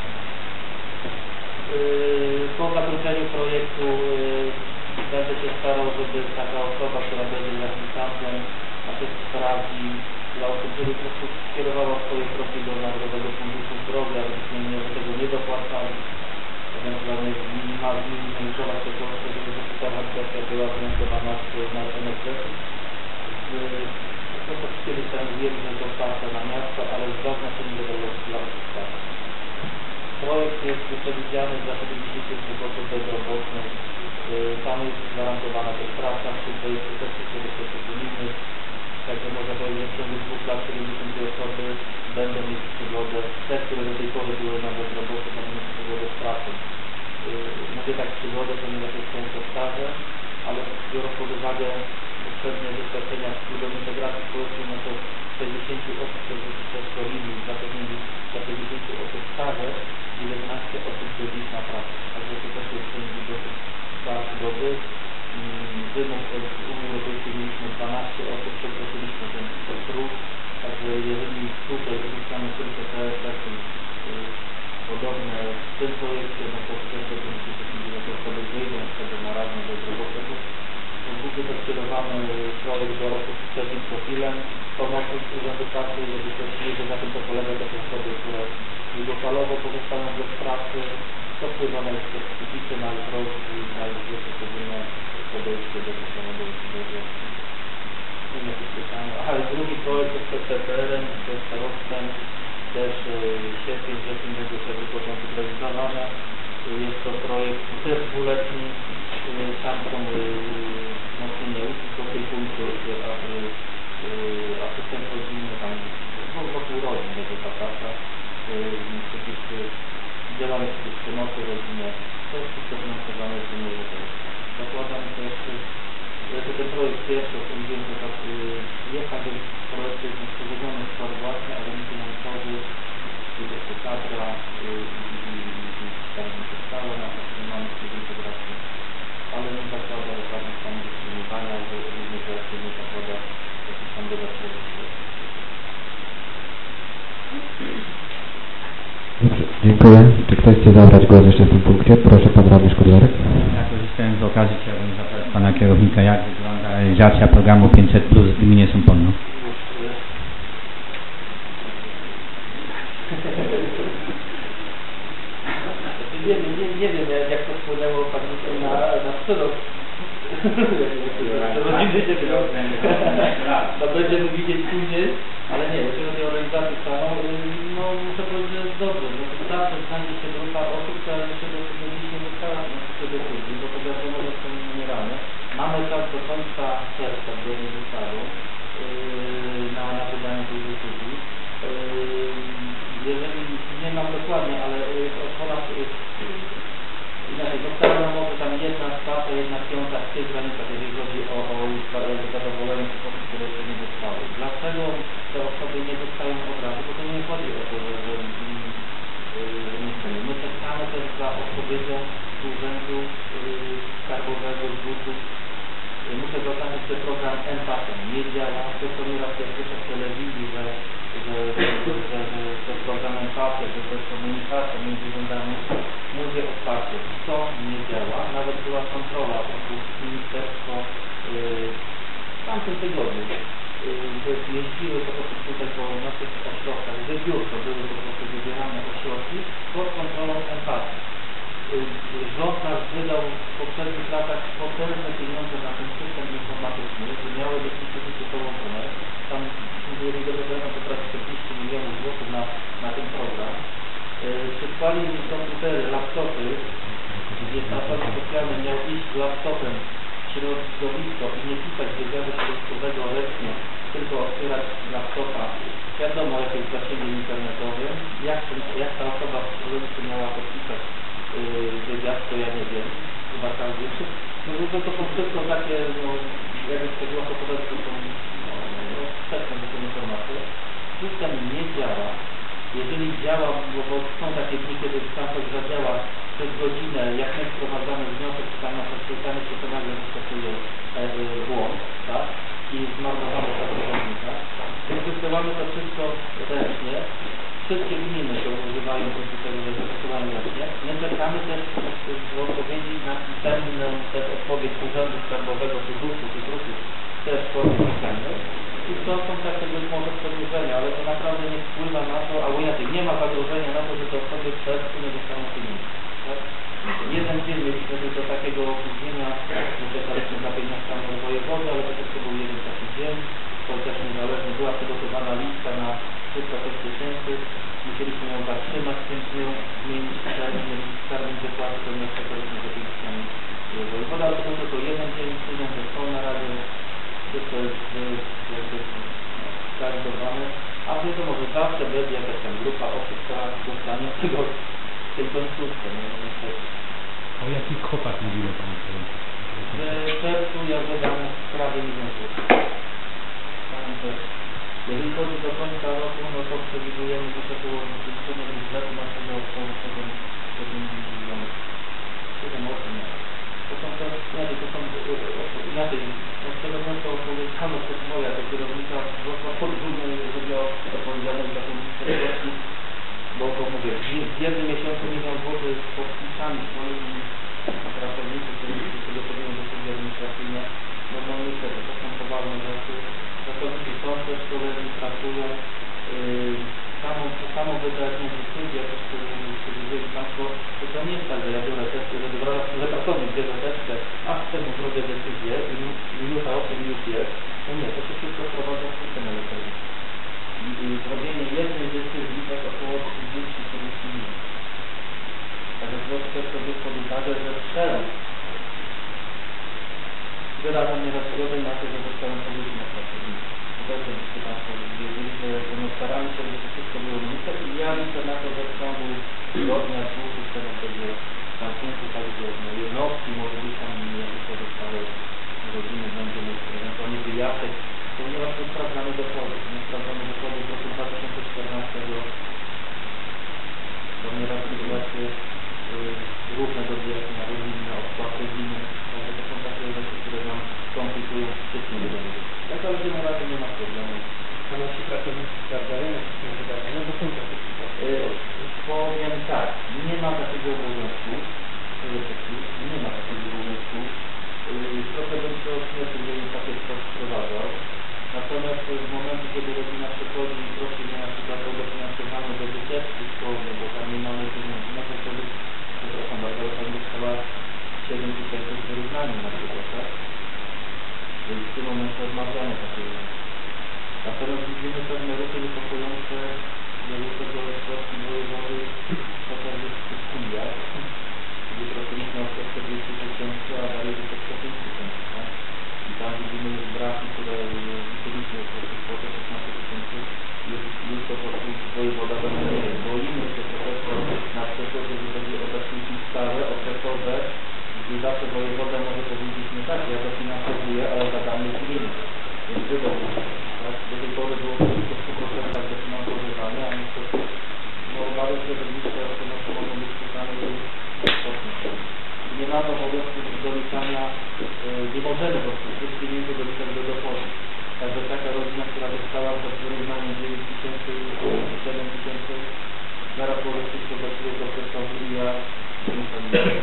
Po zakończeniu projektu będę się starał, żeby taka osoba, która będzie rehabilitantem, a to sprawdzi dla osób, żeby po prostu skierowała swoje profile do Narodowego Funduszu Zdrowia, żebyśmy do tego nie dopłacali, ewentualnie zminimalizować te koszty, żeby ta rehabilitacja była finansowana z NFZ. To kiedyś tam wiem, że to otwarte na miasto, ale ważne są dla osób starszych. Projekt jest przewidziany dla 72 osób bezrobotnych. Tam jest gwarantowana też praca, w tym projekcie też wszystkie do unijnych. Także można powiedzieć, że w ciągu 2 lat 72 osoby będą mieć przygodę. Te, które do tej pory były na bezrobociu, będą mieć przygodę z pracą. Mówię tak przygodę, ponieważ jest często staże, ale biorąc pod uwagę poprzednie doświadczenia z klubem integracji społecznej, no to 60 osób, które przeszkolili, zapewnili 60 osób staże, 19 osób byli na pracę. Także to też jest dosyć bardzo dobry. Wymóg od Unii Europejskiej mieliśmy 12 osób, przekroczyliśmy ten próg. Także jeżeli tutaj uzyskamy tylko te efekty podobne w tym projekcie, no to też będziemy się że te osoby wyjdą z tego marazmu bezrobotnego. Głównie to skierowany projekt do osób z trzecim profilem pomocy z Urzędu Pracy, jeżeli ktoś nie wie, na tym to polega, to są osoby, które długofalowo pozostają bez pracy, to wpływa na ich specyfikę, na ich rozwój, na ich życie codzienne podejście do systemu do pytania. Aha, i drugi projekt jest PPR-em, to jest starostwem, też sierpień, wrzesień będzie sobie początek realizowania. Jest to projekt też 2-letni, tam są wzmocnienie usług opiekuńczych, asystent rodzinny, tam wokół rodzin będzie ta praca. Przecież działania przeciw przemocy w rodzinie. To jest wszystko finansowane z Unii Europejskiej. Zakładam też, że ten projekt pierwszy, o którym wiem, że tak jest także projekt jest przewidziany w skład własny, ale nie finansowy, jest to kadra i tam stałe na to, że mamy integrację, ale nie zakłada żadnych tam dyskryminowania, że również właśnie nie zakłada jakichś tam dodatkowych środków. Dobrze, dziękuję. Czy ktoś chce zabrać głos jeszcze w tym punkcie? Proszę, pan radny Szkodlarek. Ja korzystając z okazji chciałbym zapytać pana kierownika, jak wygląda realizacja programu 500+ w gminie Sąpolno. Nie wiem, jak to wpłynęło faktycznie na przyrok. To będziemy widzieć później, ale nie, jeżeli chodzi o realizację samą, no muszę powiedzieć, że jest dobrze, bo zawsze znajdzie się grupa osób, która się dosyć nie dostała na wszystkie decyzje, bo to wiadomo, że są numeralne. Mamy czas do końca czerwca, zgodnie z ustawą, na wydanie tej decyzji. Jeżeli nie mam dokładnie, ale ponad inaczej, została nam może tam 1/4, 1/5 w tych granicach, jeżeli chodzi o zadowolenie tych osób, które jeszcze nie dostały. Dlaczego te osoby nie dostają od razu? Bo to nie chodzi o to, że nie chcemy. My czekamy też za odpowiedzią z Urzędu Skarbowego, z ZUS-u. Muszę zaznaczyć, że program Empatem nie działa. To co nieraz się słyszę w telewizji, że to program Empatem, że to jest komunikacja między urzędami. Mówię otwarcie, to nie działa. Nawet była kontrola przez ministerstwo w tamtym tygodniu, że jeździły po prostu tutaj po naszych ośrodkach, wybiórko były po prostu wybierane ośrodki pod kontrolą Empatem. Rząd nasz wydał w poprzednich latach potężne pieniądze na ten system informatyczny, że miały być instytucje połączone. Tam jeżeli dobrze pamiętam, to prawie 40 milionów złotych na ten program. Przysłali mi komputery, laptopy, gdzie pracownik socjalny miał iść z laptopem w środowisko i nie pisać wywiadu środowiskowego ręcznie, tylko otwierać laptopa. Wiadomo, jakie jest zasięgiem internetowym, jak ta osoba w środowisku miała podpisać wywiad, to ja nie wiem, chyba każdy. No to są wszystko takie, no, jakby to było to podać, to są wstępne do tej informacje. System nie działa. Jeżeli działa, bo są takie dni, kiedy tam coś zadziała przez godzinę, jak my wprowadzamy wniosek tam na przeczytanie, to nagle występuje błąd, tak? I zmarnowane pracownika. Więc wysyłamy to wszystko ręcznie. Wszystkie gminy to używają komputerów, że wysyłają ręcznie. My czekamy też w odpowiedzi na pisemną też odpowiedź Urzędu Skarbowego, czy ZUS-u, czy ZUS-u, też w formie pisemnej. I to są takie być może przedłużenia, ale to naprawdę nie wpływa na to, albo inaczej, nie ma zagrożenia na to, że te osoby w czerwcu nie dostaną pieniędzy. Tak? Jeden dzień mieliśmy tylko takiego opóźnienia, że czekaliśmy na pieniądze od wojewody, ale to był jeden taki dzień, to też niezależnie była przygotowana lista na 300 tysięcy, musieliśmy ją zatrzymać, więc ją zmienić termin wypłaty, ponieważ czekaliśmy do pieniądzami wojewoda, ale to był tylko jeden dzień, pieniądze są na razie. Wszystko jest zrealizowane, a wiadomo, że zawsze będzie jakaś tam grupa osób, która dostanie tej końcówkę. O jakich kwotach mówimy Panie Kierowniku? W czerwcu ja wydam prawie 1 000 000 zł. Jeżeli chodzi do końca roku, no to przewidujemy, że to było zwiększone z budżetu naszego około 7 milionów. 7-8 To są te, inaczej, z tego wniosku odpowiedzialność jest moja, do kierownika podwójnie, jeżeli chodzi o odpowiedzialność za komisję, bo mówię, w jednym miesiącu 1 000 000 złotych z podpisami swoimi pracowników, którzy przygotowują decyzje administracyjne, no niestety, to są poważne rzeczy. Pracownicy są też, koledzy pracują, samo wydanie decyzji, jak już powiedzieli Państwo, to nie jest tak, że ja biorę testy, że pracownik bierze testę, a z tego zrobię decyzję i minuta 8 już jest. No nie, to się wszystko wprowadza w system elektroniczny. I zrobienie jednej decyzji to około 30-40 minut. Także proszę też sobie pod uwagę, że strzelam. Wyrażam nieraz zgodę na to, że zostałem powiedzieć na pracowniku. Dobrze, że Państwo wiedzieli, że staramy się, żeby to wszystko było miejsce i ja liczę na to, że w ciągu tygodnia, 2 tego zamknięcie także jednostki, może być tam jakieś pozostałe rodziny będą ewentualnie wyjaśniać, ponieważ nie sprawdzamy dochodów. Nie sprawdzamy dochodów w roku 2014, bo nieraz sytuacje różne do wyjaśnienia rodzinne, odpłaty inne, także to są takie rzeczy, które nam komplikują wszystkie wydarzenia. Tak, ale generalnie nie ma problemu. A nasi pracownicy sprawdzają, jakie są wydania, bo są takie sytuacje. Powiem tak, nie ma takiego obowiązku, nie ma takiego obowiązku. Trochę bym się odśmieszył, gdybym takie coś wprowadzał. Natomiast w momencie, kiedy rodzina przychodzi i prosi mnie na przykład o dofinansowanie do wycieczki szkolnej, bo tam nie mamy pieniędzy, no to wtedy, przepraszam bardzo, ale pani dostała 7 000 z wyrównaniem na przykład, tak? Więc w tym momencie odmawiamy takiego. Natomiast widzimy pewne ruchy niepokojące, jeśli chodzi o środki wojewody, chociażby w studiach, gdzie prosiliśmy o 140 000, a dalej to 105 000, tak? I tam widzimy już braki, które widzieliśmy w kwotę 16 000, już to po prostu wojewoda dominuje. Boimy się trochę na przykład, jeżeli chodzi o zasiłki stare, okresowe, gdzie zawsze wojewoda może powiedzieć, nie tak, ja dofinansowuję, ale zadanie jest inne. Więc tak? Do tej pory było wszystko w 100% dofinansowywane, a niestety obawiam się, że bliższe oszczędności mogą być szukane i nie mamy obowiązku doliczania, nie możemy po prostu tych pieniędzy doliczać do dochodu. Także taka rodzina, która dostała za wyrównanie 9 000, 7 000, zaraz po prostu zobaczyły do okresowy i ja muszę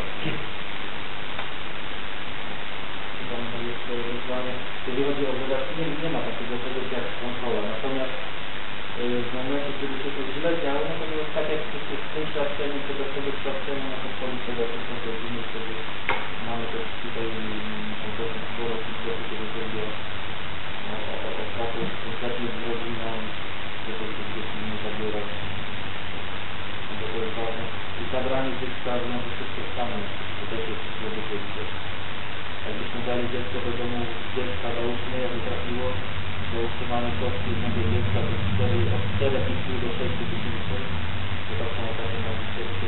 jeżeli chodzi o wydatki, nie ma takiego czegoś jak kontrola. Natomiast w momencie, kiedy się to źle działo, natomiast tak jak w tym świadczeniu, czy do tego świadczenia, no to wchodzi tego wszystko rodziny, wtedy mamy też tutaj dosyć sporo sytuacji, kiedy chodzi o opłatę konkretnie z rodziną, żeby tych dzieci nie zabierać. To jest ważne. I zabranie dziecka w związku z kosztami, to też jest zrobione. Jakbyśmy dali dziecko do domu dziecka, załóżmy, jakby trafiło, to utrzymane koszty jednego dziecka od 4,5 do 6 000, to tak samo takie na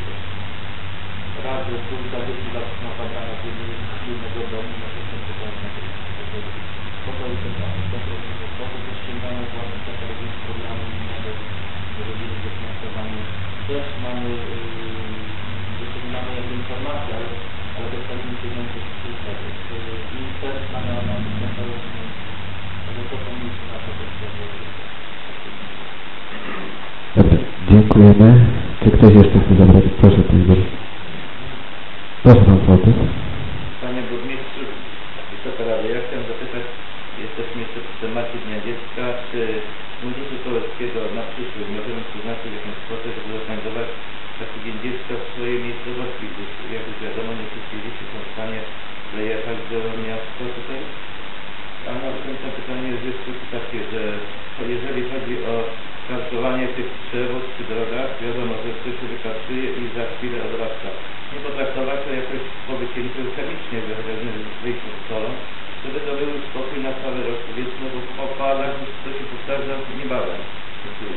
razy półtora dzieci na zabrania z jednego domu, no to są pytania na to. To jest to jest ściągane właśnie takie rodziny z programu innego, rodziny dofinansowanie. Też mamy, jeszcze nie mamy jakby informacji, ale dostaliśmy pieniądze z ministerstwa na tysiące rodziny. Ale to powinniśmy na to też Dobrze, dziękujemy. Czy ktoś jeszcze chce zabrać? Proszę, panie Boris. Proszę, pan Sołtys. Panie burmistrzu, Wysoka Rada, ja chciałem zapytać, jesteśmy jeszcze przy temacie Dnia Dziecka, czy Funduszu Sołeckiego na przyszłość możemy przeznaczyć jakąś kwotę, żeby zorganizować taki Dzień Dziecka w swojej miejscowości, gdyż jak już wiadomo, nie wszystkie dzieci są w stanie dojechać do miasta tutaj. A następne pytanie jest jeszcze takie, że jeżeli chodzi o kartowanie tych przewóz przy drogach, wiadomo, że ktoś się wykatruje i za chwilę odrasta. Nie potraktować to jakoś powycięcie chemicznie wyjść z stolą, żeby to był spokój na cały rok, powiedzmy, bo w opadach to się powtarza niebawem. Dziękuję.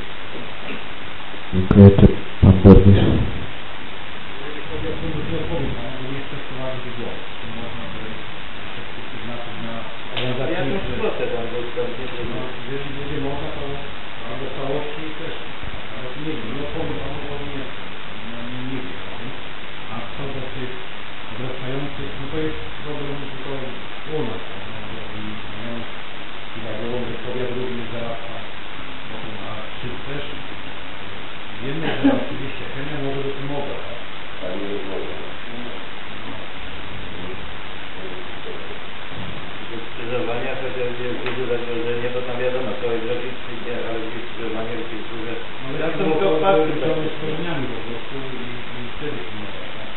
Czy pan burmistrz? Jeżeli chodzi o fundusz, nie odpowiem, ale nie jest też poważny wygłos. Można by przeznaczyć na Jakąś kwotę tam jeżeli będzie można, to do całości też. Ale nie wiem, nie odpowiem panu, bo nie wiem. A co do tych wracających, no to jest problem tylko u nas. I powiat również zarasta. A czy też wiemy, że oczywiście chemia może być umowa, tak? Skrzyżowania, chociaż jest duże zagrożenie, bo tam wiadomo, co jest zrobić, nie, ale gdzieś skrzyżowanie, jakieś duże... No ja to mogę opłacić z korzeniami po prostu i wtedy się nie da, tak?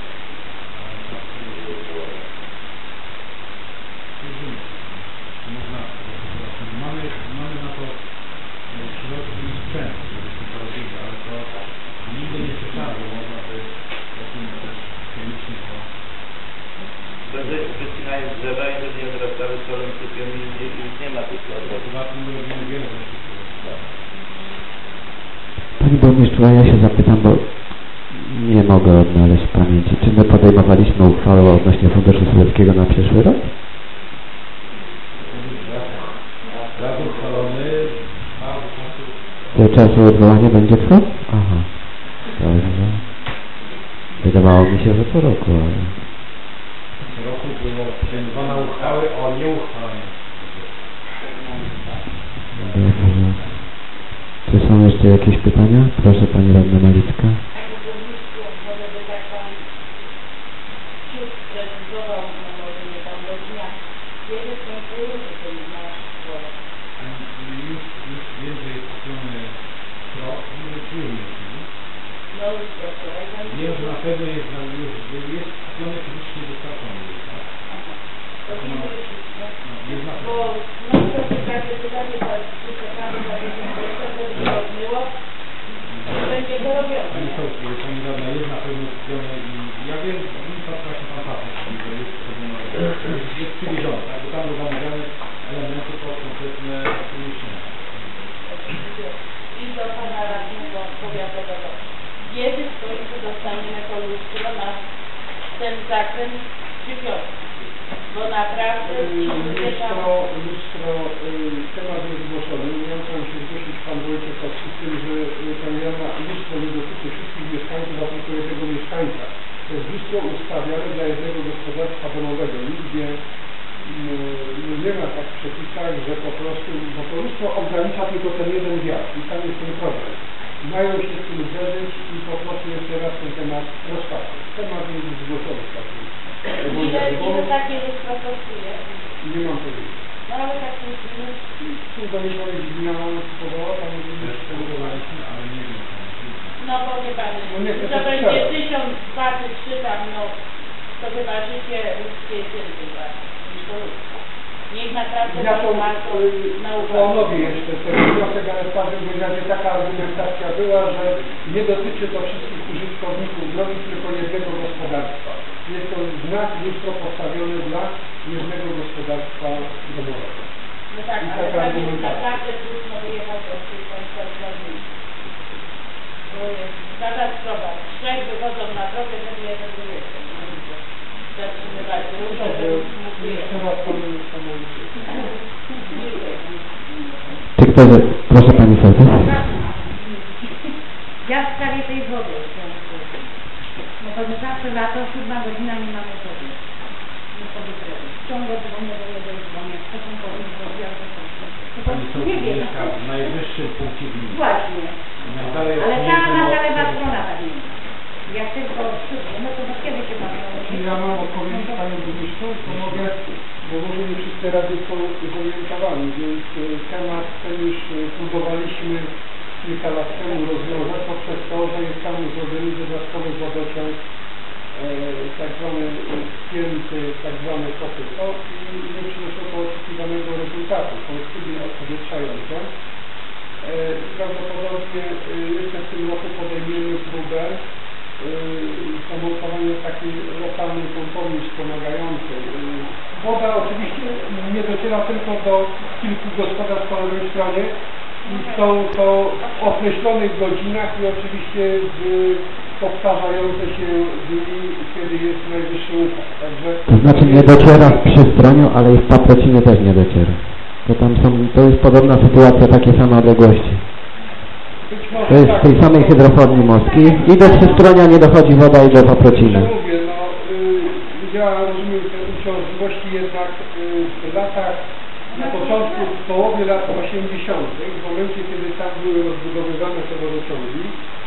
Można, mamy na to środki i sprzęt, żebyśmy to robili, ale to nigdy nie słyszałem, że można by takim chemicznie to... Wtedy wycinają drzewa i żeby nie wzrastały solą sypią i już nie ma tych odwodów. Chyba tym robimy wiele rzeczy. Panie burmistrzu, a ja się zapytam, bo nie ma mogę odnaleźć w pamięci. Czy my podejmowaliśmy uchwałę odnośnie Funduszu Sowieckiego na przyszły rok? Do czasu odwołania będzie trwał? Aha. Dobrze. Wydawało mi się, że po roku, ale... W roku było podejmowane uchwały o nieuchwaleniu. Dobrze. Czy są jeszcze jakieś pytania? Proszę Pani Radna Malicka. Nie, że na pewno jest kupiony fizycznie dostarczony. Jest na pewno. Pani Radna, jest na pewno kupione i ja wiem, właśnie Pan Paweł, że jest przywiezione, tak? Bo tam do zamawiane elementy pod konkretne umieszczenia. I do Pana Radnego Powiatowego. Kiedy w końcu dostaniemy to lustro na ten zakręt dziewiątki? Bo naprawdę lustro, temat jest zgłoszony. Miał tam się zgłosić Pan Wojciechowski z tym, że Pani Jana, lustro nie dotyczy wszystkich mieszkańców, a tylko jednego mieszkańca. To jest lustro ustawiane dla jednego gospodarstwa domowego. Nigdzie nie ma tak w przepisach, że po prostu, bo to lustro ogranicza tylko ten jeden wiatr i tam jest ten problem. Mają się z tym zderzyć i po prostu jeszcze raz ten temat rozpatrzeć. Temat jest zgłoszony w takim. Ile takie lustro kosztuje? Nie mam pojęcia. No ale takie Chyba nie powiem, gmina kupowała, tam już spróbowaliśmy, ale nie wiem. no bo wie Pan, No nie, to będzie 1000, 2 czy 3 tam, no to chyba życie ludzkie jest więcej niż to lustro. Niech naprawdę Ja to na planowi jeszcze ten wniosek, ale w każdym razie taka argumentacja była, że nie dotyczy to wszystkich użytkowników drogi, tylko jednego gospodarstwa. Jest to znak lustro postawione dla jednego gospodarstwa domowego. No tak, I ale taka tak jest argumentacja. naprawdę trudno wyjechać od tych państwa. Bo jest taka sprawa. 3 wychodzą na drogę, żeby jeden wyjechał. Zatrzymywać ruszę, żeby mógł Jeszcze wyjechać. raz Panu samoliczy. Czy ktoś... Proszę Pani Sołtys. Ja w sprawie tej wody chciałam powiedzieć. No to my zawsze lato, 7 godzina nie mamy wody. Nie sobie zrobić. Ciągle dzwonię do niego i dzwonię. To są powiem, że ja to Pani po nie wiem. mieszka w najwyższym punkcie gminy. Właśnie. Najdalej Ale od cała niej nasza to- lewa strona tak nie ma. Jak tylko szybko, no to do kiedy się mamy? Jeśli ja mam odpowiedzieć Panią Burmistrzu, to mogę, bo może nie wszyscy rady są zorientowani, więc temat ten już próbowaliśmy kilka lat temu rozwiązać poprzez to, że jest tam zrobiony dodatkowy wodociąg, tak zwany spięty, tak zwany kopyto i nie przyniosło to oczekiwanego rezultatu. Są studie odpowietrzające. Prawdopodobnie jeszcze w tym roku podejmiemy próbę zamontowania takiej lokalnej pompowni wspomagającej. Woda oczywiście nie dociera tylko do kilku gospodarstw po lewej stronie i są to w określonych godzinach i oczywiście w powtarzające się dni, kiedy jest najwyższy upał. Także To znaczy nie dociera w Przystroniu, ale i w Paprocinie też nie dociera. To jest podobna sytuacja, takie same odległości. być może To jest tak, w tej samej hydroformii morskiej i do Przystronia nie dochodzi woda i do Paprocina. Ja mówię, no, ja rozumiem te uciążliwości, jednak w latach, na początku, w połowie lat 80., w momencie, kiedy tam były rozbudowywane te wodociągi,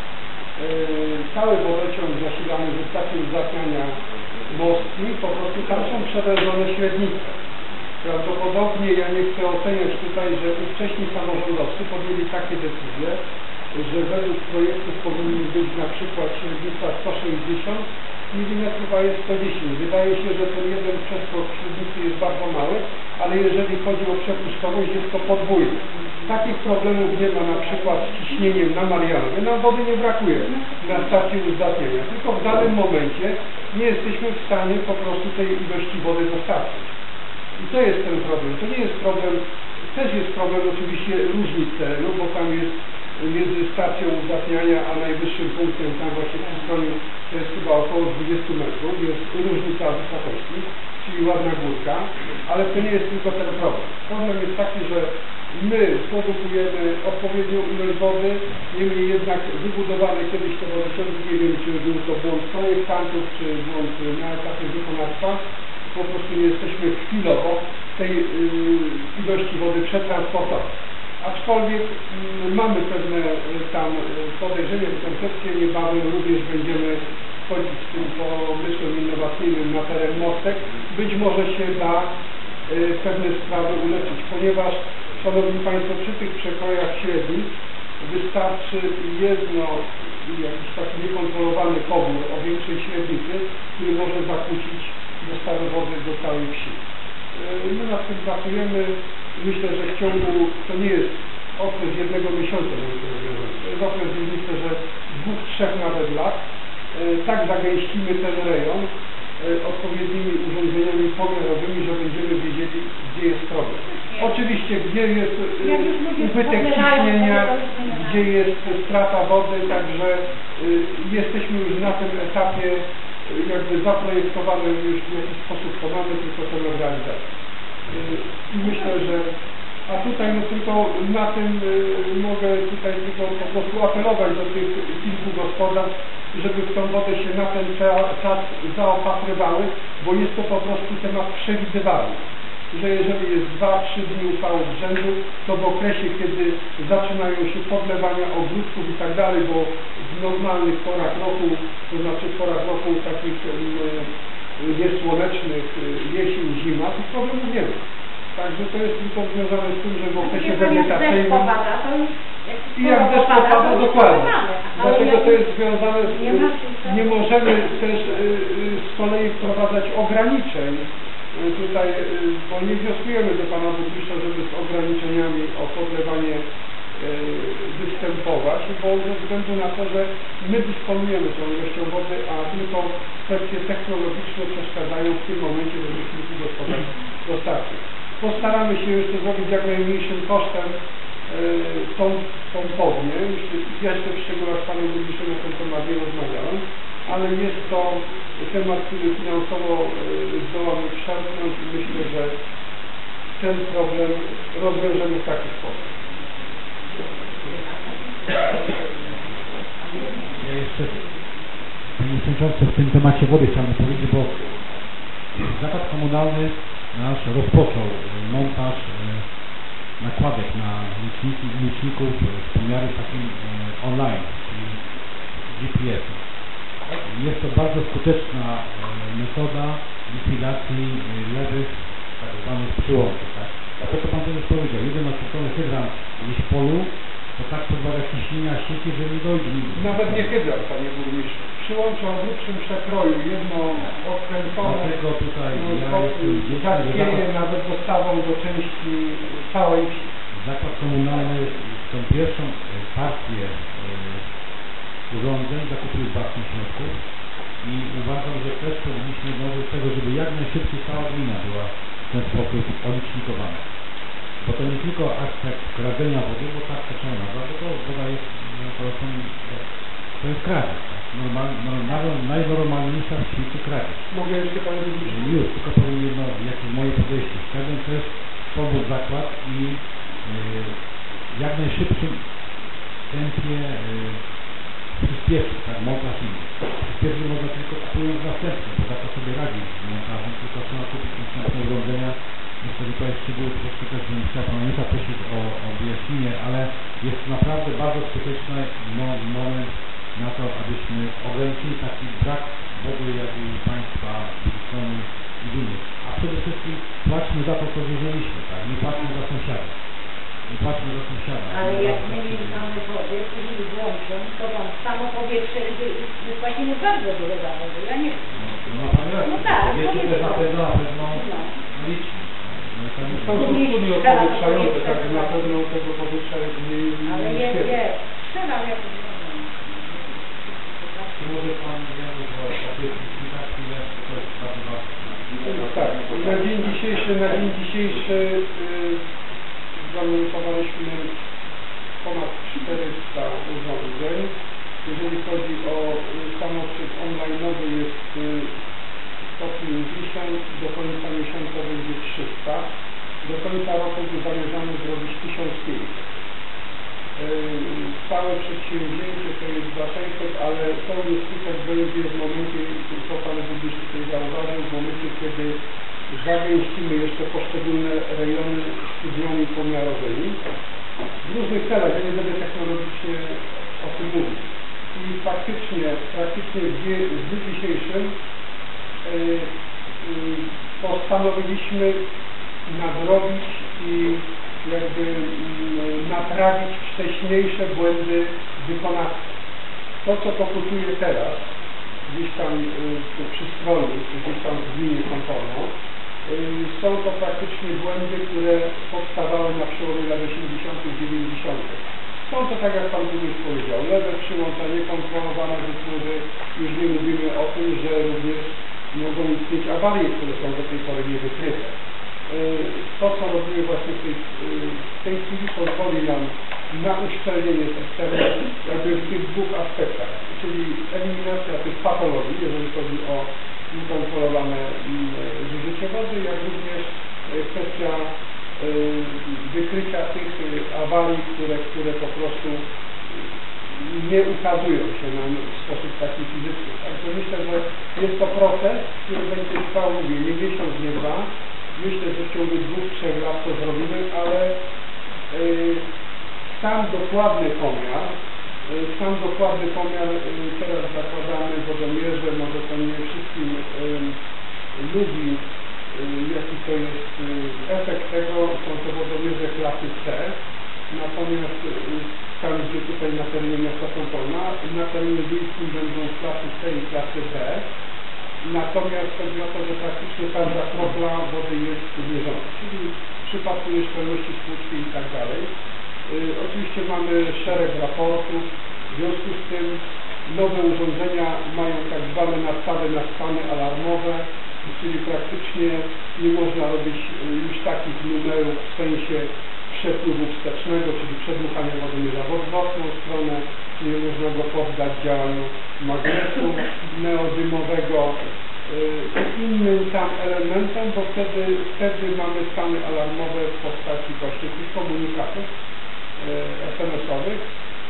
cały wodociąg zasilany ze stacji uzdatniania Moskwi, po prostu tam są przewężone średnice. Prawdopodobnie, ja nie chcę oceniać tutaj, że ówcześni samorządowcy podjęli takie decyzje, że według projektów powinny być na przykład średnica 160 mm, a jest 110. Wydaje się, że ten jeden przeskok średnicy jest bardzo mały, ale jeżeli chodzi o przepustowość, jest to podwójne. Takich problemów nie ma na przykład z ciśnieniem na Marianowie. Nam wody nie brakuje na stacji uzdatniania, tylko w danym momencie nie jesteśmy w stanie po prostu tej ilości wody dostarczyć. I to jest ten problem. To nie jest problem, też jest problem oczywiście różnic terenu, bo tam jest między stacją uzdatniania a najwyższym punktem, tam właśnie w Stronie, to jest chyba około 20 metrów, jest różnica wysokości, czyli ładna górka, ale to nie jest tylko ten problem. Problem jest taki, że my produkujemy odpowiednią ilość wody, niemniej jednak wybudowane kiedyś te wodociągi, nie wiem czy był to błąd projektantów, czy błąd na etapie wykonawstwa, po prostu nie jesteśmy chwilowo tej ilości wody przetransportować. Aczkolwiek mamy pewne tam podejrzenie, koncepcje, niebawem również będziemy wchodzić z tym pomysłem innowacyjnym na teren mostek. Być może się da pewne sprawy ulepszyć, ponieważ, Szanowni Państwo, przy tych przekrojach średnich wystarczy jedno, jakiś taki niekontrolowany pobór o większej średnicy, który może zakłócić dostawę wody do całej wsi. My nad tym pracujemy. Myślę, że w ciągu, to nie jest okres jednego miesiąca, to jest okres, myślę, że 2-3 nawet lat. Tak zagęścimy ten rejon odpowiednimi urządzeniami pomiarowymi, że będziemy wiedzieli, gdzie jest problem. Oczywiście, gdzie jest ubytek ciśnienia, gdzie jest strata wody, także jesteśmy już na tym etapie jakby zaprojektowane, już w jakiś sposób to mamy, tylko to na realizację. I myślę, że a tutaj no tylko na tym mogę tutaj tylko po prostu apelować do tych kilku gospodarstw, żeby w tą wodę się na ten czas zaopatrywały, bo jest to po prostu temat przewidywalny. Że jeżeli jest 2-3 dni upałów z rzędu, to w okresie, kiedy zaczynają się podlewania ogródków i tak dalej, bo w normalnych porach roku, to znaczy w porach roku takich niesłonecznych, jesień, zima, tych problemów nie ma. Także to jest tylko związane z tym, że w okresie wegetacyjnym i jak deszcz popada, dokładnie. Dlatego to jest związane z tym, nie możemy też z kolei wprowadzać ograniczeń tutaj, bo nie wnioskujemy do Pana Burmistrza, żeby z ograniczeniami o podlewanie występować, bo ze względu na to, że my dysponujemy tą ilością wody, a tylko kwestie technologiczne przeszkadzają w tym momencie, żeby kilku gospodarstw dostarczyć. Postaramy się jeszcze zrobić jak najmniejszym kosztem tą pompownię. Jeszcze w szczegółach z Panem Burmistrzem na ten temat nie rozmawiałem, ale jest to temat, który finansowo zdołamy przemknąć i myślę, że ten problem rozwiążemy w taki sposób. Ja jeszcze, Panie Przewodniczący, w tym temacie wody chciałem powiedzieć, bo Zakład Komunalny nasz rozpoczął montaż nakładek na liczników z pomiarem takim online, czyli GPS. Jest to bardzo skuteczna metoda likwidacji lewych tak zwanych przyłączów. Tak? A to, co Pan też powiedział, 1-odcinkowy hydrant gdzieś w polu, to tak podwaga ciśnienia sieci, że nie dojdzie. Nawet nie hydrant, Panie Burmistrzu. Przyłącza o grubszym przekroju, jedno odkręcone, dlatego tutaj zatkieje nawet dostawą do części całej wsi. Zakład Komunalny tą pierwszą partię urządzeń zakupił z własnych środków i uważam, że też powinniśmy dążyć do tego, żeby jak najszybciej cała gmina była w ten sposób olicznikowana. Bo to nie tylko aspekt kradzenia wody, bo tak to trzeba nazwać, bo to woda jest, to jest kradzież. Najnormalniejsza w świecie kradzież. Mogę jeszcze Panie Burmistrzu? Już, tylko powiem jedno, jakie moje podejście. Chciałbym też pomóc zakład i jak najszybszym tempie przyspieszyć, tak, montaż inny. Przyspieszyć można tylko kupując następny, bo zakład sobie radzi z montażem, tylko trzeba kupić następne urządzenia. Myślę, że tutaj szczegóły troszkę też bym chciał Pana Ministra prosić o wyjaśnienie, ale jest naprawdę bardzo skuteczny moment na to, abyśmy ograniczyli taki brak wody, jak i Państwa strony i gminy. A przede wszystkim płaćmy za to, co wierzyliśmy, tak? Nie płaćmy za sąsiada. Nie płaćmy za sąsiada. Ale jak my nie mamy wody, jeżeli włączą, to tam samo powietrze i wypłacimy bardzo dużo za wodę. Ja nie wiem. No Pani rację. No tak, wiecie też na pewno licznie. Są studnie odpowietrzające, tak na pewno tego powietrza nie ale jest, strzelam jak może Pan wiedział, że takie publikacje jest coś bardzo ważne. No tak, na dzień dzisiejszy zanotowaliśmy ponad 400 urządzeń. Jeżeli chodzi o samochód online'owy jest 150, do końca miesiąca będzie 300. Do końca roku zamierzamy zrobić 1500. Całe przedsięwzięcie to jest 2600, ale pełny skutek będzie w momencie, co Pan Burmistrz tutaj zauważył, w momencie, kiedy zagęścimy jeszcze poszczególne rejony studniami pomiarowymi. W różnych celach, ja nie będę technologicznie o tym mówić. I praktycznie w dniu dzisiejszym postanowiliśmy nadrobić i jakby naprawić wcześniejsze błędy wykonawcze. To, co pokutuje teraz, gdzieś tam przy stronie, czy gdzieś tam w gminie Kąpolno, są to praktycznie błędy, które powstawały na przełomie lat 80. i 90. Są to, tak jak Pan Burmistrz powiedział, lewe przyłącza niekontrolowane, że już nie mówimy o tym, że również mogą istnieć awarie, które są do tej pory niewykryte. To, co robimy właśnie w tej chwili, pozwoli nam na uszczelnienie systemu jakby w tych dwóch aspektach, czyli eliminacja tych patologii, jeżeli chodzi o niekontrolowane zużycie wody, jak również kwestia wykrycia tych awarii, które po prostu nie ukazują się nam w sposób taki fizyczny. Także myślę, że jest to proces, który będzie trwał, nie miesiąc, nie dwa. Myślę, że w ciągu 2-3 lat to zrobimy, ale sam dokładny pomiar teraz zakładamy wodomierze, może to nie wszystkim lubi, jaki to jest efekt tego, są to wodomierze klasy C, natomiast tam, gdzie tutaj na terenie miasta Kąpolna, na terenie wiejskim będą klasy C i klasy B, natomiast chodzi o to, że praktycznie każda kropla wody jest mierzona, czyli w przypadku nieszczelności stłuczki i tak dalej. Oczywiście mamy szereg raportów, w związku z tym nowe urządzenia mają tak zwane nastawy alarmowe, czyli praktycznie nie można robić już takich numerów w sensie przepływu wstecznego, czyli przedmuchania wodomierza w odwrotną stronę, nie można go poddać działaniu magnesu neodymowego, innym tam elementem, bo wtedy mamy stany alarmowe w postaci właśnie tych komunikatów SMS-owych.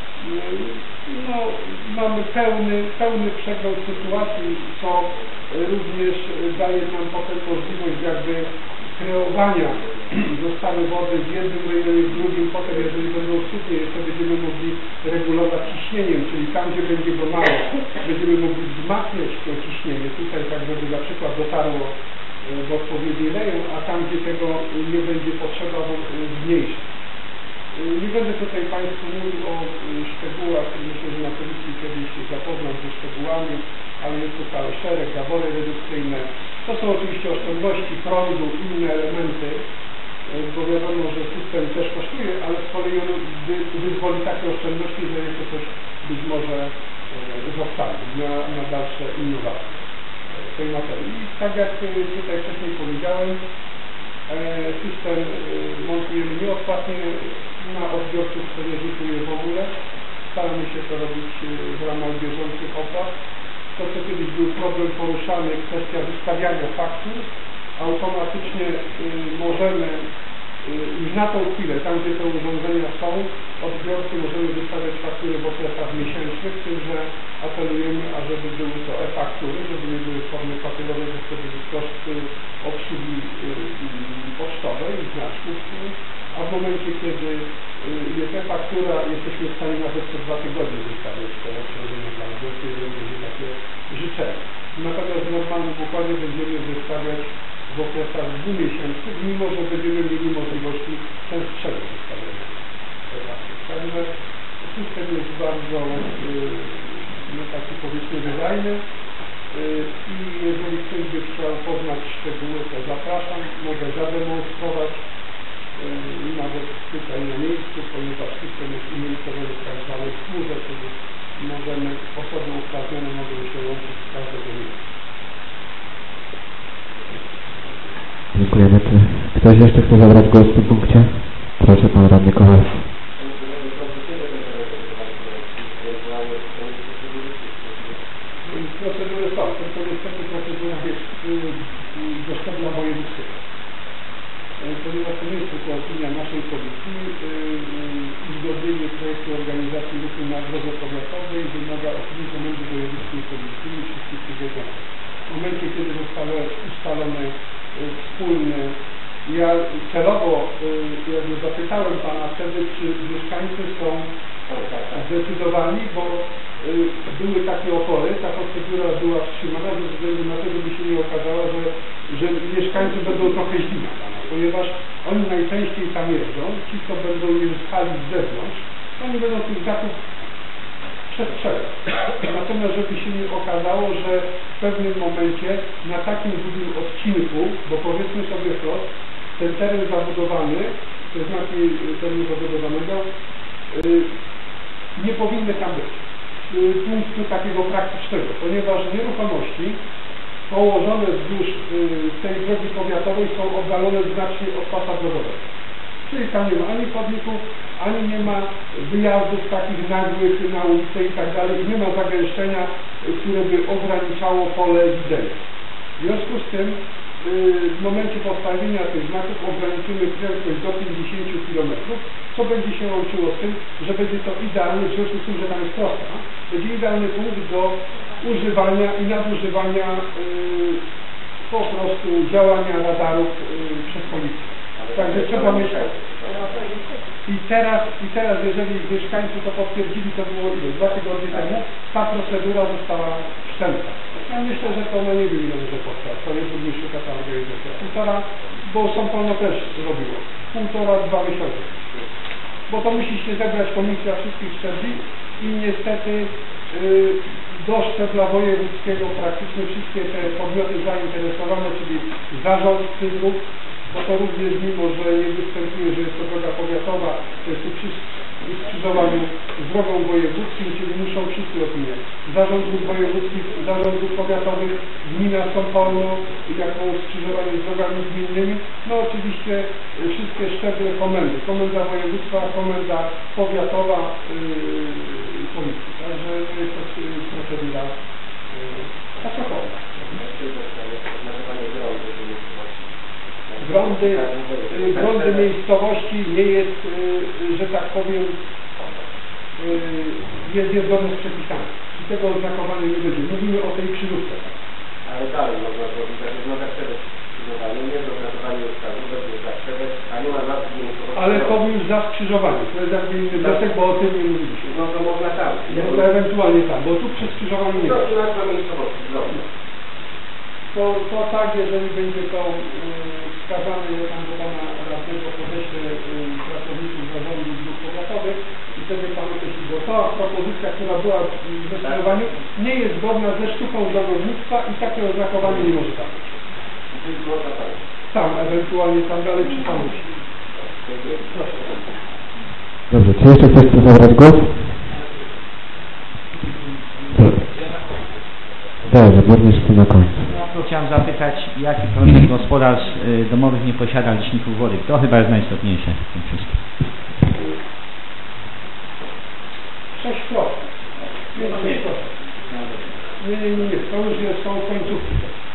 No, mamy pełny przegląd sytuacji, co również daje nam potem możliwość jakby kreowania dostawy wody w jednym rejonie, w drugim, potem jeżeli będą studnie, jeszcze będziemy mogli regulować ciśnieniem, czyli tam, gdzie będzie go mało, będziemy mogli wzmacniać to ciśnienie tutaj, tak żeby na przykład dotarło w odpowiedni rejon, a tam, gdzie tego nie będzie potrzeba, zmniejszyć. Nie będę tutaj Państwu mówił o szczegółach, myślę, że na komisji kiedyś się zapoznam ze szczegółami, ale jest to cały szereg, zawory redukcyjne. To są oczywiście oszczędności prądu, inne elementy, bo wiadomo, że system też kosztuje, ale z kolei on wyzwoli takie oszczędności, że jeszcze coś być może zostanie na dalsze innowacje tej materii. I tak jak tutaj wcześniej powiedziałem, system montujemy nieodpłatnie, na odbiorców to nie rzutuje w ogóle. Staramy się to robić w ramach bieżących opłat. To, co kiedyś był problem poruszany, kwestia wystawiania faktur, automatycznie możemy już na tą chwilę, tam gdzie te urządzenia są, odbiorcy możemy wystawiać faktury w okresach miesięcznych, z tym, że apelujemy, ażeby były to e-faktury, żeby nie były formy papierowe, bo wtedy koszt obsługi pocztowej i znaczków, a w momencie, kiedy jest e-faktura, jesteśmy w stanie nawet co 2 tygodnie wystawiać te obciążenia dla odbiorcy, jeżeli będzie takie życzenie. Natomiast w normalnym układzie będziemy wystawiać w okresach 2-miesięcznych, mimo że będziemy mieli możliwości częstszego wystawienia. Także system jest bardzo taki, powiedzmy, wydajny i jeżeli ktoś by chciał poznać szczegóły, to zapraszam, mogę zademonstrować nawet tutaj na miejscu, ponieważ system jest umiejscowiony w tak zwanej chmurze, czyli możemy, osoby uprawnione mogą się łączyć z każdego miejsca. Dziękujemy. Czy ktoś jeszcze chce zabrać głos w tym punkcie? Proszę, Pan Radny Kowalski. wycofali, tylko niestety procedura do szczebla wojewódzkiego. Ponieważ to nie jest tylko opinia naszej komisji, uzgodnienie projektu organizacji ruchu na drodze powiatowej wymaga opinii Komendy Wojewódzkiej Policji i wszystkich przygotowanych. W momencie, kiedy zostały ustalone wspólne, ja celowo jakby zapytałem Pana wtedy, czy mieszkańcy są zdecydowani, bo były takie opory, ta procedura była wstrzymana ze względu na to, żeby się nie okazało, że mieszkańcy będą trochę zdziwieni, ponieważ oni najczęściej tam jeżdżą, ci, co będą mieszkali z zewnątrz, oni będą tych datów przestrzegać. Natomiast żeby się nie okazało, że w pewnym momencie na takim długim odcinku, bo powiedzmy sobie wprost, ten teren zabudowany, te znaki terenu zabudowanego, nie powinny tam być z punktu takiego praktycznego, ponieważ nieruchomości położone wzdłuż tej drogi powiatowej są oddalone znacznie od pasa drogowego. Czyli tam nie ma ani chodników, ani nie ma wyjazdów takich nagłych na ulicę i tak dalej, nie ma zagęszczenia, które by ograniczało pole widzenia. W związku z tym w momencie postawienia tych znaków ograniczymy prędkość do 50 km, co będzie się łączyło z tym, że będzie to idealny, w związku z tym, że tam jest prosta, będzie idealny punkt do używania i nadużywania po prostu działania radarów przez policję. Także trzeba mieć... I teraz, jeżeli mieszkańcy to potwierdzili, to było 2 tygodnie temu, ta procedura została wszczęta. Ja myślę, że to nie wiem, ile może powstać. To jest burmistrzu ta organizacja. 1,5, bo Sąpolno też robiło. 1,5–2 miesiące. Bo to musi się zebrać komisja wszystkich szczebli i niestety do szczebla wojewódzkiego praktycznie wszystkie te podmioty zainteresowane, czyli zarządcy dróg, bo to również mimo, że nie występuje, że jest to droga powiatowa, to jest tu przy skrzyżowaniu z drogą wojewódzką, czyli muszą wszyscy opiniać. Zarząd dróg wojewódzkich, zarząd dróg powiatowych, gmina Sąpolno, jako skrzyżowanie z drogami gminnymi, no oczywiście wszystkie szczeble komendy, komenda województwa, komenda powiatowa, policji. Także to jest to procedura czasowa. Grądy miejscowości nie jest, że tak powiem, jest niezgodne z przepisami. I tego oznakowania nie będzie. Mówimy o tej krzyżówce. Ale dalej można zrobić, że jest zakrzewać skrzyżowanie, nie jest oznakowanie ustawu, będzie zakrzewać, a nie ma nazwy miejscowości. Ale to już za skrzyżowanie. To jest jakby inny wniosek, bo o tym nie mówiliśmy. No to można tam. No to ewentualnie tam, bo tu przy skrzyżowaniu nie ma. No nazwa miejscowości, To tak, jeżeli będzie to wskazane, ja tam do Pana radnego podeślę pracowników zarządu dróg powiatowych i wtedy Panu też, bo ta propozycja, która była w zdecydowaniu, nie jest zgodna ze sztuką drogownictwa i takie oznakowanie nie może tam być. Tam, ewentualnie tam dalej przy Panusi. Proszę. Dobrze, czy jeszcze ktoś chce zabrać głos? Dobrze, burmistrz na końcu. Chciałem zapytać, jaki procent gospodarstw domowych nie posiada liczników wody? To chyba jest najistotniejsze w tym wszystkim. 6%. Nie, to już są końcówki.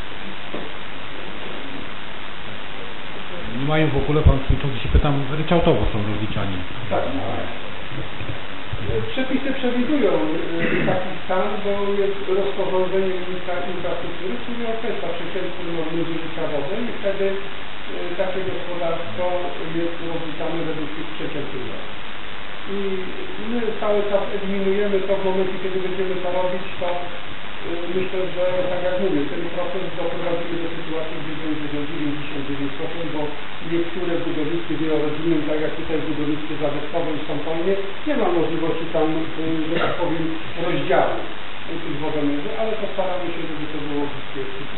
Nie mają w ogóle, Pan Przewodniczący się pytam, ryczałtowo są rozliczani. Tak. Przepisy przewidują taki stan, bo jest rozporządzenie ministra infrastruktury, czyli określa przeciętną normę zużycia wody i wtedy takie gospodarstwo jest rozliczane według tych przeciętnych norm. I my cały czas eliminujemy to w momencie, kiedy będziemy to robić, to myślę, że tak jak mówię, ten proces doprowadzimy do sytuacji, gdzie będzie do 99%, bo niektóre w budownictwie wielorodzinnym, tak jak tutaj w budownictwie zabytkowym w Sąpolnie, nie ma możliwości tam, że tak powiem, rozdziału tych wodomierzy, ale postaramy się, żeby to było bliskie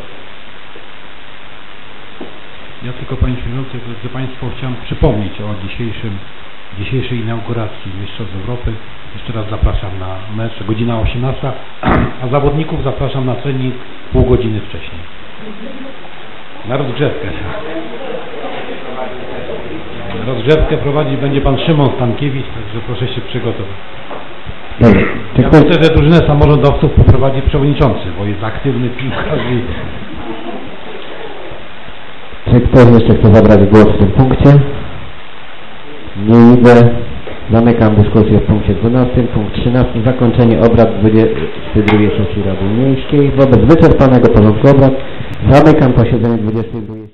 100%. Ja tylko, Panie Przewodniczący, drodzy Państwo, chciałem przypomnieć o dzisiejszej inauguracji Mistrzostw Europy. Jeszcze raz zapraszam na mecz, godzina 18, a zawodników zapraszam na trening pół godziny wcześniej. Na rozgrzewkę. Rozgrzewkę prowadzić będzie Pan Szymon Stankiewicz, także proszę się przygotować. Dobrze. Czy Ja ktoś... myślę, że drużynę samorządowców poprowadzi przewodniczący, bo jest aktywny piłkarz i... Czy ktoś jeszcze chce zabrać głos w tym punkcie? Nie widzę. Zamykam dyskusję w punkcie 12. Punkt 13. Zakończenie obrad 22 sesji Rady Miejskiej. Wobec wyczerpanego porządku obrad zamykam posiedzenie 22.